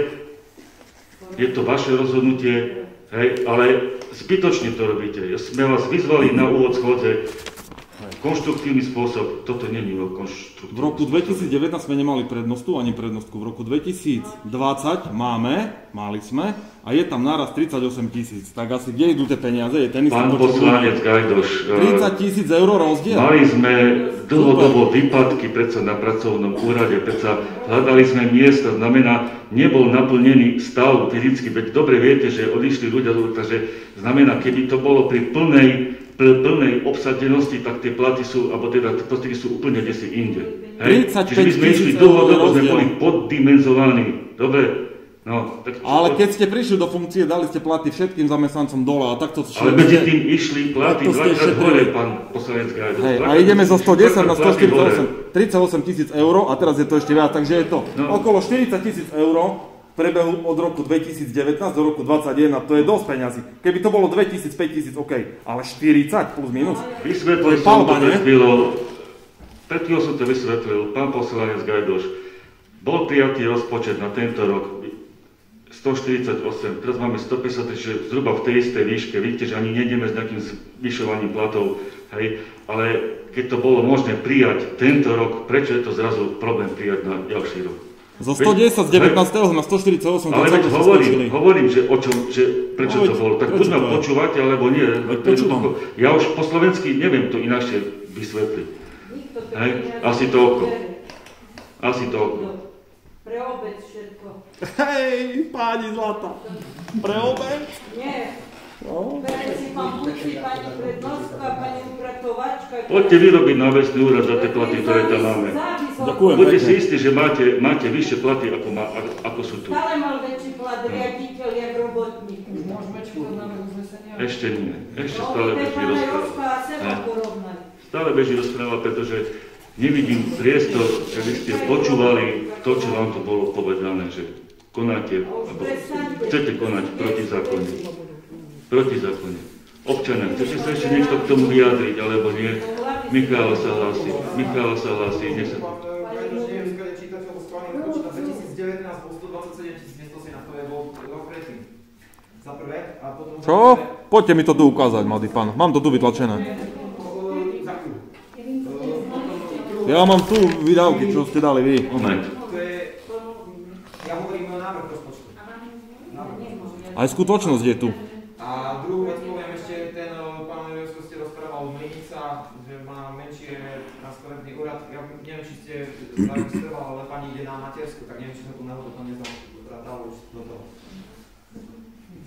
je to vaše rozhodnutie, hej? Ale zbytočne to robíte. Sme vás vyzvali na úvod schôdze, konštruktívny spôsob, toto nie je konštruktívny. V roku dvetisícdevätnásť sme nemali prednostu ani prednostku. V roku dvetisícdvadsať máme, mali sme, a je tam náraz tridsaťosem tisíc. Tak asi kde idú tie peniaze? Je ten Pán poslanec Gajdoš, tridsať tisíc eur rozdiel. Mali sme dlhodobo výpadky predsa na pracovnom úrade, predsa hľadali sme miesta, znamená, nebol naplnený stav fyzicky, veď dobre viete, že odišli ľudia, takže znamená, keby to bolo pri plnej plnej obsadenosti, tak tie platy sú, alebo teda tie platy sú úplne desi inde. Hej? Čiže my sme išli dlhodobo, sme boli poddimenzovaní. Dobre? No, tak ale keď ste prišli do funkcie, dali ste platy všetkým zamestnancom dole a takto... Ale medzi tým išli platy dvakrát hore, pán poslanec Gajdo. Hej, a ideme zo stodesať na stoštyridsaťosem, tridsaťosem tisíc eur a teraz je to ešte viac, takže je to no. okolo štyridsať tisíc eur. V prebehu od roku dvetisícdevätnásť do roku dvadsaťjeden, to je dosť peňazí. Keby to bolo dvetisíc, päťtisíc, OK, ale štyridsať plus minus. Vysvetlil som to pred chvíľou, pred chvíľou som to vysvetlil, pán poslanec Gajdoš, bol prijatý rozpočet na tento rok stoštyridsaťosem, teraz máme stopäťdesiattri, čiže zhruba v tej istej výške, vidíte, že ani nejdeme s nejakým zvyšovaním platov, hej, ale keď to bolo možné prijať tento rok, prečo je to zrazu problém prijať na ďalší rok? Zo stodesať z devätnásteho na stoštyridsaťosem. Ale veď hovorím, hovorím, že o čom, že prečo to bolo. Tak buď ma počúvať, alebo nie. Ja už po slovensky neviem to inakšie vysvetliť. Hej? Asi to oko. Asi to oko. Pre obec všetko. Hej, páni zlata. Pre obec? Nie. Beraj si pán Buči, pani prednostka, pani upratovačka. Poďte vyrobiť na obecný úrad za tie platy, ktoré tam máme. Ďakujem. Buďte si istí, že máte, máte vyššie platy, ako, má, ako sú tu. Stále mal väčší plat riaditeľ, jak robotník. Môžeme čítať na uznesenia? Ešte nie. Ešte stále beží rozpráva. Stále beží rozpráva, pretože nevidím priestor, že by ste počúvali to, čo vám tu bolo povedané, že konáte, alebo chcete konať proti zákonu. Proti zákone. Občania, chcete sa ešte niekto k tomu vyjadriť, alebo nie? Michal sa hlási. Michal sa hlási, nech sa... Čo? Poďte mi to tu ukázať, mladý pán. Mám to tu vytlačené. Ja mám tu výdavky, čo ste dali vy. Moment. Ja hovorím o návrh rozpočtu. Aj skutočnosť je tu. A druhú vec poviem ešte, ten pán Jursko ste rozprával Mlinica, že má menšie transparentný úrad. Ja neviem, či ste zaregistroval, ale pani ide na matersku, tak neviem, či sa tu náhodou to nezadalo už do toho.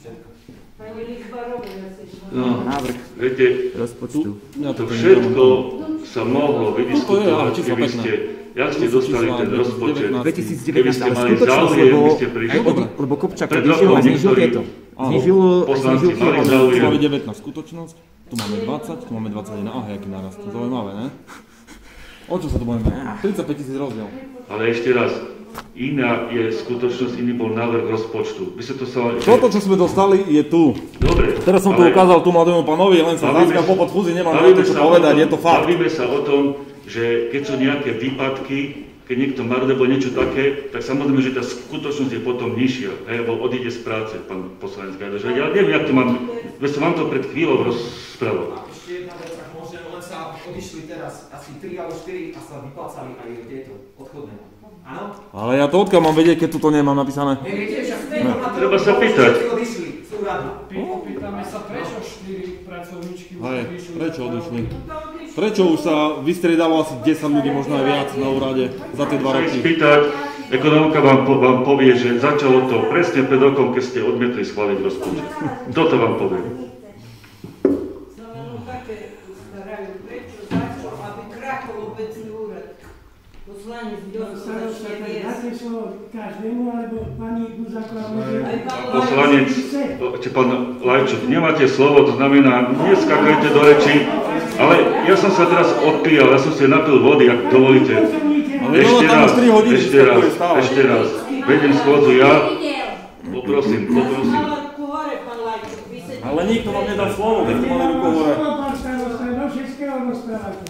Pani Lichbarová, no, viete, rozpočtu. To všetko sa mohlo vydiskutovať, keby ste, jak ste dostali ten rozpočet, keby ste mali záujem, by ste prišli. Lebo Kopčák Pred vyžil rokom a znižil niektorí tieto. Znižil, poslanci znižil mali tieto. záujem. Tu máme devätnásť skutočnosť, tu máme dvadsať, tu máme dvadsaťjeden. Aha, jaký nárast. Zaujímavé, ne? O čo sa tu budeme? tridsaťpäť tisíc rozdiel. Ale ešte raz, iná je skutočnosť, iný bol návrh rozpočtu. By sa to sa... Toto, čo sme dostali, je tu. Dobre. Teraz som tu ukázal tú mladému pánovi, len sa záska popod fúzi, nemám na to čo povedať, je to fakt. Bavíme sa o tom, že keď sú nejaké výpadky, keď niekto maruje alebo niečo také, tak samozrejme, že tá skutočnosť je potom nižšia, hej, lebo odíde z práce, pán poslanec Gajdoš. Ja neviem, jak to mám, veď som vám to pred chvíľou rozprával. A ešte jedna vec, ak môžem, len sa odišli teraz asi tri alebo štyri a sa vyplácali aj tieto odchodné. Áno? Ale ja to odkiaľ mám vedieť, keď tu to nemám napísané? Neviete, však treba sa pýtať. Odišli, sú radná. Pýtame sa, prečo štyri pracovníčky už Hej, odišli? prečo odišli? Prečo už sa vystriedalo asi desať ľudí, možno aj viac na úrade za tie dva roky? Spýtať, ekonomka vám, po, vám povie, že začalo to presne pred rokom, keď ste odmietli schváliť rozpočet. Toto vám povie. Sa len také starajú, prečo, začo, aby krakol obecný úrad. Poslanec Ďosko začne viesť. Dáte slovo každému, alebo pani Buzáková môže... Poslanec, či pán Lajčuk, nemáte slovo, to znamená, neskakajte do reči, ale ja som sa teraz odpíjal, ja som si napil vody, ak dovolíte. Ešte raz, ešte raz, ešte raz, vedem schôdzu ja, poprosím, poprosím. Ale nikto vám nedal slovo, keď ste mali rukou hore. Pán starosta, do všetkého rozprávate.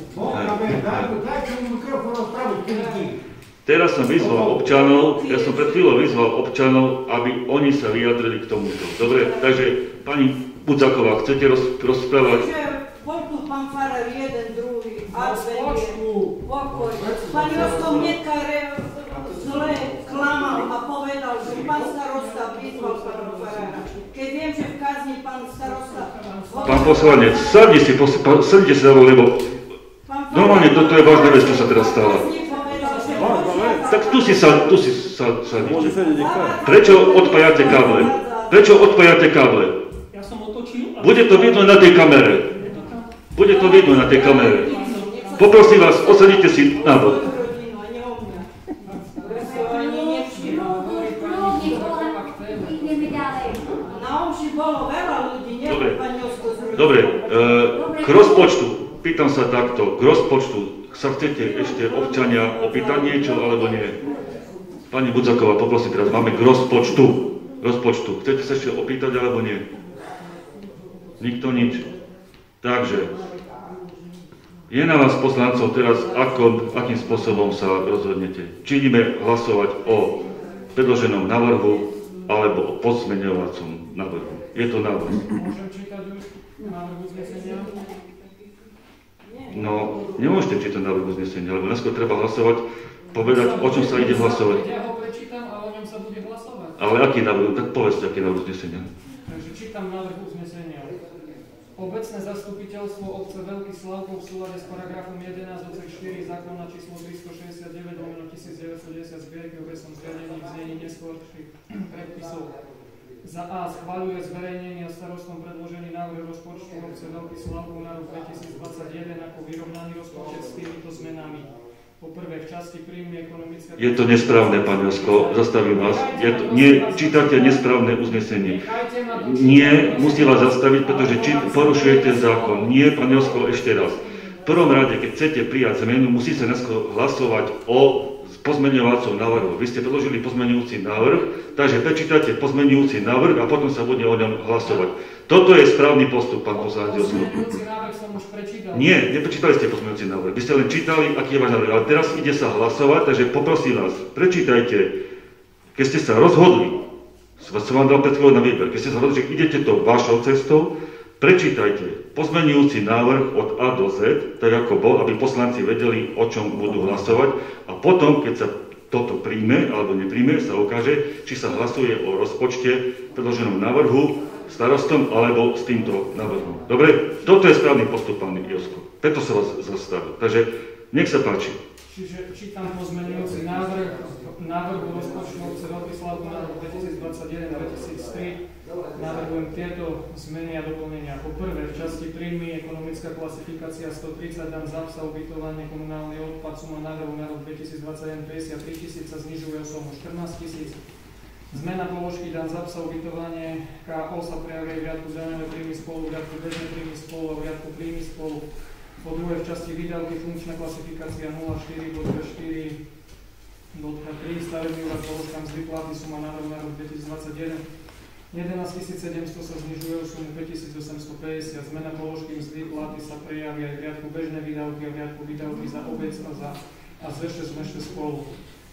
Teraz som vyzval občanov, ja som pred chvíľou vyzval občanov, aby oni sa vyjadrili k tomuto. Dobre, takže pani Budzaková, chcete roz, rozprávať? Bol tu pán Farar jeden, druhý, advent, pokoj. Pán Josko Mietka zle klamal a povedal, že pán starosta vyzval pána Farara. Keď viem, že v kazni pán starosta... Pán poslanec, sadni si, sadnite si, lebo normálne toto je vážna vec, čo sa teraz stala. Tak tu si sa, tu si sa, sadnite. Prečo odpájate káble? Prečo odpájate káble? Bude to vidno na tej kamere. Bude to vidno na tej kamere. Poprosím vás, osadite si na bok. Dobre, dobre, k rozpočtu, pýtam sa takto, k rozpočtu sa chcete ešte občania opýtať niečo, alebo nie? Pani Budzaková, poprosím teraz, máme k rozpočtu, rozpočtu, chcete sa ešte opýtať, alebo nie? Nikto nič. Takže, je na vás poslancov teraz, ako, akým spôsobom sa rozhodnete. Či ideme hlasovať o predloženom návrhu, alebo o pozmeňovacom návrhu. Je to návrh. Môžem čítať už návrh uznesenia? No, nemôžete čítať návrh uznesenia, lebo dneska treba hlasovať, povedať, o čom sa ide hlasovať. Ja ho prečítam a o ňom sa bude hlasovať. Ale aký návrh? Tak povedzte, aký návrh uznesenia. Takže čítam návrh uznesenia. Obecné zastupiteľstvo obce Veľký Slavkov v súlade s paragrafom jedenásť odsek štyri zákona číslo tristošesťdesiatdeväť lomeno tisícdeväťstodesať zbierky o obecnom zriadení v znení neskorších predpisov. Za A schvaľuje zverejnenie a starostom predložený návrh rozpočtu obce Veľký Slavkov na rok dvetisícdvadsaťjeden ako vyrovnaný rozpočet s týmito zmenami. Po prvé v časti príjmy ekonomické... Je to nesprávne, pán Josko, zastavím vás. Je to, nie, čítate nesprávne uznesenie. Nie, musím vás zastaviť, pretože či, porušujete zákon. Nie, pán Josko, ešte raz. V prvom rade, keď chcete prijať zmenu, musí sa dnes hlasovať o pozmeňovacom návrhu. Vy ste predložili pozmeňujúci návrh, takže prečítate pozmeňujúci návrh a potom sa bude o ňom hlasovať. Toto je správny postup, pán poslanec Josko. Pozmeňujúci návrh som už prečítal. Nie, neprečítali ste pozmeňujúci návrh. Vy ste len čítali, aký je váš návrh. Ale teraz ide sa hlasovať, takže poprosím vás, prečítajte, keď ste sa rozhodli, som vám dal pred chvíľou na výber, keď ste sa rozhodli, že idete to vašou cestou, prečítajte pozmeňujúci návrh od A do Z, tak ako bol, aby poslanci vedeli, o čom budú hlasovať. A potom, keď sa toto príjme alebo nepríjme, sa ukáže, či sa hlasuje o rozpočte predloženom návrhu starostom alebo s týmto návrhom. Dobre? Toto je správny postup, pán Josko. Preto sa vás zastavil. Takže nech sa páči. Čiže čítam pozmeňujúci návrh návrhu rozpočtu obce Veľký Slavkov na rok dvetisícdvadsaťjeden dvetisíctri Navrhujem tieto zmeny a doplnenia. Po prvé, v časti príjmy ekonomická klasifikácia stotridsať, dám za psa, ubytovanie, komunálny odpad, suma návrhu na rok dvetisícdvadsaťjeden päťdesiattri tisíc, sa znižuje o sumu štrnásť tisíc. Zmena položky dám za psa, ubytovanie ká ó sa prejavuje v riadku daňové príjmy spolu, v riadku bežné príjmy spolu a v riadku príjmy spolu. Po druhé, v časti výdavky funkčná klasifikácia nula štyri bodka štyri bodka tri stavebný úrad položka mzdy platy, suma návrhu na rok dvetisícdvadsaťjeden jedenásť tisíc sedemsto, sa znižuje o sumu päťtisíc osemstopäťdesiat. Zmena položky mzdy platy sa prejaví aj v riadku bežné výdavky a v riadku výdavky za obec a za a zet šesť zmešte spolu.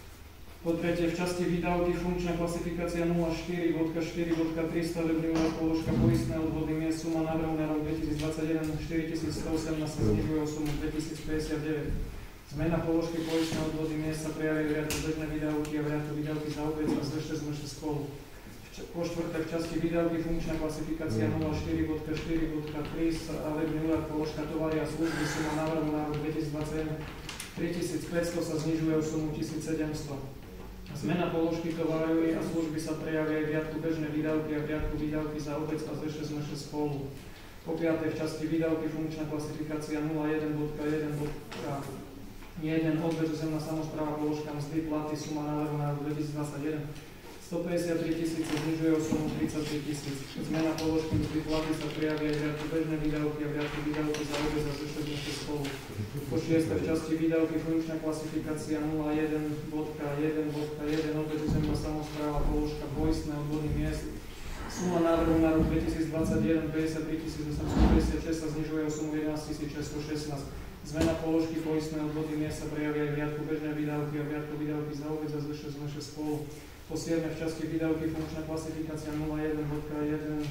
Po tretie, v časti výdavky funkčná klasifikácia nula štyri bodka štyri bodka tri stavebný úrad položka poistné odvody miest, suma návrhu na rok dvetisícdvadsaťjeden štyritisícstoosemnásť, sa znižuje o sumu dvetisícpäťdesiatdeväť. Zmena položky poistné odvody miest sa prejaví v riadku bežné výdavky a v riadku výdavky za obec a zet šesť zmešte spolu. Po štvrté, v časti výdavky funkčná klasifikácia nula štyri bodka štyri bodka tri stavebný úrad položka tovary a služby, suma návrhu na rok dvetisícdvadsaťjeden tritisícpäťsto, sa znižuje o sumu tisícsedemsto. Zmena položky tovary a služby sa prejaví aj v riadku bežné výdavky a v riadku výdavky za obec a zet šesť zmešte spolu. Po piate, v časti výdavky funkčná klasifikácia nula jeden bodka jeden bodka jeden obec územná samospráva položka mzdy platy, suma návrhu na rok dvetisícdvadsaťjeden stopäťdesiattri tisíc, sa znižuje o sumu tridsaťtri tisíc. Zmena položky mzdy platy sa prejaví aj v riadku bežné výdavky a v riadku výdavky za obec a zet šesť spolu. Po šieste, v časti výdavky funkčná klasifikácia nula jeden bodka jeden bodka jeden obec územná samospráva položka poistné odvody miest, suma návrhu na rok dvetisícdvadsaťjeden päťdesiattri tisíc osemstopäťdesiatšesť, sa znižuje o sumu jedenásť tisíc šesťstošestnásť. Zmena položky poistné odvody miest sa prejaví aj v riadku bežné výdavky a v riadku výdavky za obec a zet šesť zmešte spolu. Po siedme, v časti výdavky funkčná klasifikácia nula jeden bodka jeden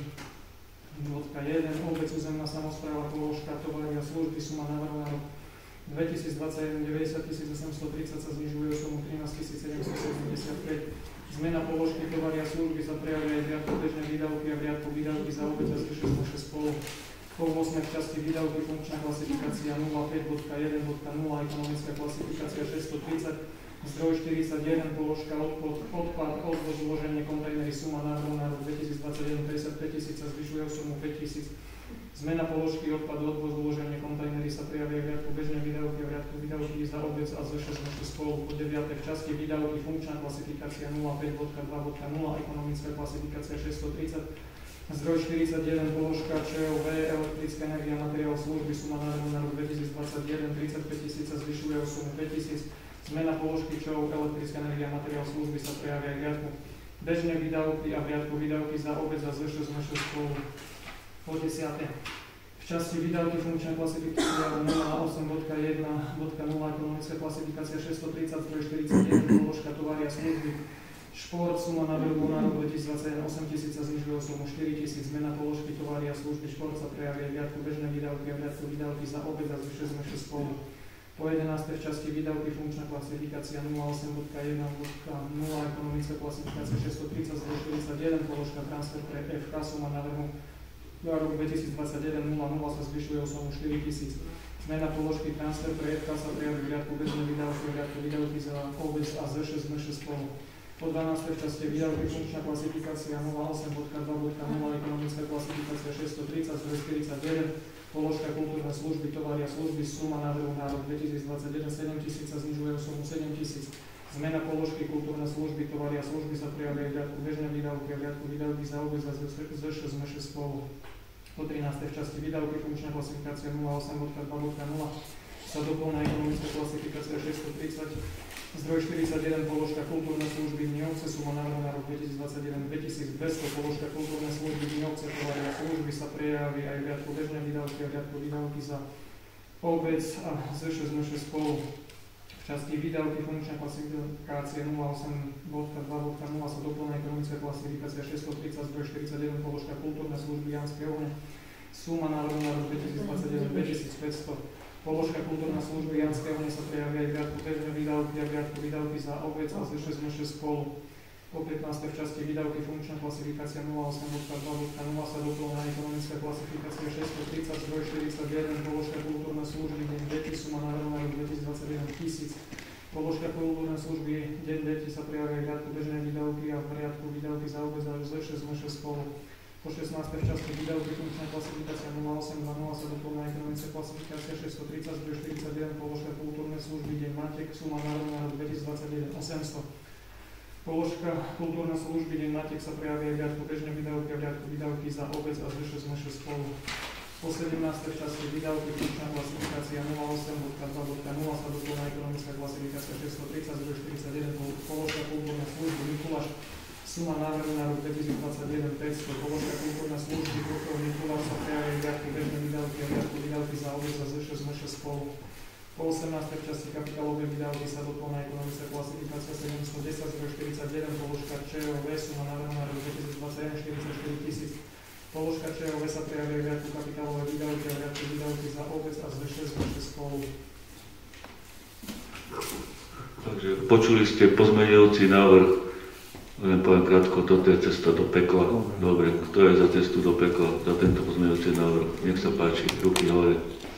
bodka jeden obec územná samospráva položka tovary a služby, suma návrhu na rok dvetisícdvadsaťjeden deväťdesiat tisíc osemstotridsať, sa znižuje o sumu trinásť tisíc sedemstosedemdesiatpäť. Zmena položky tovary a služby sa prejaví aj v riadku bežné výdavky a v riadku výdavky za obec a zet šesť zmešte spolu. Po ôsme, v časti výdavky funkčná klasifikácia nula päť bodka jeden bodka nula ekonomická klasifikácia šesťstotridsať, zdroj štyridsaťjeden, položka odpad, odpad, odvoz, zloženie kontajnery, suma návrhu na rok dvetisícdvadsaťjeden päťdesiatpäť tisíc, sa zvyšuje o sumu päť tisíc. Zmena položky odpad, odvoz, zloženie kontajnery sa prejaví v riadku bežné výdavky a v riadku výdavky za obec a zet šesť zmešte spolu. Po deviate, v časti výdavky funkčná klasifikácia nula päť bodka dva bodka nula ekonomická klasifikácia šesťstotridsať, zdroj štyridsaťjeden, položka ČOV, elektrická energia, materiál, služby, suma návrhu na rok dvetisícdvadsaťjeden tridsaťpäť tisíc, sa zvyšuje o sumu päť tisíc. Zmena položky ČOV, elektrická energia, materiál, služby sa prejaví aj v riadku bežné výdavky a v riadku výdavky za obec a zet šesť zmešte spolu. Po desiate, v časti výdavky funkčná klasifikácia nula osem bodka jeden bodka nula ekonomická klasifikácia šesťstotridsať, zdroj štyridsaťjeden, položka tovary a služby, šport, suma návrhu na rok dvetisícdvadsaťjeden osem tisíc, sa znižuje o sumu štyri tisíc. Zmena položky tovary a služby šport sa prejaví aj v riadku bežné výdavky a v riadku výdavky za obec a zet šesť zmešte spolu. Po jedenáste, v časti výdavky funkčná klasifikácia nula osem bodka jeden bodka nula ekonomická klasifikácia šesťstotridsať, zdroj štyridsaťjeden, položka transfer pre ef ká, suma návrhu na rok dvetisícdvadsaťjeden nula nula, sa zvyšuje o sumu štyri tisíc. Zmena položky transfer pre ef ká sa prejaví v riadku bežné výdavky a v riadku výdavky za obec a zet šesť zmešte spolu. Po dvanáste, v časti výdavky funkčná klasifikácia nula osem bodka dva bodka nula ekonomická klasifikácia šesťstotridsať, zdroj štyridsaťjeden, položka kultúrne služby, tovary a služby, suma návrhu na rok dvetisícdvadsaťjeden sedem tisíc, sa znižuje o sumu sedem tisíc. Zmena položky kultúrne služby, tovary a služby sa prejaví aj v riadku bežné výdavky a v riadku výdavky za obec a zet šesť zmešte spolu. Po trináste, v časti výdavky funkčná klasifikácia nula osem bodka dva bodka nula sa doplňa ekonomická klasifikácia šesťstotridsať, zdroj štyridsaťjeden, položka kultúrne služby Dňovce, suma návrhu na rok dvetisícdvadsaťjeden päťtisícdvesto, položka kultúrne služby Dňovce, tovary a služby sa prejaví aj v riadku bežné výdavky a v riadku výdavky za obec a zet šesť zmešte spolu. V časti výdavky funkčná klasifikácie nula osem bodka dva bodka nula sa doplňa ekonomická klasifikácia šesťstotridsať, zdroj štyridsaťjeden, položka kultúrne služby Janské ohne, suma návrhu na rok dvetisícdvadsaťjeden päťtisícpäťsto. Položka kultúrna služby Janské ohne sa prejaví aj v riadku bežné výdavky a v riadku výdavky za obec a zet šesť zmešte spolu. Po pätnáste, v časti výdavky funkčná klasifikácia nula osem bodka dva bodka nula sa doplňa ekonomická klasifikácia šesťstotridsať, zdroj štyridsaťjeden, položka kultúrne služby Deň detí, suma návrhu na rok dvetisícdvadsaťjeden tisíc. Položka kultúrne služby Deň detí sa prejaví aj v riadku bežné výdavky a v riadku výdavky za obec a zet šesť zmešte spolu. Po šestnástej v časti výdavky funkčná klasifikácia nula osem dva nula sa doplňa ekonomická klasifikácia šesťstotridsať štyridsaťjeden, položka kultúrne služby Deň Matiek, suma národná na rok dvetisícdvadsaťjeden osemsto. Položka kultúrne služby Deň Matiek sa prejavuje v riadku bežné výdavky a v riadku výdavky za obec a zvyše sme spolu. Po sedemnástej v časti výdavky funkčná klasifikácia nula osem dva nula sa doplňa ekonomická klasifikácia šesťstotridsať štyridsaťjeden, položka kultúrne služby Mikuláš, suma návrhu na rok dvetisícdvadsaťjeden päťsto, položka kultúrne služby Krokov Mikuláš sa prejavuje v riadku bežné výdavky a v riadku výdavky za obec a zvyše sme spolu. Po osemnástej v časti kapitálové výdavky sa doplňa ekonomická klasifikácia sedemstodesať štyridsaťjeden, položka ČOV, suma návrhu na rok dvetisícdvadsaťjeden štyridsaťštyri tisíc. Položka ČOV sa prejavuje v riadku kapitálové výdavky a v riadku výdavky za obec a zvyše sme spolu. Takže počuli ste pozmeňujúci návrh, len poviem krátko, toto je cesta do pekla. Dobre, kto je za cestu do pekla, za tento pozmeňujúci návrh? Nech sa páči, ruky hore.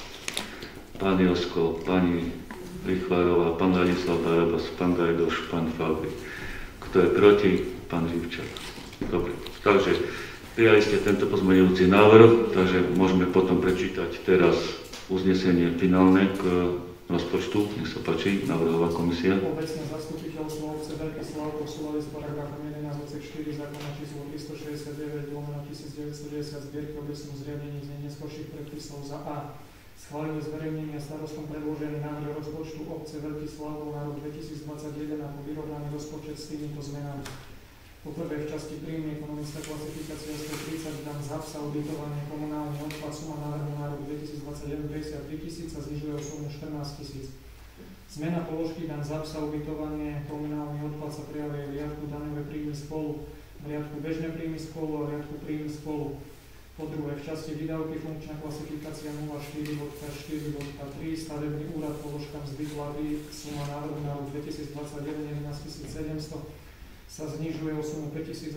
Pán Josko, pani Lichvárová, pán Ladislav Barabas, pán Gajdoš, pán Fabri. Kto je proti? Pán Živčák. Dobre, takže prijali ste tento pozmeňujúci návrh, takže môžeme potom prečítať teraz uznesenie finálne k rozpočtu. Nech sa páči, navrhová komisia. Obecné zastupiteľstvo obce Veľký Slavkov v súlade s paragrafom jedenásť odsek štyri zákona číslo tristošesťdesiatdeväť lomeno devätnásťstodeväťdesiat zbierky obecnom zriadení z neskorších predpisov za A. Schválenie zverejnenia starostom predložený návrh rozpočtu obce Veľký Slavkov na rok dvetisícdvadsaťjeden a po vyrovnaný rozpočet s týmito zmenami. Po prvé v časti príjmy ekonomická klasifikácia stotridsať dan zapsa ubytovanie komunálny odpad suma návrhu na rok dvetisícdvadsaťjeden päťdesiattri tisíc a znižuje o sumu štrnásť tisíc. Zmena položky dan zapsa ubytovanie komunálny odpad sa prejavuje v riadku daňové príjmy spolu, v riadku bežné príjmy spolu a v riadku príjmy spolu. Po druhé v časti výdavky funkčná klasifikácia nula štyri štyri tri stavebný úrad položka mzdy vlády suma návrhu na rok dvetisícdvadsaťjeden jedenásť tisíc sedemsto sa znižuje o sumu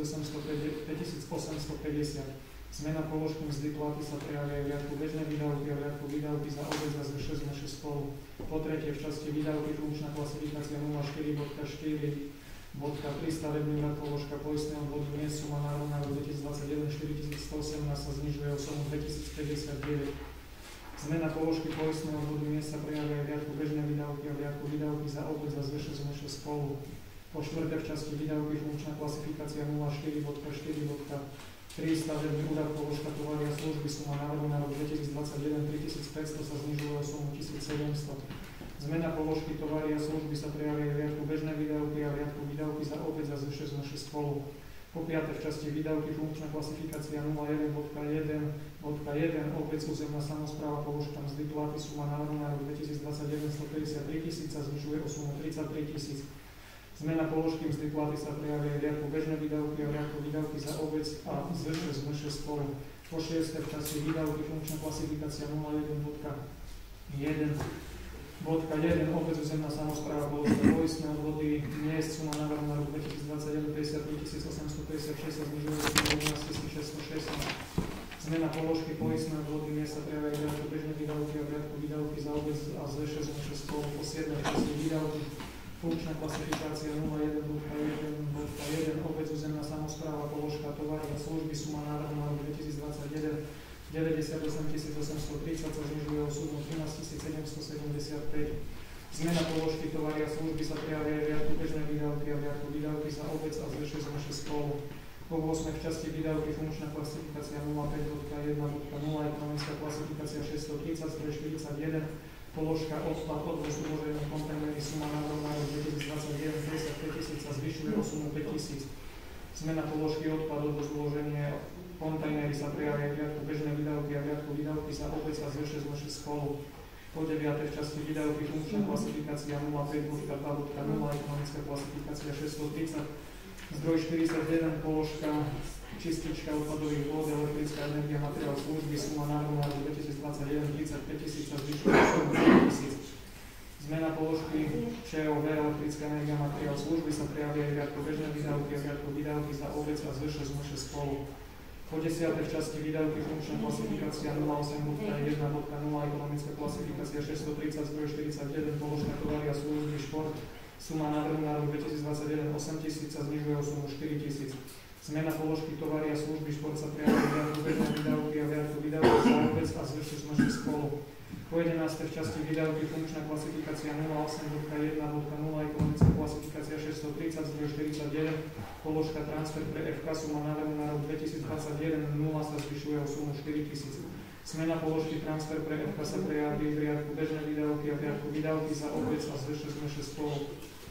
päťtisícosemstopäťdesiat. Zmena položky mzdy platy sa prejavuje v riadku bežné výdavky a v riadku výdavky za obec a zvyše sme spolu. Po tretie v časti výdavky funkčná klasifikácia nula štyri štyri tri stavebný úrad položka poistné odvody miest suma návrhu na rok dvetisícdvadsaťjeden štyritisícstoosemnásť sa znižuje o sumu dvetisícpäťdesiatdeväť. Zmena položky poistného odvodu miest sa prejavuje v riadku bežné výdavky a v riadku výdavky za obec a zvyše sme spolu. Po štvrté v časti výdavky funkčná klasifikácia nula štyri štyri tri stavebný úrad položka tovary a služby suma návrhu na rok dvetisícdvadsaťjeden tritisícpäťsto sa znižuje o sumu tisícsedemsto. Zmena položky tovary a služby sa prejavuje v riadku bežné výdavky a v riadku výdavky za obec a zvyše sme spolu. Po piate v časti výdavky funkčná klasifikácia nula jeden jeden jeden obec územná samospráva položka mzdy platy suma návrhu na rok dvetisícdvadsaťjeden stopäťdesiattri tisíc a znižuje o sumu tridsaťtri tisíc. Zmena položky mzdy platy sa prejavuje v riadku bežné výdavky a v riadku výdavky za obec a zvyše sme spolu. Po šieste v časti výdavky funkčná klasifikácia nula jeden jeden Bodka jeden obec územná samospráva položka poistné odvody miest suma návrhu na rok dvetisícdvadsaťjeden päťdesiattri tisíc osemstopäťdesiatšesť a znižuje o sumu jedenásť tisíc šesťstošestnásť. Zmena položky poistné odvody miest sa prejavuje v riadku bežné výdavky a v riadku výdavky za obec a zvyše sme spolu. Po siedme v časti výdavky funkčná klasifikácia nula jeden jeden obec územná samospráva položka tovary a služby suma návrhu na rok dvetisícdvadsaťjeden deväťdesiatosem tisíc osemstotridsať sa znižuje o sumu trinásť tisíc sedemstosedemdesiatpäť. Zmena položky tovary a služby sa prejavuje v riadku bežné výdavky a v riadku výdavky za obec a zvyše sme spolu. Po ôsmej v časti výdavky funkčná klasifikácia nula päť jeden nula ekonomická klasifikácia šesťstotridsať štyridsaťjeden položka odpad odvoz uložených kontajnery suma návrhu na rok dvetisícdvadsaťjeden päťdesiatpäť tisíc sa zvyšuje o sumu päť tisíc. Zmena položky odpad odvoz uloženie kontajnery sa prejavuje v riadku bežné výdavky a v riadku výdavky za obec a zvyše sme spolu. Po deviate v časti výdavky funkčná klasifikácia nula päť dva nula ekonomická klasifikácia šesťstotridsať zdroj štyridsaťjeden položka čistička odpadových vôd, elektrická energia, materiál služby suma návrhu na rok dvetisícdvadsaťjeden tridsaťpäť tisíc a zvyšuje o sumu päť tisíc. Zmena položky ČOV, elektrická energia, materiál služby sa prejavuje v riadku bežné výdavky a v riadku výdavky za obec a zvyše sme spolu. Po desiate v časti výdavky funkčná klasifikácia nula osem jeden nula ekonomická klasifikácia šesťstotridsať zdroj štyridsaťjeden položka tovary a služby šport suma návrhu na rok dvetisícdvadsaťjeden osem tisíc a znižuje o sumu štyri tisíc. Zmena položky tovary a služby, šport sa prejavuje viadku bežné výdavky a viadku výdavky za obec a zvyšuje zmrši spolu. Po jedenástej v časti výdavky funkčná klasifikácia nula osem bodka jeden bodka nula, ekonomická klasifikácia šesťstotridsať, zdroj štyridsaťjeden, položka transfer pre ef ká, suma návrhu na rok dvetisícdvadsaťjeden, nula sa zvyšuje o sumu štyritisíc. Zmena položky transfer pre ef ká sa prejaví v riadku bežné výdavky a v riadku výdavky za obec a zvyšuje zmrši spolu.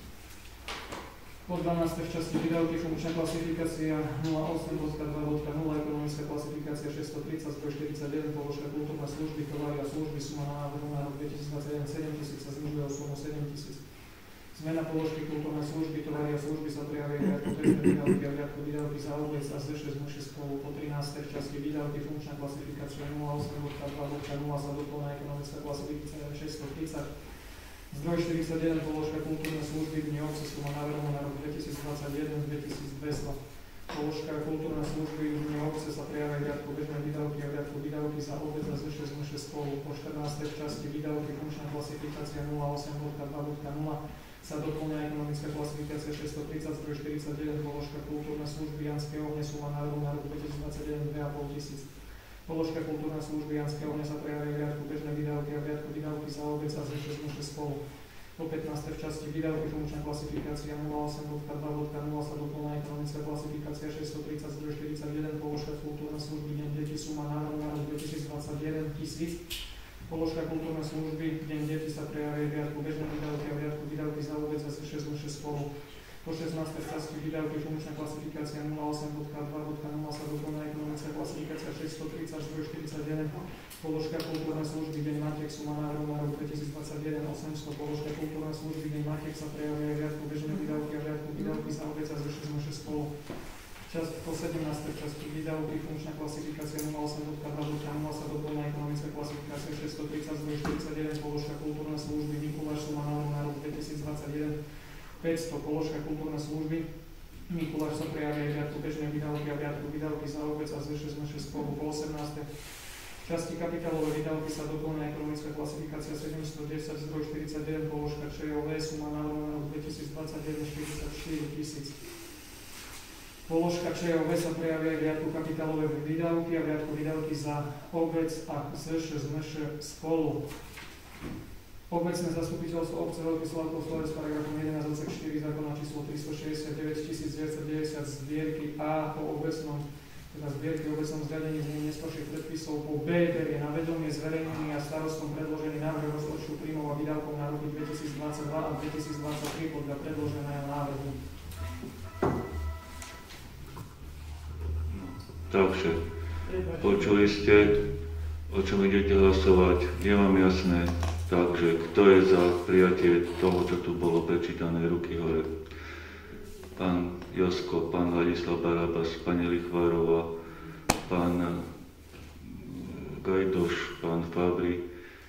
Po dvanástej v časti výdavky funkčná klasifikácia nula osem bodka dva bodka nula, ekonomická klasifikácia šesťstotridsať, zdroj štyridsaťjeden, položka kultúrne služby, tovary a služby, suma na návrhu na rok dvetisícdvadsaťjeden sedemtisíc sa znižuje o sumu sedemtisíc. Zmena položky kultúrne služby, tovary a služby sa prejavuje v riadku bežné výdavky a v riadku výdavky za obec a zvyšuje zmrši spolu. Po trinástej v časti výdavky funkčná klasifikácia nula osem bodka dva bodka nula sa doplňa ekonomická klasifikácia šesťstotridsať. Zdroj štyridsaťjeden, položka kultúrne služby, dni obce, suma návrhu na rok dvetisícdvadsaťjeden dvetisícdvesto. Položka kultúrne služby, dni obce sa prejavuje v riadku bežné výdavky a v riadku výdavky za obec a zvyšuje zmrši spolu. Po štrnástej v časti výdavky funkčná klasifikácia nula osem bodka dva bodka nula sa doplňa ekonomická klasifikácia šesťstotridsať, zdroj štyridsaťjeden, položka kultúrne služby Janské ohne, suma návrhu na rok dvetisícdvadsaťjeden dva a pol tisíc. Položka kultúrne služby Janské ohne sa prejavuje v riadku bežné výdavky a v riadku výdavky za obec a zvyšuje zmrši spolu. Po pätnástej v časti výdavky funkčná klasifikácia nula osem bodka dva bodka nula sa doplňa ekonomická klasifikácia šesťstotridsať, zdroj štyridsaťjeden, položka kultúrne služby Deň detí, suma návrhu na rok dvetisícdvadsaťjeden tisíc. Položka kultúrne služby Deň detí sa prejavuje v riadku bežné výdavky a v riadku výdavky za obec a zvyšuje zmrši spolu. Po šestnástej v časti výdavky funkčná klasifikácia nula osem bodka dva bodka nula sa doplňa ekonomická klasifikácia šesťstotridsať, zdroj štyridsaťjeden, položka kultúrne služby Deň matiek, suma návrhu na rok dvetisícdvadsaťjeden osemsto, položka kultúrne služby Deň matiek sa prejavuje v riadku bežné výdavky a v riadku výdavky za obec a zvyšuje zmrši spolu. Čas, po sedemnástej v časti výdavky funkčná klasifikácia nula osem bodka dva bodka nula sa doplňa ekonomická klasifikácia šesťstotridsať, zdroj štyridsaťjeden, položka kultúrne služby Mikuláš, suma návrhu na rok dvetisícdvadsaťjeden päťsto, položka kultúrne služby Mikuláš sa prejavuje v riadku bežné výdavky a v riadku výdavky za obec a zvyšuje zmrši spolu. Po osemnástej v časti kapitálové výdavky sa doplňa ekonomická klasifikácia sedemstodesať, zdroj štyridsaťjeden, položka ČOV, suma návrhu na rok dvetisícdvadsaťjeden štyridsaťštyri tisíc. Položka ČOV sa prejavuje v riadku kapitálové výdavky a v riadku výdavky za obec a zvyšuje zmrši spolu. Obecné zastupiteľstvo obce Veľký Slavkov s paragrafom jedenásť odsek štyri zákona číslo tristošesťdesiatdeväť tisícdeväťstodeväťdesiat zbierky A po obecnom, teda zbierky o obecnom zriadení znení neskorších predpisov po B berie na vedomie zverejnený a starostom predložený návrh rozpočtu príjmov a výdavkov na roky dvetisícdvadsaťdva a dvetisícdvadsaťtri podľa predloženého návrhu. Takže, počuli ste, o čom idete hlasovať, je vám jasné. Takže, kto je za prijatie toho, čo tu bolo prečítané, ruky hore? Pán Josko, pán Ladislav Barabas, pani Lichvárová, pán Gajdoš, pán Fabri,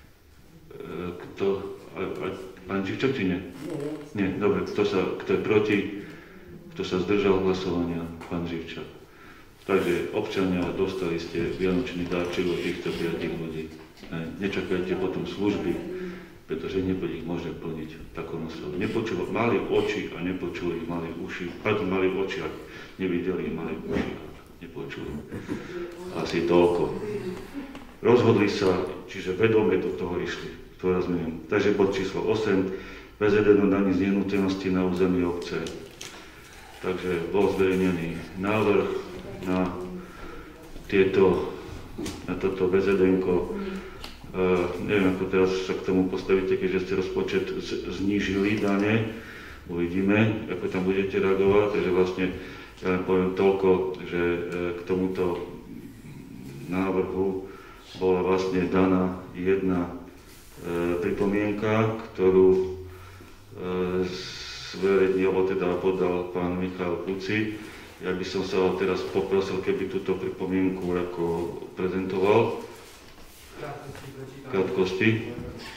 kto, a, a, pán Živčak, či nie? Nie, dobre, kto, sa, kto je proti, kto sa zdržal hlasovania, pán Živčak. Takže občania, dostali ste vianočný dáček od týchto piatich ľudí. Nečakajte potom služby, pretože nebude ich možné plniť takom osobu. Nepočúvali, mali oči a nepočuli, mali uši, pardon, mali oči a nevideli, mali uši a nepočuli. Asi toľko. Rozhodli sa, čiže vedome do toho išli, to rozumiem. Takže bod číslo osem, vé zet en o daní z nehnuteľnosti na území obce. Takže bol zverejnený návrh na tieto, na toto vé zet enko. Uh, neviem, ako teraz sa k tomu postavíte, keďže ste rozpočet z- znížili dane. Uvidíme, ako tam budete reagovať. Takže vlastne ja len poviem toľko, že uh, k tomuto návrhu bola vlastne daná jedna uh, pripomienka, ktorú uh, zverejnil, alebo teda podal pán Michal Puci. Ja by som sa teraz poprosil, keby túto pripomienku ako prezentoval. Krátkosti.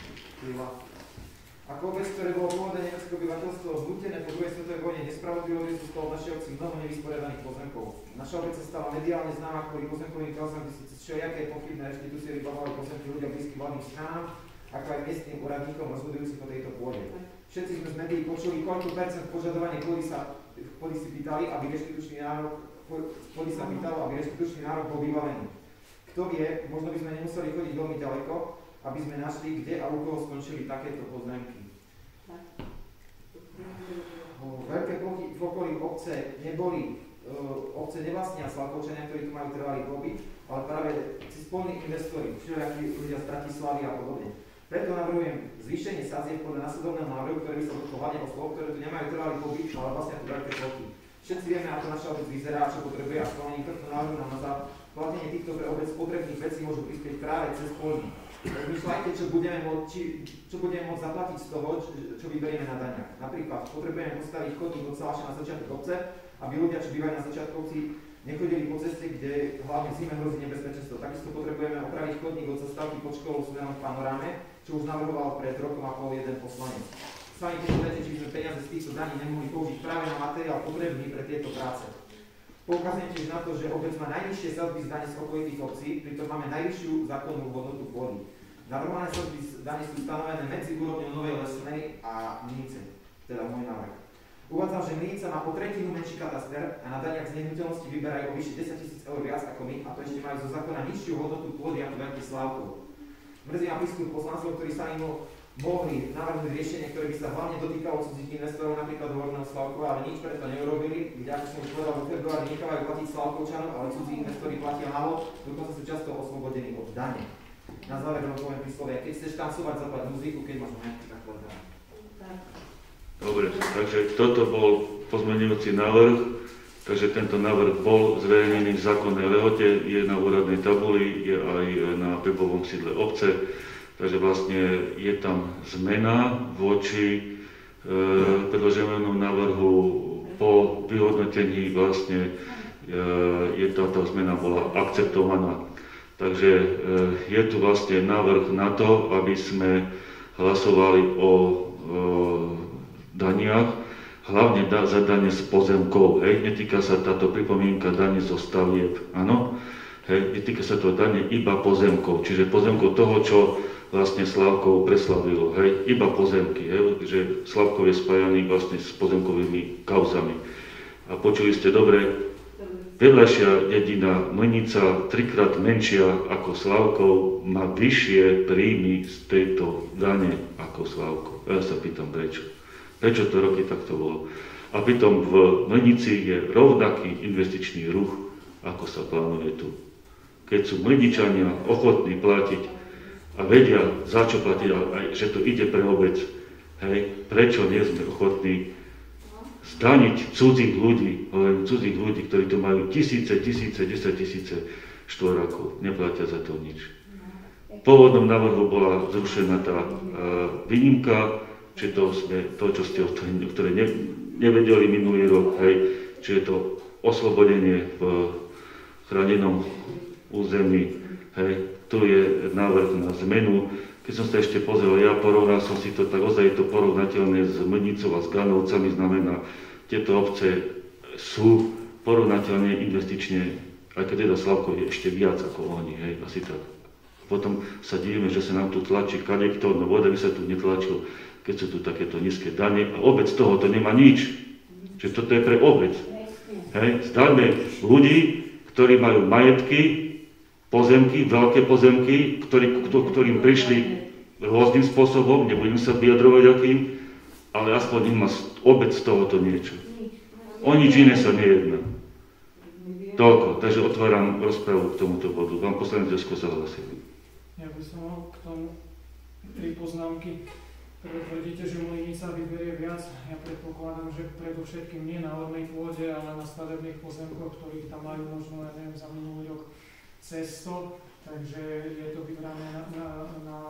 Ako obec, ktoré bolo pôvodné nemecké obyvateľstvo znutené po druhej svetovej vojne nespravodlivo, že sú stalo v našej obci mnoho nevysporiadaných pozemkov. Naša obec sa stala mediálne známa kvôli pozemkovým kauzám, kde si všelijaké pochybné reštitúcie vybavovali pozemky ľudia blízky vládnym stranám, ako aj miestnym úradníkom rozhodujúcich o tejto pôde. Všetci sme z médií počuli, koľko percent požadovaných ľudí sa pôdy si pýtali, aby reštitučný nárok pôdy sa pýtalo, aby reštitučný nárok bol vybavený. Kto vie, možno by sme nemuseli chodiť veľmi ďaleko, aby sme našli, kde a u koho skončili takéto pozemky. Veľké plochy v okolí obce neboli, obce nevlastnia Slavkovčania, ktorí tu majú trvalý pobyt, ale práve spolní investori, všelijakí ľudia z Bratislavy a podobne. Preto navrhujem zvýšenie sadzieb podľa nasledovného návrhu, ktorý by sa dotkol hlavne osôb, ktoré tu nemajú trvalý pobyt, ale vlastne tu veľké plochy. Všetci vieme, ako naša obec vyzerá, čo potrebuje a schválenie tohto návrhu nám na zaplatenie týchto pre obec potrebných vecí môžu prispieť práve cez polní. Rozmýšľajte, čo budeme môcť, či, čo budeme môcť zaplatiť z toho, čo, čo vyberieme na daniach. Napríklad potrebujeme postaviť chodník od Salaša na začiatok obce, aby ľudia, čo bývajú na začiatku obci, nechodili po ceste, kde hlavne v zime hrozí nebezpečenstvo. Takisto potrebujeme opraviť chodník od zastávky pod školou smerom v Panoráme, čo už navrhoval pred rokom a pol jeden poslanec. Sami keď povedete, či by sme peniaze z týchto daní nemohli použiť práve na materiál potrebný pre tieto práce. Poukazujem tiež na to, že obec má najvyššie sadzby z dane z okolitých obcí, pritom máme najvyššiu zákonnú hodnotu pôdy. Navrhované sadzby z dane sú stanovené medzi úrovňou Novej Lesnej a Mnice, teda môj návrh. Uvádzam, že Mnica má po tretinu menší kataster a na daniach z nehnuteľnosti vyberajú o vyše desaťtisíc eur viac ako my, a to ešte majú zo zákona nižšiu hodnotu pôdy ako Veľký Slávkov. Mrzí ma prístup poslancov, ktorí sa im mohli navrhnúť riešenie, ktoré by sa hlavne dotýkalo cudzích investorov, napríklad Horného Slávkova, ale nič preto neurobili, kde, ako som už povedal, vo februári nechávajú platiť Slávkovčanov, ale cudzí investori platia málo, dokonca sú často oslobodení od dane. Na záver vám poviem príslovie, keď chceš tancovať, zaplať muziku, keď máš nejaký takové dane. Dobre, takže toto bol pozmeňujúci návrh, takže tento návrh bol zverejnený v zákonnej lehote, je na úradnej tabuli, je aj na webovom sídle obce. Takže vlastne je tam zmena voči e, predloženému návrhu po vyhodnotení vlastne e, je táto zmena bola akceptovaná. Takže e, je tu vlastne návrh na to, aby sme hlasovali o e, daniach, hlavne da, za dane z pozemkov. Hej. Netýka sa táto pripomienka dane zo stavieb, áno? Hej. Netýka sa to dane iba pozemkov, čiže pozemkov toho, čo vlastne Slávkov preslavilo, hej, iba pozemky, hej, že Slávkov je spájaný vlastne s pozemkovými kauzami. A počuli ste dobre, vedľajšia dedina Mlynica, trikrát menšia ako Slávkov, má vyššie príjmy z tejto dane ako Slávkov. Ja sa pýtam, prečo? Prečo to roky takto bolo? A pritom v Mlynici je rovnaký investičný ruch, ako sa plánuje tu. Keď sú Mlyničania ochotní platiť a vedia, za čo platiť, aj, že to ide pre obec. Hej, prečo nie sme ochotní zdaniť cudzích ľudí, hovorím cudzích ľudí, ktorí tu majú tisíce, tisíce, desať tisíce štvorákov, neplatia za to nič. V pôvodnom návrhu bola zrušená tá uh, výnimka, či to, sme, to, čo ste, ktoré ne, nevedeli minulý rok, hej, či je to oslobodenie v chránenom území, hej. Tu je návrh na zmenu. Keď som sa ešte pozrel, ja porovnal som si to, tak ozaj je to porovnateľné s Mlnicou a s Ganovcami, znamená, tieto obce sú porovnateľne investične, aj keď teda Slavkov je ešte viac ako oni, hej, asi tak. Potom sa divíme, že sa nám tu tlačí kadekto, no voda by sa tu netlačil, keď sú tu takéto nízke dane a obec toho to nemá nič. Čiže toto je pre obec. Hej, zdáme ľudí, ktorí majú majetky, pozemky, veľké pozemky, ktorý, ktorým prišli rôznym spôsobom, nebudem sa vyjadrovať akým, ale aspoň im má obec z tohoto niečo. O nič iné sa nejedná. Toľko, takže otváram rozpravu k tomuto bodu. Vám poslanec Josko sa hlasí. Ja by som mal k tomu tri poznámky. Prvé tvrdíte, že Mlynica vyberie viac. Ja predpokladám, že predovšetkým nie na ornej pôde, ale na stavebných pozemkoch, ktorých tam majú možno, ja neviem, za minulý rok cesto, takže je to vybrané na, na, na,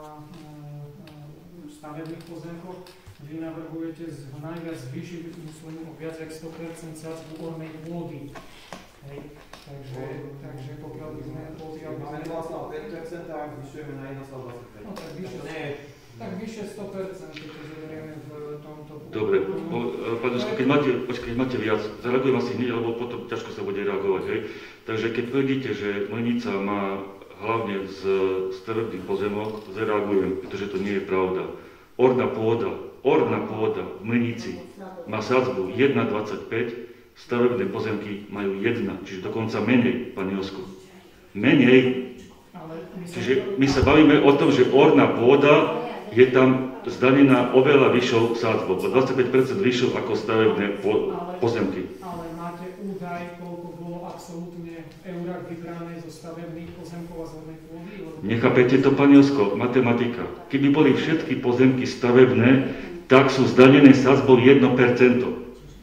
na stavebných pozemkoch. Vy navrhujete z, najviac zvýšiť, myslím, o viac jak sto percent sadzbu ornej pôdy. Hej. Takže, takže pokiaľ by sme... Máme dva celé päť percent a zvyšujeme na jeden celé dvadsaťpäť percent. No tak vyššie, tak vyššie sto percent, keď to zoberieme v tomto... Dobre, pán Josko, keď máte, keď máte viac, zareagujem asi hneď, lebo potom ťažko sa bude reagovať, hej. Takže keď tvrdíte, že Mlynica má hlavne z stavebných pozemok, zareagujem, pretože to nie je pravda. Orná pôda, orná pôda v Mlynici má sadzbu jeden dvadsaťpäť, stavebné pozemky majú jedna, čiže dokonca menej, pani Josko. Menej. Čiže my sa bavíme o tom, že orná pôda je tam zdanená oveľa vyššou sádzbou, o dvadsaťpäť percent vyššou ako stavebné po, pozemky. Ale máte údaj, koľko bolo absolútne v eurách vybrané zo stavebných pozemkov a z ornej pôdy? Nechápete to, pani Josko, matematika. Keby boli všetky pozemky stavebné, tak sú zdanené sádzbou jedno percento.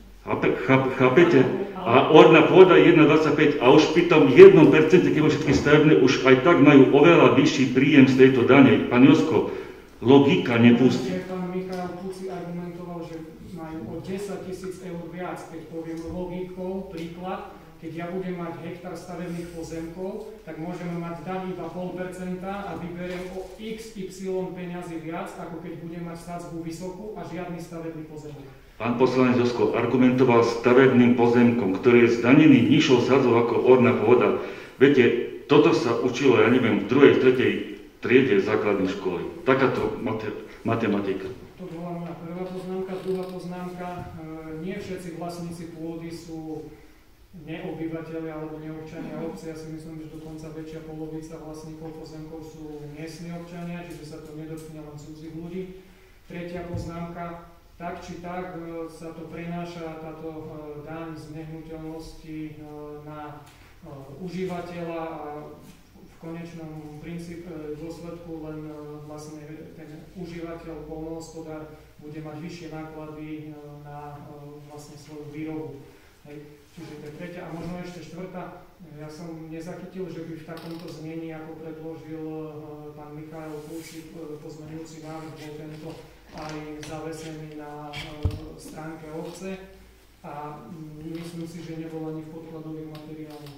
Chápete? A orná pôda je jedna celá dvadsaťpäť a už pri tom jednom percente, keď všetky stavebné, už aj tak majú oveľa vyšší príjem z tejto dane. Pán Josko, logika nepustí. Pán Michal Puci argumentoval, že majú o desaťtisíc eur viac, keď poviem logikou, príklad, keď ja budem mať hektár stavebných pozemkov, tak môžeme mať daň iba nula celá päť percenta a vyberiem o iks ypsilon peňazí viac, ako keď budem mať sadzbu vysokú a žiadny stavebný pozemok. Pán poslanec Josko argumentoval stavebným pozemkom, ktorý je zdanený nižšou sadzbou ako orná pôda. Viete, toto sa učilo, ja neviem, v druhej, tretej triede základnej školy. Takáto matematika. To bola moja prvá poznámka. Druhá poznámka, nie všetci vlastníci pôdy sú neobyvateľi alebo neobčania obce. Ja si myslím, že dokonca väčšia polovica vlastníkov pozemkov sú miestni občania, čiže sa to nedotkne len cudzích ľudí. Tretia poznámka, tak či tak sa to prenáša táto daň z nehnuteľnosti na užívateľa a v konečnom princípe dôsledku len vlastne ten užívateľ, poľnohospodár bude mať vyššie náklady na vlastne svoju výrobu. Hej. Čiže to je tretia a možno ešte štvrtá. Ja som nezachytil, že by v takomto znení, ako predložil pán Michal Puci, pozmeňujúci návrh, bol tento aj zavesený na stránke obce a myslím si, že nebol ani v podkladových materiáloch.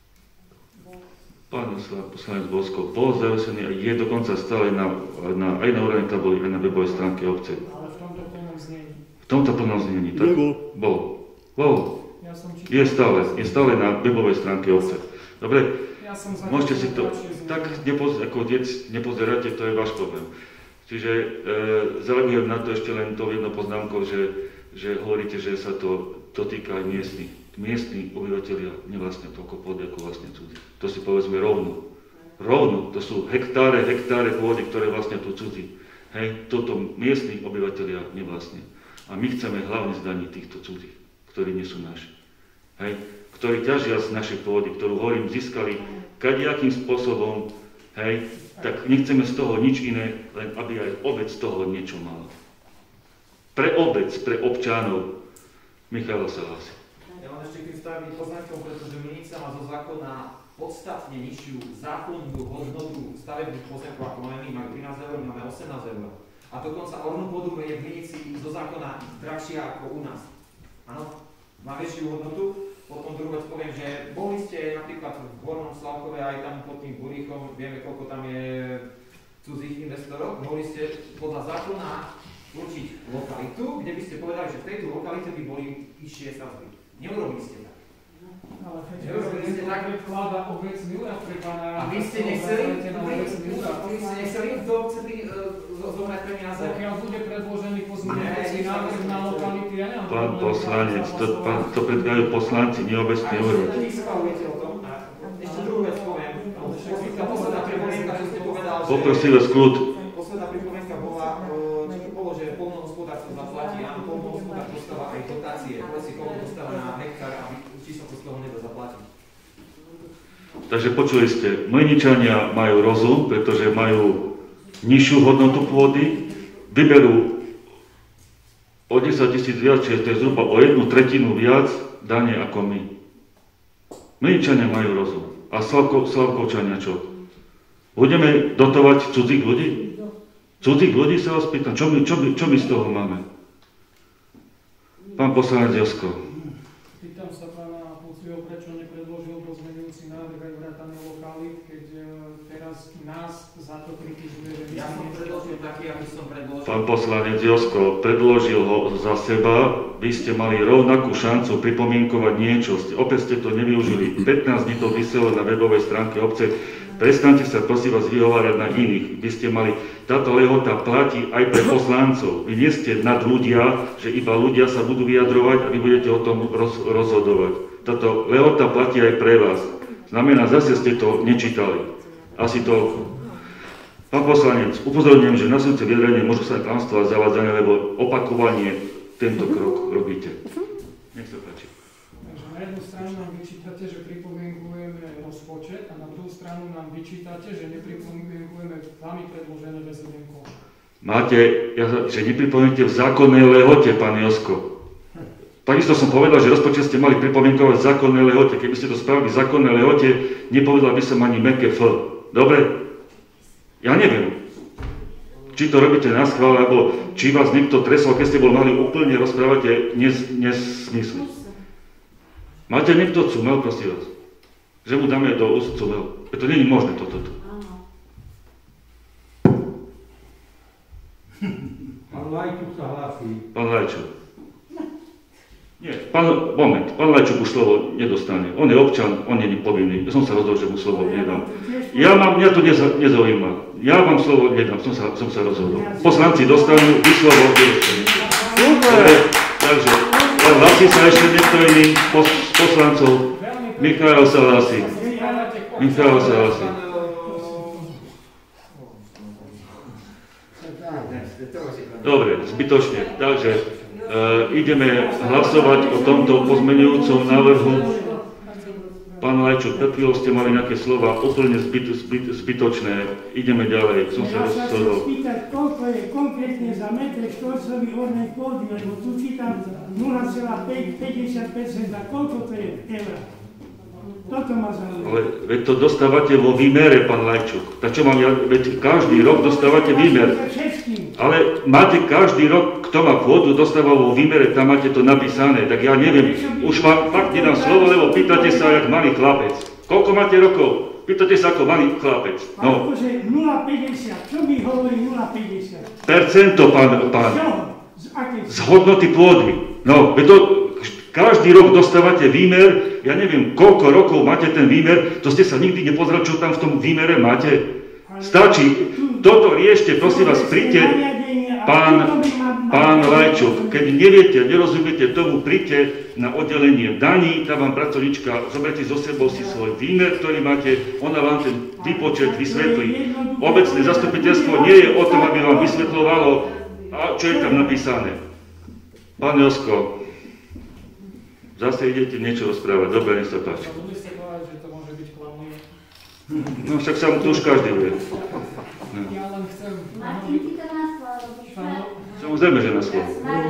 Pán poslanec Bosko, bol zavesený a je dokonca stále na, na, aj na úradnej tabuli, aj na webovej stránke obce. Ale v tomto plnom znení. V tomto plnom znení, tak? Nebol. Bol. Bol. Ja som čítal, je stále, je stále na webovej stránke obce. Dobre? Ja som môžete si to, tak nepoz, ako dec, nepozeráte, to je váš problém. Čiže e, zareagujem na to ešte len to jedno poznámkou, že, že hovoríte, že sa to, to týka aj miestnych. Miestni obyvateľia nevlastnia toľko pôdy ako vlastne cudzí. To si povedzme rovno. Rovno, to sú hektáre, hektáre pôdy, ktoré vlastnia tu cudzí. Hej, toto miestni obyvateľia nevlastnia. A my chceme hlavne zdaniť týchto cudzích, ktorí nie sú naši. Hej, ktorí ťažia z našej pôdy, ktorú hovorím získali kadejakým spôsobom, hej, tak nechceme z toho nič iné, len aby aj obec z toho niečo mala. Pre obec, pre občanov. Michal sa hlási. Ja mám ešte k tým stavebným poznámkom, pretože Vinica má zo zákona podstatne nižšiu zákonnú hodnotu stavebných pozemkov, ako máme my, majú trinásť eur, máme osemnásť eur. A dokonca ornú pôdu je v Vinici zo zákona drahšia ako u nás. Áno, má väčšiu hodnotu. Potom druhú vec poviem, že boli ste napríklad v Hornom Slavkove aj tam pod tým Buríkom, vieme koľko tam je cudzích investorov, mohli ste podľa zákona určiť lokalitu, kde by ste povedali, že v tejto lokalite by boli vyššie sadzby. Neurobili ste tak. Ale neurobili ste tak, vklada obecný úrad pre pána... A vy ste nechceli, vy ste nechceli kto chceli zobrať peniaze? Pokiaľ bude predložený pozmeňujúci návrh na lokality, ja nemám... Pán poslanec, to, pán, to predkajú poslanci, nie obecný úrad. Ešte druhú vec poviem. Tá posledná pripomienka, čo ste povedal, že... Poprosím vás kľud. Posledná pripomienka bola, čo to bolo, že poľnohospodárstvo zaplatí, áno, poľnohospodár dostáva aj dotácie, povedz si, koľko dostáva na hektár, aby či sa to z toho nedá zaplatiť. Takže počuli ste, Mlyničania majú rozum, pretože majú nižšiu hodnotu pôdy, vyberú o desaťtisíc viac, čiže to je zhruba o jednu tretinu viac dane ako my. Mlyničania majú rozum. A Slavko, Slavkovčania čo? Budeme dotovať cudzích ľudí? Cudzích ľudí sa vás pýtam, čo my, čo my, čo my z toho máme? Pán poslanec Josko. Pýtam sa pána Puciho, prečo nepredložil pozmeňujúci návrh aj vrátane lokalít, keď teraz nás za to kritizuje. Ja som predložil taký, aby som predložil. Pán poslanec Josko, predložil ho za seba, vy ste mali rovnakú šancu pripomienkovať niečo, opäť ste to nevyužili. pätnásť dní to vyselo na webovej stránke obce, Prestaňte sa prosím vás vyhovárať na iných. By ste mali, táto lehota platí aj pre poslancov. Vy nie ste nad ľudia, že iba ľudia sa budú vyjadrovať a vy budete o tom roz, rozhodovať. Táto lehota platí aj pre vás. Znamená, zase ste to nečítali. Asi toľko. Pán poslanec, upozorňujem, že nasledujúce vyjadrenie môžu sa klamstvá zavádzania, lebo opakovanie tento krok robíte. Nech sa páči. Takže na jednu stranu nám vyčítate, že pripomienkujeme rozpočet a na druhú stranu nám vyčítate, že nepripomienkujeme vami predložené väzenie koš. Máte, ja, že nepripomienkujete v zákonnej lehote, pán Josko. Takisto som povedal, že rozpočet ste mali pripomienkovať v zákonnej lehote. Keby ste to spravili v zákonnej lehote, nepovedal by som ani meké F. Dobre? Ja neviem, či to robíte na schvál, alebo či vás niekto tresol, keď ste bol mali úplne rozprávate nes, nesmysly. Máte niekto cumel, prosím vás? Že mu dáme do úst cumel. To nie je možné toto. Pán Lajčuk sa hlási. Pán Lajčuk. Nie, pán, moment, pán Lajčuk už slovo nedostane. On je občan, on nie je povinný. Ja som sa rozhodol, že mu slovo nedám. Ja mám, mňa to neza, nezaujíma. Ja vám slovo nedám, som sa, som sa rozhodol. Poslanci dostanú, vy slovo nedostanete. Super! Takže, hlasí sa ešte niekto iný pos, poslancov. Michael sa hlasí. Michael sa hlasí. Dobre, zbytočne. Takže, Uh, ideme hlasovať o tomto pozmenujúcom návrhu. Pán Lajčuk, pred chvíľou ste mali nejaké slova úplne zbyt, zbyt, zbytočné. Ideme ďalej. Som sa ja sa chcem rozhodol. spýtať, koľko je konkrétne za metre štvorcový ornej pôdy, lebo tu čítam nula celá päťdesiat percent. A koľko to je eur? Toto ma zaujíma. Ale veď to dostávate vo výmere, pán Lajčuk. Tak čo mám ja, veď každý rok dostávate výmer. Ale máte každý rok, kto má pôdu, dostáva vo výmere, tam máte to napísané. Tak ja neviem, už vám fakt nedám slovo, lebo pýtate sa, jak malý chlapec. Koľko máte rokov? Pýtate sa ako malý chlapec. No. Akože nula celá päťdesiat. Čo mi hovorí nula celá päťdesiat? Percento, pán, pán. Čo? Z akej? Z hodnoty pôdy. No, veď to každý rok dostávate výmer, ja neviem, koľko rokov máte ten výmer, to ste sa nikdy nepozreli, čo tam v tom výmere máte. Stačí, toto riešte, prosím vás, príďte, pán, pán Lajčuk, keď neviete, nerozumiete tomu, príďte na oddelenie daní, tá vám pracovnička, zoberte zo sebou si svoj výmer, ktorý máte, ona vám ten výpočet vysvetlí. Obecné zastupiteľstvo nie je o tom, aby vám vysvetľovalo, čo je tam napísané. Pán Josko, zase idete niečo rozprávať, dobre, nech sa páči. No však sa mu to už každý vie. No. Ja len chcem... Martin, ty to na slovo robíš, tak? Samozrejme, že na slovo.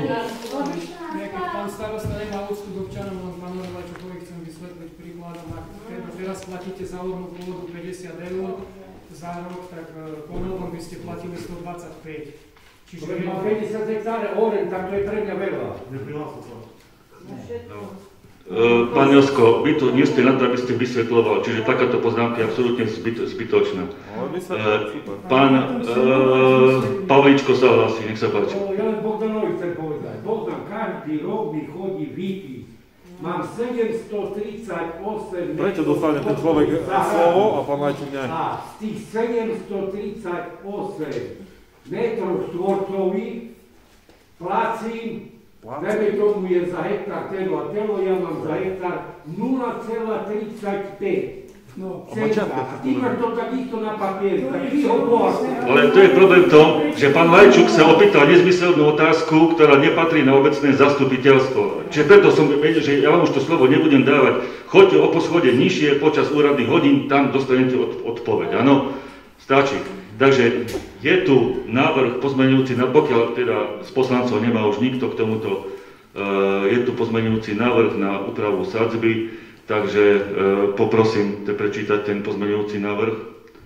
Pán starosta nemá úctu k občanom, len pánovi Lajčukovi chcem vysvetliť príkladom. Ak teraz platíte za ornú pôdu päťdesiat eur za rok, tak pomelom by ste platili stodvadsaťpäť. Čiže... Keď má päťdesiat hektárov oren, tak to je pre mňa veľa. Neprihlásil sa. No. Uh, pán Josko, vy tu nie ste na to, aby ste vysvetľoval, čiže takáto poznámka je absolútne zbyt, zbytočná. Uh, pán uh, Pavlíčko sa hlasí, nech sa páči. Ja len Bogdanovi chcem povedať. Bogdan každý rok mi chodí výpiť. Mám sedemstotridsaťosem... Prečo dostane ten človek slovo a pán Lajčuk nie? A z tých sedemstotridsaťosem metrov štvorcových placím, dajme tomu je za hektár telo a telo, ja mám za hektár nula celá tridsaťpäť. No, ty máš to takisto na papieri, tak ty ho bohaste. Ale to je problém v tom, že pán Lajčuk sa opýtal nezmyselnú otázku, ktorá nepatrí na obecné zastupiteľstvo. Čiže preto som vedel, že ja vám už to slovo nebudem dávať. Choďte o poschode nižšie počas úradných hodín, tam dostanete od, odpoveď. Áno, stačí. Takže je tu návrh pozmeňujúci, pokiaľ teda z poslancov nemá už nikto k tomuto, je tu pozmeňujúci návrh na úpravu sadzby, takže poprosím te prečítať ten pozmeňujúci návrh.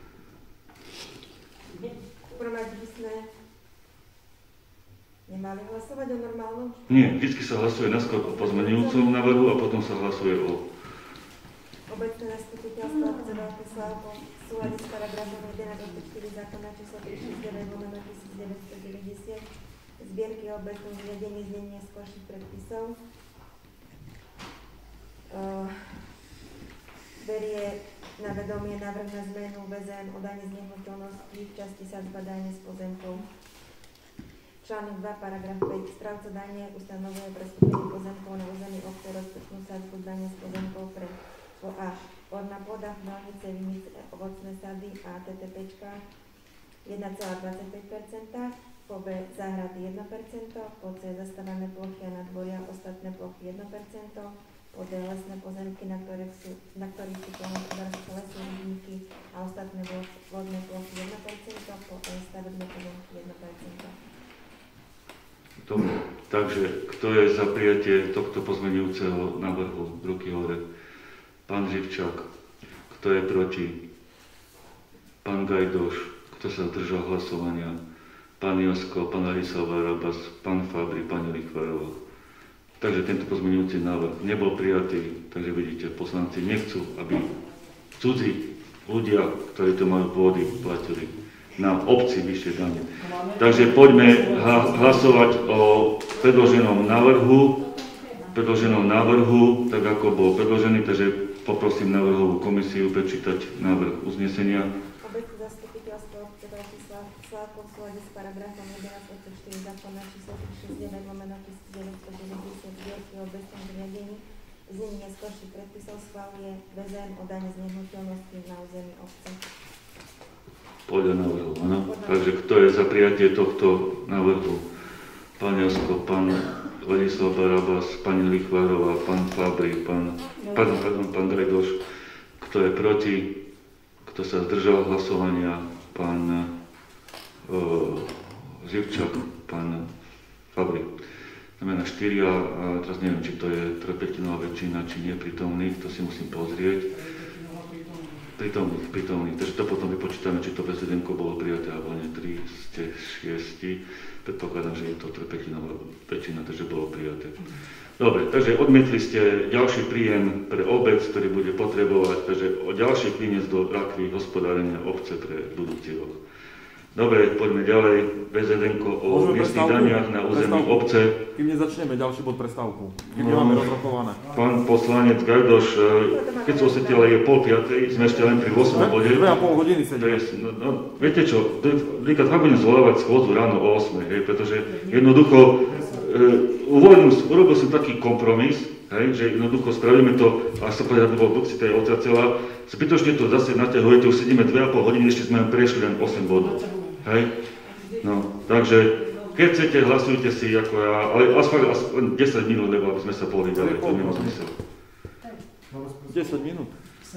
Prvom by sme nemali hlasovať o normálnom? Nie, vždy sa hlasuje najskôr o pozmeňujúcom návrhu a potom sa hlasuje o... Obecné zastupiteľstvo chce veľkosláv po súlade s paragrafom jedenásť odseč štyri zákona číslo tristošesťdesiatdeväť lomeno devätnásťstodeväťdesiat zbierky o obecnom zriadení znenia skôrších predpisov. Uh, berie na vedomie návrh na zmenu vé zet em o daní z nehnuteľnosti v časti sadzba dane z pozemkov. Článok dva, paragraf päť. Správca dane ustanovuje pre skupinu pozemkov na území obce rozpočnú sadzbu dane z pozemkov pre po A. Orná pôda, chmelnice, vinice, ovocné sady a TTPčka jeden celá dvadsaťpäť percent, po B. záhrady jedno percento, po C. zastávané plochy a nadvoria, ostatné plochy jedno percento, po D. lesné pozemky, na ktorých sú, na ktorých sú poľnohospodárske lesy, rybníky a ostatné vodné plochy jedno percento, po E. stavebné pozemky jedno percento. Dobre, takže kto je za prijatie tohto pozmeňujúceho návrhu? Ruky hore. Pán Živčák. Kto je proti? Pán Gajdoš. Kto sa zdržal hlasovania? Pán Josko, pán Ladislav Rabas, pán Fabri, pani Lichvárová. Takže tento pozmeňujúci návrh nebol prijatý, takže vidíte, poslanci nechcú, aby cudzí ľudia, ktorí to majú pôdy, platili na obci vyššie dane. Takže poďme hlasovať o predloženom návrhu, predloženom návrhu, tak ako bol predložený, takže poprosím návrhovú komisiu prečítať návrh uznesenia. Obecné zastupiteľstvo obce Bratislava v súlade s paragrafom jedenásť odsek štyri zákona číslo tristošesťdesiatdeväť lomeno devätnásťstodeväťdesiatdeväť o obecnom zriadení z nimi neskorších predpisov schváluje vé zet em o dane z nehnuteľnosti na území obce. Podľa návrhu, áno. Takže kto je za prijatie tohto návrhu? Pán Jasko, pán Ladislav Barabas, pani Lichvárová, pán Fabri, pán, pardon, pardon, pán Gregoš. Kto je proti? Kto sa zdržal hlasovania? Pán uh, Živčák, pán Fabri. Znamená štyria, a teraz neviem, či to je trojpätinová väčšina, či nie prítomných, to si musím pozrieť. Prítomných, prítomných, takže to potom vypočítame, či to bezvedenko bolo prijaté, alebo nie, tri ste šiesti, predpokladám, že je to trojpätinová väčšina, takže bolo prijaté. Dobre, takže odmietli ste ďalší príjem pre obec, ktorý bude potrebovať, takže o ďalší prínes do rakvy hospodárenia obce pre budúci rok. Dobre, poďme ďalej, bezvedenko o miestnych daniach na území obce. Kým nezačneme, ďalší bod prestávku. Kým nemáme no, rozrokované. Pán poslanec Gajdoš, keď som osvetila, je pol piatej, sme ešte len pri ôsmej bode. dve a pol hodiny sedíme. No, no, viete čo, napríklad ak budem zvolávať schôdzu ráno o ôsmej, hej, pretože jednoducho e, uvoľnil, urobil som taký kompromis, hej, že jednoducho spravíme to, a sa povedať, aby bol dlhší tej otracela, zbytočne to zase naťahujete, už sedíme dve a pol hodiny, ešte sme prešli len osem bodov. Hej? No, takže keď chcete, hlasujte si ako ja, ale aspoň, aspoň desať minút, lebo aby sme sa pohli ďalej, to nemá zmysel. desať minút?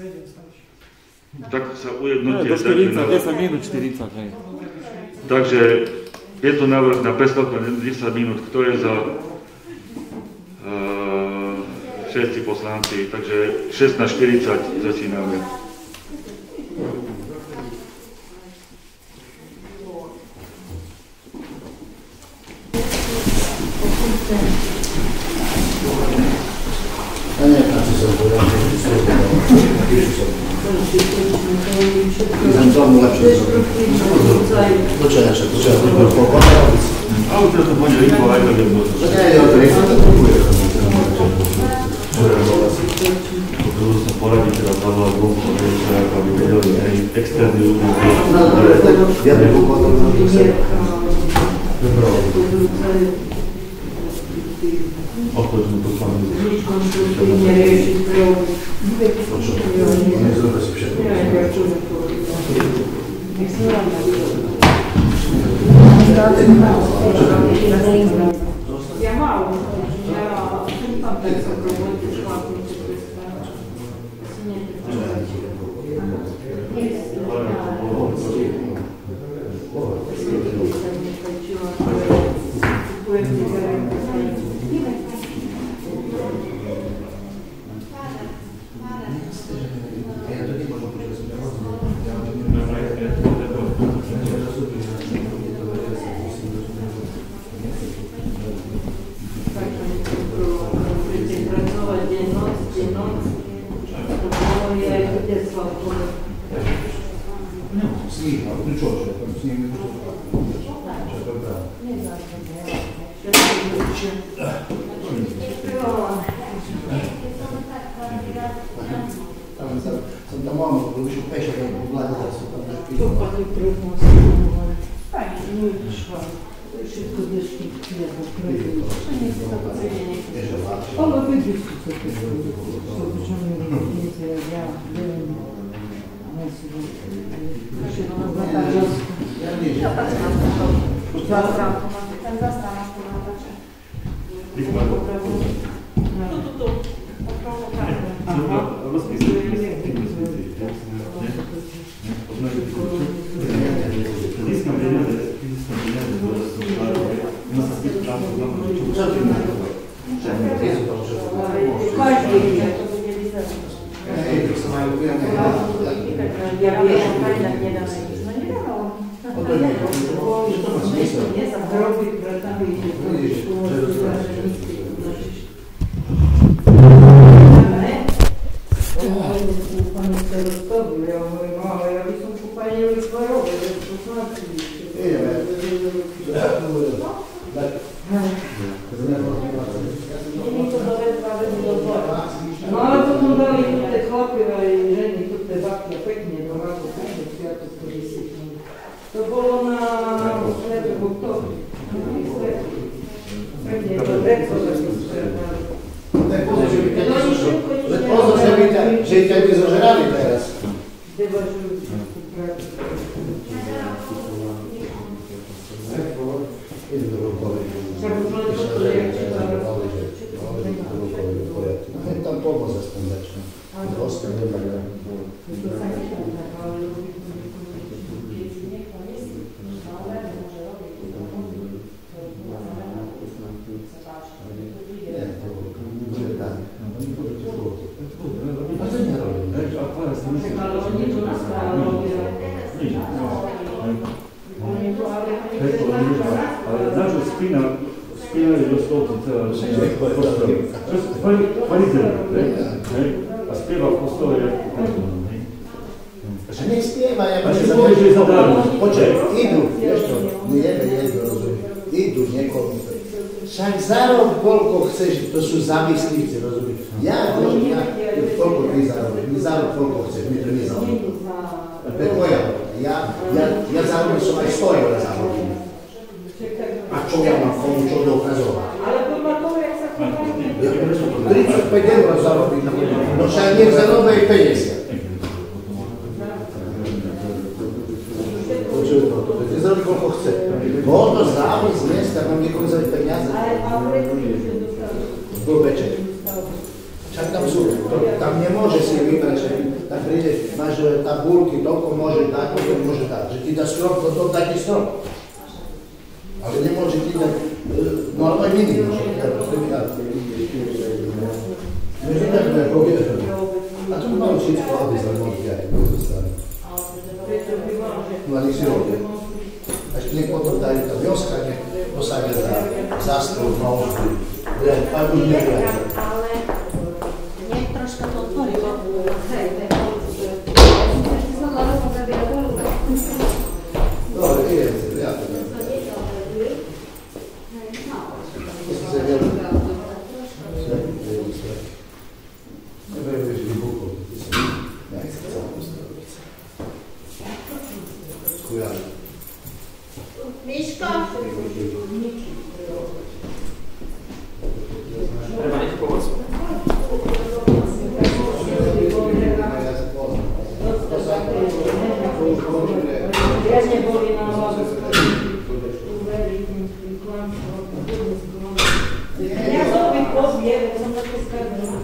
Tak sa ujednotie. Do štyridsať, desať minút, štyridsať, hej. Takže je to návrh na prestávku desať minút, kto je za uh, všetci poslanci, takže šestnásť štyridsať začíname. Ten tomu lepšie zrobiť. Počkaj, naša, to čo ja to bol robiť. A už to bude rýchlo, aj tak je to. To nie je to rýchlo, to bude. Potrebujú sa poradiť teda Pavla Gumko, aby vedeli aj externí ľudí. Ja by bol potom na to sa. Odpočnú to s vami. Ja málo, ja som tam tak sa probojte šlápnu, či prestávať. Asi Som, som tam mal, už pešo, vládne, som tam už písal. To pani prvná si hovorí. Pani, no išla. Všetko dnešný chlebo prvý. Čo nie si to pozrieme? Ale vidíš, čo to je. Čo mi robíte, ja viem. Ale si to... Všetko na zatážosku. Ja nič. Zastra. Ten zastra máš tu na tače. No to to. Aha. Каждый день это будет обязательно. Я вижу, правильно, мне надо. Но не давала. Не забросить братаны. Пане Старостову, я говорю, мама, я висом купальню сварова, я посмотрю. No ale potom dali tu tie chlapiva i ženy, tu tie babky pekne do ráku, pekne sviatosť vysvetľujú. To bolo na Svetom oktobri. Pekne to reklo, že to stretali. Pozor, že ťa by zožrali teraz. Debažujú tú prácu. Idem do rukovej. Však už len toto je, či to je tam pomoc aspoň začne. Ostane nebajú. To sa nedá, ale ale znaczy spina, spina je do stolcu celá farizera, a spieva v kostole jak A nech spieva, ja A si povie, že je zadarmo. Počkaj, idú, vieš čo, my jeme jedno, rozumiem, idú niekomu. Však zarob, koľko chceš, to sú zamyslíci, rozumiem. Ja, ja, koľko ty zarob, my zarob, koľko chceš, my to nezarobím. To je tvoja roda. Ja, ja, ja zarobím som aj sto eur zarobím. A čo ja mám komu čo dokazovať? Ale podľa toho, jak sa to tridsaťpäť eur zarobím. No však nech zarobí aj päťdesiat. Počuj to, ty zarobí koľko chce. Bol to známy z miesta, mám niekoho za peniaze. Blbeček. Však tam sú, to, tam nemôže si vybrať, že tam príde, máš tabulky, toľko môže dať, toľko môže dať. Že ti dá strop, to to dá ti strop. Ale nemôže ti dať, no ale aj iný môže ti dať, to mi dá. Môže dať, no je poviedať. A tu mám všetko, aby sa mohli diať, aby zostali. No a nech si robia. A ešte nech potom dajú tá vioska, nech posadia za zástup, nožby. Aj už neviajú. Troška to otvorilo. Hej, to je ešte som hľadala, som zabila bolu. Dobre, idem si, ja to neviem. To som sa vedel. Sve, vedel sve. Nebudeš vybuchol, ty som nechcel sa postaviť. Skújali. Miško? Treba nech pomoc? Ja neboli na hlavu. Ja som mi povie, som na to skazala,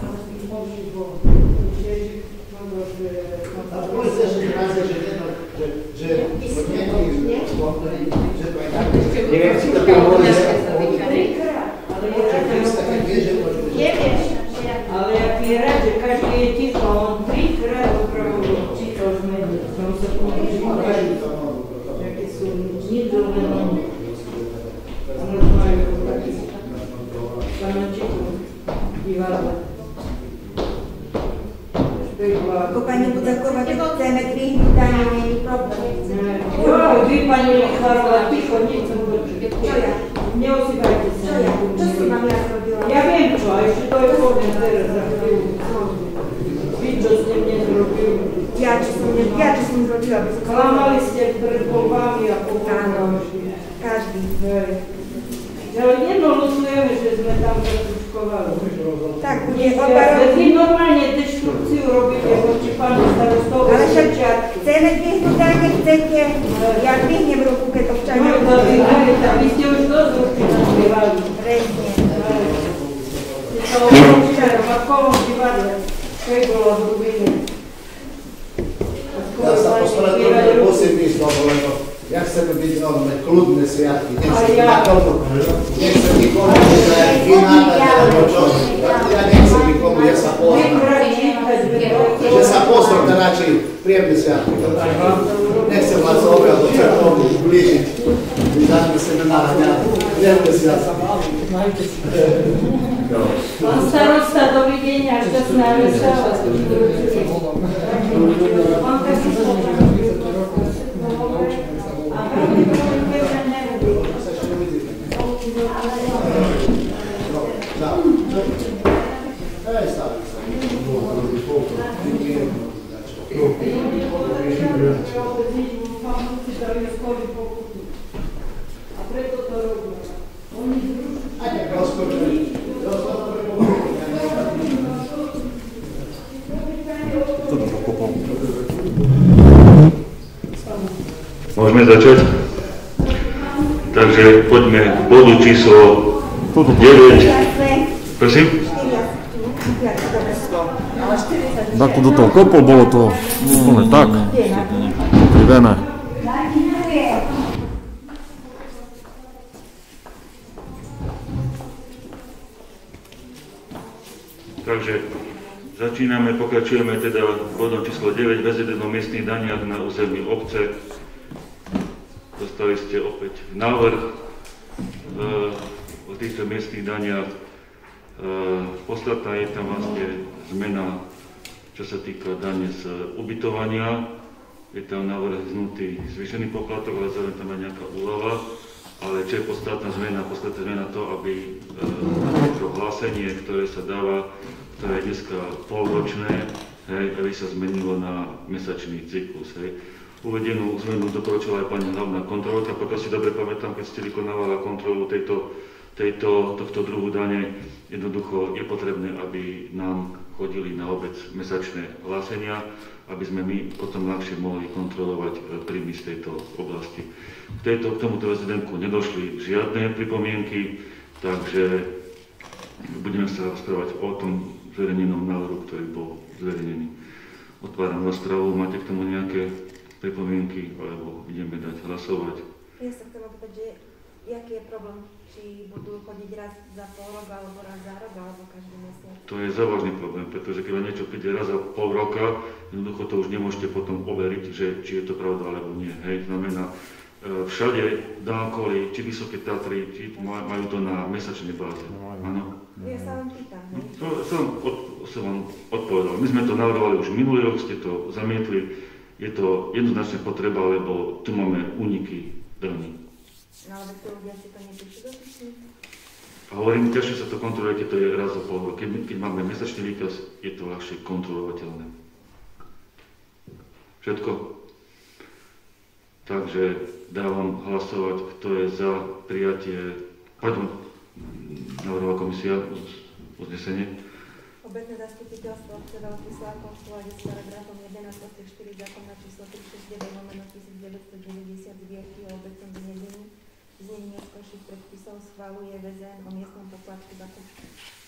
A povedzte, že naozaj, že jedno, že, že od nejakých spolktorí, že to aj tak, neviem, si to bylo môže trikrát, ale je rád, nevieš, ale aký je rád, že každý je ticho, on trikrát opravdu čítal zmenu, som sa používali, aké sú nidlné nohy. Ono majú taký panočiku divadla. Ako pani Budaková, keď chceme tri vítania, není problém. Jo, vy pani Lichárová, ticho, nič som počuť. Čo ja? Neosývajte sa. Čo ja? Čo si mám ja robila? Ja viem čo, a ešte to je poviem teraz za chvíľu. Vy čo ste mne zrobili. ja čo som, ja čo som zrobila, aby som... Klamali ste pred voľbami a po Áno, každý. Ale jedno ľutujeme, že sme tam zatrúškovali. Tak bude obarovať. Vy normálne deštrukciu robíte voči pánu starostovi. Ale však chceme dvihnúť, tak nechcete. Ja dvihnem ruku, keď to včania. No, to vy ste už dosť ruky naspievali. Presne. To včera, v akovom divadle. Čo je bolo v Rubine. Ja sa pospravedlňujem posledný slovo, lebo ja chcem byť normálne kľudné sviatky. Nechcem nikomu, nechcem nikomu, že vynáta, alebo čo. Ja nechcem nikomu, ja sa poznám. Že sa poznám, to radšej príjemné sviatky. Nechcem vás obrať do cerkovú blížiť. My dáme sebe náhľadňa. Príjemné sviatky. Pán starosta, dovidenia, šťastná vesela. Pán taký spokojný. A preto to robia. Oni Môžeme začať? Takže poďme k bodu číslo deväť. Prosím? Tak to do toho kopol, bolo to úplne tak. Ideme. Takže začíname, pokračujeme teda bodom číslo deväť, väzenie o miestnych daniach na území obce. Dostali ste opäť návrh o týchto miestnych daniach. Podstatná je tam vlastne zmena, čo sa týka dane z ubytovania. Je tam navrhnutý zvýšený poplatok, ale zároveň tam aj nejaká úľava. Ale čo je podstatná zmena? Podstatná zmena to, aby to hlásenie, ktoré sa dáva, ktoré je dneska polročné, hej, aby sa zmenilo na mesačný cyklus. Hej. Uvedenú zmenu doporučila aj pani hlavná kontrolórka, pokiaľ si dobre pamätám, keď ste vykonávala kontrolu tejto, tejto, tohto druhu dane, jednoducho je potrebné, aby nám chodili na obec mesačné hlásenia, aby sme my potom ľahšie mohli kontrolovať príjmy z tejto oblasti. K, tejto, k tomuto rezidentku nedošli žiadne pripomienky, takže budeme sa rozprávať o tom zverejnenom návrhu, ktorý bol zverejnený. Otváram rozpravu, máte k tomu nejaké pripomienky, alebo ideme dať hlasovať? Ja sa chcem opýtať, že aký je problém, či budú chodiť raz za pol roka, alebo raz za rok, alebo každý mesiac? To je závažný problém, pretože keď vám niečo príde raz za pol roka, jednoducho to už nemôžete potom overiť, že či je to pravda, alebo nie. Hej, znamená, všade dákoli, či Vysoké Tatry, či majú to na mesačnej báze. Áno. Ja sa vám pýtam, hej? To som, od, som vám odpovedal. My sme to navrhovali už minulý rok, ste to zamietli. Je to jednoznačne potreba, lebo tu máme úniky daní. No ale to ľudia si to nepíšu dotyčne? A hovorím, ťažšie sa to kontroluje, keď to je raz za pol roka. Keď, keď máme mesačný výkaz, je to ľahšie kontrolovateľné. Všetko? Takže dávam hlasovať, kto je za prijatie, pardon, navrhová komisia, uznesenie. Obecné zastupiteľstvo obce Veľký Slákov v súlade s paragrafom jedenásť odsek štyri zákona číslo tri šesť deväť lomeno devätnásťstodeväťdesiat zbierky o obecnom zriadení znení neskôrších predpisov schvaľuje vé zet en o miestnom poplatku za poštu.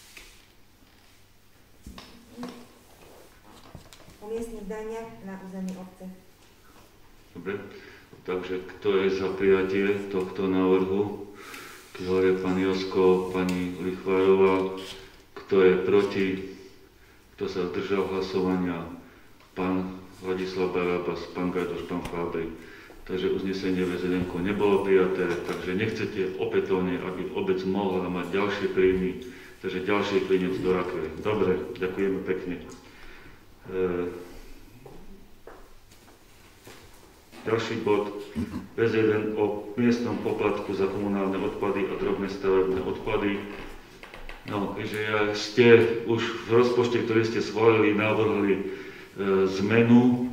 O miestnych daniach na území obce. Dobre, takže kto je za prijatie tohto návrhu? Keď hovorí pán Josko, pani Lichvárová, kto je proti? Kto sa zdržal hlasovania? Pán Vladislav Barabas, pán Gajdoš, pán Fábry. Takže uznesenie vé zet en nebolo prijaté, takže nechcete opätovne, aby obec mohla mať ďalšie príjmy, takže ďalší klinec do rakve. Dobre, ďakujeme pekne. E, ďalší bod, vé zet en o miestnom poplatku za komunálne odpady a drobné stavebné odpady. No, keďže ja ste už v rozpočte, ktorý ste schválili, navrhli e, zmenu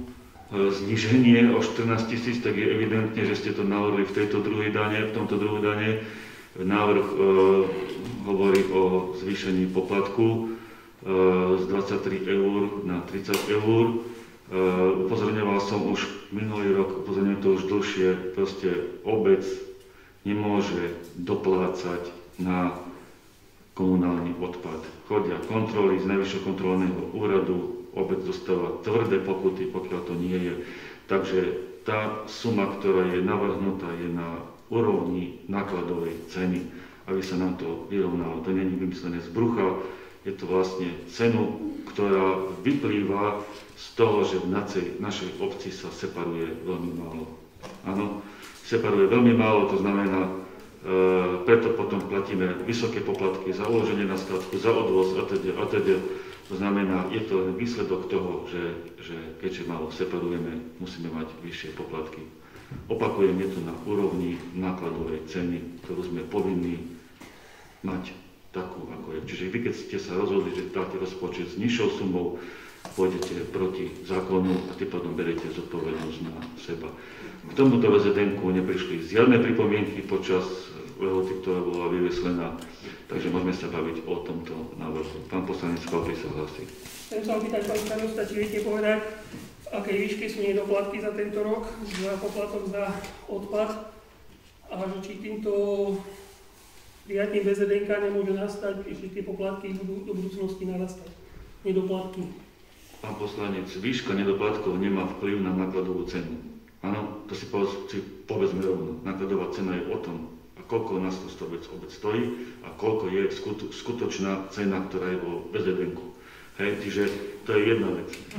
zníženie o štrnásť tisíc, tak je evidentne, že ste to navrhli v tejto druhej dane, v tomto druhej dane. Návrh e, hovorí o zvýšení poplatku e, z dvadsaťtri eur na tridsať eur. E, upozorňoval som už minulý rok, upozorňujem to už dlhšie, proste obec nemôže doplácať na komunálny odpad. Chodia kontroly z Najvyššieho kontrolného úradu, obec dostáva tvrdé pokuty, pokiaľ to nie je. Takže tá suma, ktorá je navrhnutá, je na úrovni nákladovej ceny, aby sa nám to vyrovnalo. To nie je vymyslené z brucha, je to vlastne cenu, ktorá vyplýva z toho, že v našej obci sa separuje veľmi málo. Áno, separuje veľmi málo, to znamená, e, preto potom platíme vysoké poplatky za uloženie na skladku, za odvoz a teda, a teda. To znamená, je to len výsledok toho, že, že keďže málo separujeme, musíme mať vyššie poplatky. Opakujem, je to na úrovni nákladovej ceny, ktorú sme povinní mať takú, ako je. Čiže vy, keď ste sa rozhodli, že dáte rozpočet s nižšou sumou, pôjdete proti zákonu a tým pádom berete zodpovednosť na seba. K tomuto vé zet en-ku neprišli žiadne pripomienky počas lehoty, ktorá bola vyveslená, takže môžeme sa baviť o tomto návrhu. Pán poslanec Falky sa hlási. Chcem sa opýtať, pán starosta, či viete povedať, v akej výške sú nedoplatky za tento rok, za poplatok za odpad, a že či týmto prijatím vé zet en-ka nemôže nastať, že tie poplatky budú do budúcnosti narastať. Nedoplatky. Pán poslanec, výška nedoplatkov nemá vplyv na nákladovú cenu. Áno, to si, povedz, si povedzme rovno. Nákladová cena je o tom, a koľko nás to obec, obec stojí a koľko je skut, skutočná cena, ktorá je vo vé zet en-ku. Hej, čiže to je jedna vec. E,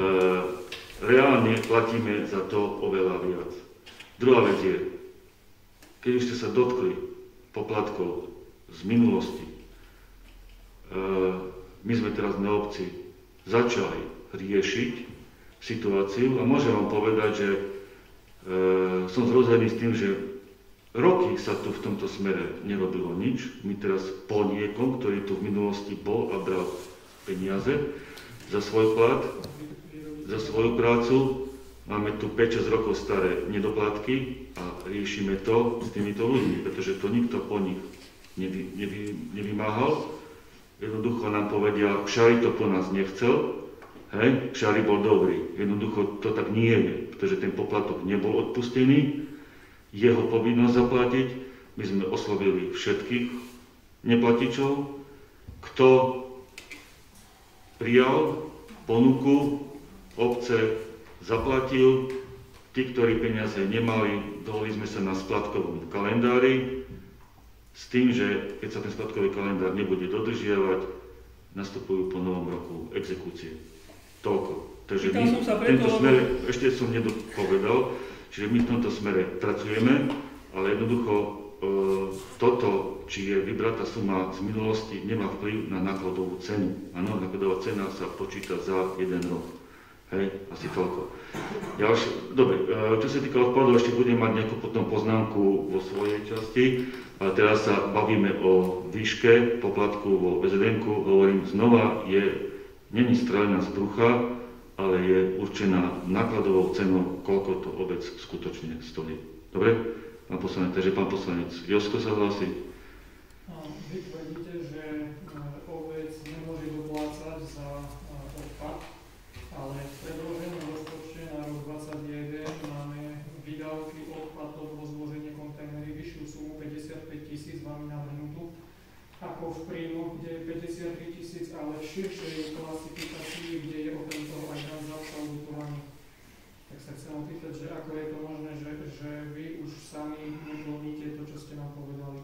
reálne platíme za to oveľa viac. Druhá vec je, keď už ste sa dotkli poplatkov z minulosti, e, my sme teraz na obci začali riešiť situáciu a môžem vám povedať, že e, som zrozený s tým, že roky sa tu v tomto smere nerobilo nič. My teraz po niekom, ktorý tu v minulosti bol a bral peniaze za svoj plat, za svoju prácu, máme tu päť šesť rokov staré nedoplatky a riešime to s týmito ľuďmi, pretože to nikto po nich nevy, nevy, nevymáhal. Jednoducho nám povedia, Šari to po nás nechcel, hej, Šari bol dobrý. Jednoducho to tak nie je, pretože ten poplatok nebol odpustený, jeho povinnosť zaplatiť. My sme oslovili všetkých neplatičov, kto prijal ponuku, obce zaplatil, tí, ktorí peniaze nemali, dohodli sme sa na splatkovom kalendári, s tým, že keď sa ten splatkový kalendár nebude dodržiavať, nastupujú po novom roku exekúcie. Toľko. Takže my v tomto smere, ešte som nedopovedal, čiže my v tomto smere pracujeme, ale jednoducho e, toto, či je vybratá suma z minulosti, nemá vplyv na nákladovú cenu. Áno, nákladová cena sa počíta za jeden rok. Hej, asi toľko. Ďalšie, dobre, čo sa týka odpadov, ešte budem mať nejakú potom poznámku vo svojej časti, ale teraz sa bavíme o výške poplatku vo vé zet en-ku. Hovorím znova, je, není strelená z brucha, ale je určená nákladovou cenou, koľko to obec skutočne stojí. Dobre? Pán poslanec, takže pán poslanec Josko sa hlási. Vy tvrdíte, že obec nemôže doplácať za odpad, ale v predloženom rozpočte na rok dvadsaťjeden máme výdavky odpadov, rozloženie kontajnery, vyššiu sumu päťdesiatpäť tisíc vami navrhnutú, ako v príjmu, kde je päťdesiattri tisíc, ale v širšej klasifikácii, kde je okrem toho aj transakcia udotovaný. Tak sa chcem opýtať, že ako je to možné, že, že vy už sami neplníte to, čo ste nám povedali?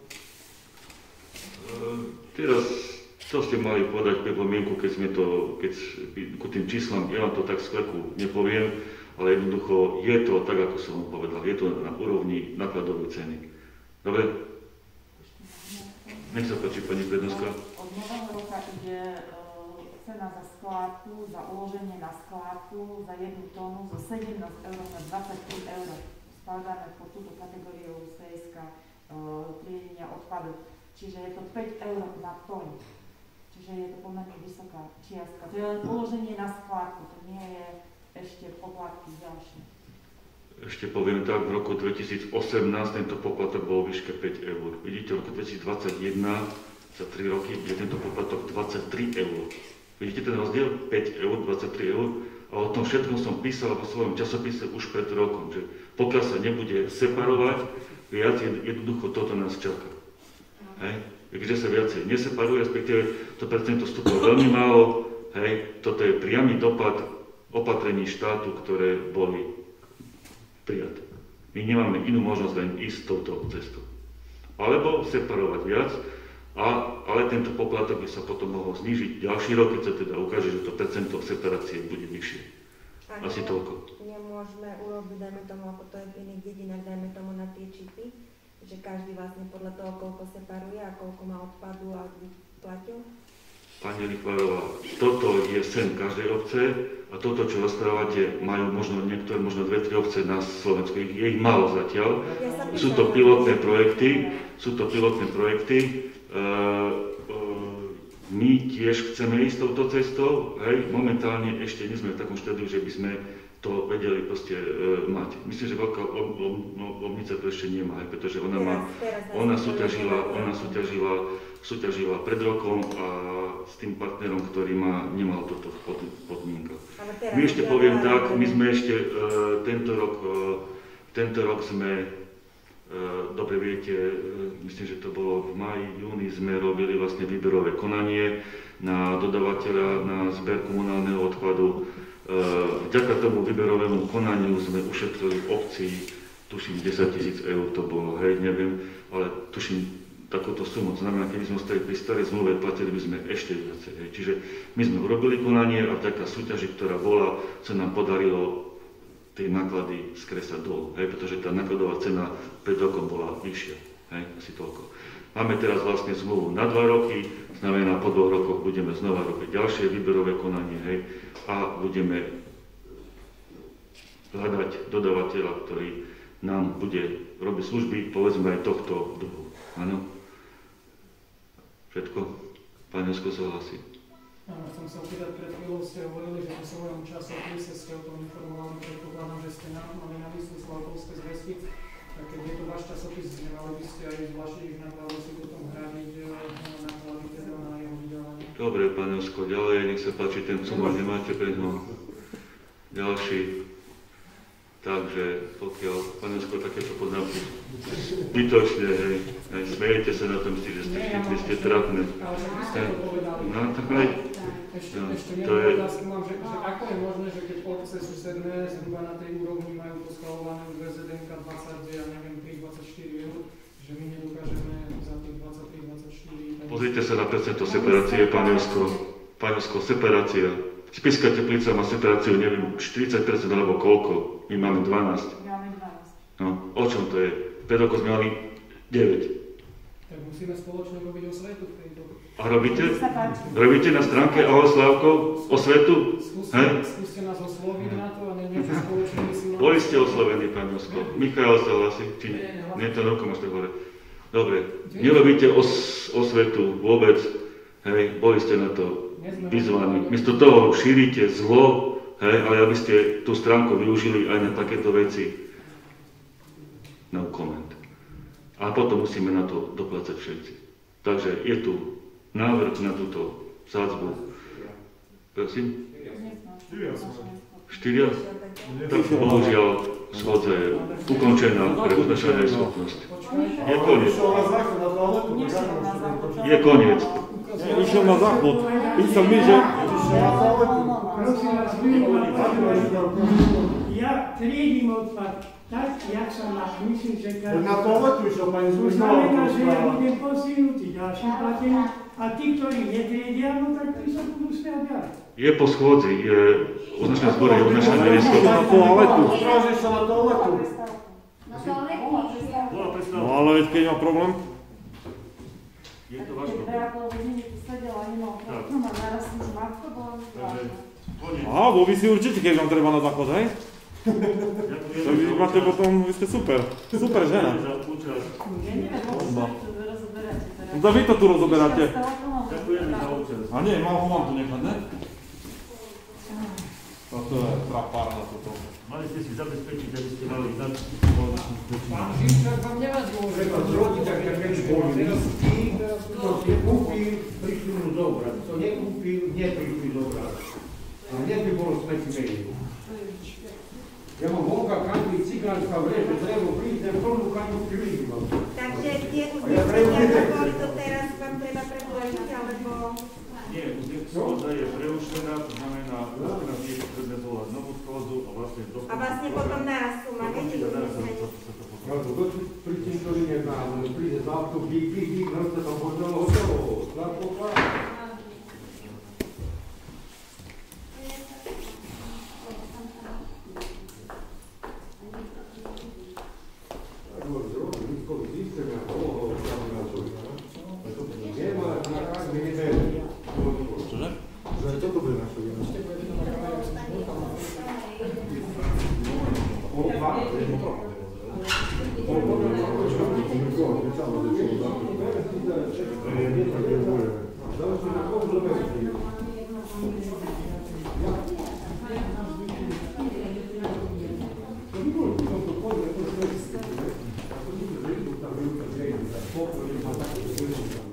Uh, teraz to ste mali povedať pripomienku, keď sme to, keď ku tým číslam, ja vám to tak z kleku nepoviem, ale jednoducho je to tak, ako som vám povedal, je to na úrovni nákladovej ceny. Dobre? Nech sa páči, pani prednostka. Od nového roka ide uh, cena za skládku, za uloženie na skládku, za jednu tónu zo sedemnásť eur na dvadsaťtri eur. Spadáme pod túto kategóriu cé es ká uh, triedenia odpadu. Čiže je to päť eur na tón. Čiže je to pomerne vysoká čiastka. To je len uloženie na skládku, to nie je ešte poplatky ďalšie? Ešte poviem tak, v roku dvetisícosemnásť tento poplatok bol v výške päť eur. Vidíte, v roku dvetisícdvadsaťjeden za tri roky je tento poplatok dvadsaťtri eur. Vidíte ten rozdiel? päť eur, dvadsaťtri eur. A o tom všetkom som písal vo svojom časopise už pred rokom, že pokiaľ sa nebude separovať, viac jednoducho toto nás čaká. Hej? Keďže sa viacej neseparuje, respektíve to percento vstupuje veľmi málo, hej? Toto je priamy dopad opatrení štátu, ktoré boli prijaté. My nemáme inú možnosť len ísť touto cestou. Alebo separovať viac, a, ale tento poplatok by sa potom mohol znížiť ďalší rok, keď sa teda ukáže, že to percento separácie bude vyššie. Asi toľko. Nemôžeme urobiť, dajme tomu, ako to je v iných dedinách, dajme tomu na tie čipy, že každý vlastne podľa toho, koľko separuje a koľko má odpadu a platil? Pani Lichvárová, toto je sen každej obce a toto, čo rozprávate, majú možno niektoré, možno dve, tri obce na Slovensku. Je ich málo zatiaľ. Sú to pilotné projekty, sú to pilotné projekty. My tiež chceme ísť touto cestou, hej, momentálne ešte nie sme v takom štádiu, že by sme to vedeli proste mať. Myslím, že veľká obnica to ešte nemá, hej, pretože ona má, ona súťažila, ona súťažila, súťažila pred rokom a s tým partnerom, ktorý má, nemal toto v podmienkach. My ešte poviem tak, my sme ešte uh, tento rok, uh, tento rok sme, uh, dobre viete, uh, myslím, že to bolo v máji, júni, sme robili vlastne výberové konanie na dodavateľa na zber komunálneho odpadu. Uh, vďaka tomu výberovému konaniu sme ušetrili obci, tuším desať tisíc eur to bolo, hej, neviem, ale tuším takúto sumu. To znamená, keby sme ostali pri starej zmluve, platili by sme ešte viacej. Hej. Čiže my sme urobili konanie a vďaka súťaži, ktorá bola, sa nám podarilo tie náklady skresať dolu, hej, pretože tá nákladová cena pred rokom bola vyššia. Hej, asi toľko. Máme teraz vlastne zmluvu na dva roky, znamená po dvoch rokoch budeme znova robiť ďalšie výberové konanie, hej, a budeme hľadať dodavateľa, ktorý nám bude robiť služby, povedzme aj tohto druhu. Áno? Všetko? Pán Josko súhlasí. Áno, chcem sa opýtať, pred chvíľou ste hovorili, že v svojom časopise ste o tom informovali, predpokladám, že ste mali na mysli Slavkovské zväzky, tak keď je to váš časopis, nemali by ste aj z vašich nákladov si potom hradiť náklady teda na jeho vydávanie. Dobre, pán Josko, ďalej, nech sa páči, ten sumar nemáte pred ňou. Ďalší. Takže pokiaľ, pán Josko, takéto poznámky bytočne, hej, hej, smejete sa na tom, že ste vtipne, ste trápne. No, tak aj, Ešte, no, ešte to je... otázku mám, že, že ako je možné, že keď obce susedné zhruba na tej úrovni majú poschvalované už vé zet en ká dvadsať, ja neviem, tri dvadsaťštyri eur, že my nedokážeme za tých dvadsaťtri dvadsaťštyri... Pozrite sa na percento separácie, pán Josko. Pán Josko, separácia. Spišská Teplica má separáciu, neviem, štyridsať percent alebo koľko. My máme dvanásť. Máme dvanásť. No, o čom to je? Pred rokom sme mali deväť. Tak musíme spoločne robiť osvetu v tejto... A robíte? Robíte na stránke Ahoj Slávko osvetu? Skúste, skúste nás osloviť na to a nejaké spoločné vysielanie. Boli ste oslovení, pán Josko. Michal sa hlasí, či nie? Nie, to rukom máš hore. Dobre, nerobíte os, osvetu vôbec, hej, boli ste na to vyzvaní. Miesto toho šírite zlo, hej, ale aby ste tú stránku využili aj na takéto veci. No comment. A potom musíme na to doplácať všetci. Takže je tu návrh na túto sádzbu. Prosím? Štyria? Tak bohužiaľ schôdza je ukončená pre uznačenie schopnosť. Je koniec. Je koniec. Išiel na záchod. Išiel mi, že... Prosím vás, ja triedím odpad tak, jak sa má. Myslím, že každý... Na toaletu išiel pani To znamená, že ja budem postihnutý ďalším platením a tí, ktorí netriedia, no tak tí sa budú smiať ďalej. Je po schôdzi, je označené zbory, je označené neschopné. Na toaletu. Strážiš sa na toaletu. No ale veď keď má problém. Je to vážne. Á, bo vy si určite, keď vám treba na záchod, hej? To vy máte potom, vy ste super. Super žena. No to vy to tu rozoberáte. A nie, mal ho vám tu nechať, ne? Tak. to je trapárna toto. Mali ste si zabezpečiť, aby ste mali dať... Pán Živčák vám nevadilo, že to zrobiť, tak jak keď boli listí, to si kúpil, prišli mu zobrať. To nekúpil, neprišli zobrať. A mne by bolo smeti menej. Ja mám vonka kandy, cigánska vreže, drevo, prídem, plnú kandu krížu. Takže tie uznesenia, ako boli to teraz, vám treba prepojiť, alebo... Nie, schôdza je prerušená, to znamená, že nás je potrebné zvolať novú schôdzu a vlastne... A vlastne potom naraz sú ma, viete, uznesenie. Pravdu, pri tým, ktorý neznám, príde z auto, bík, bík, bík, no sa tam hodilo, hotovo, slad poklad. Čože? Že aj toto bude naša vina. Thank you.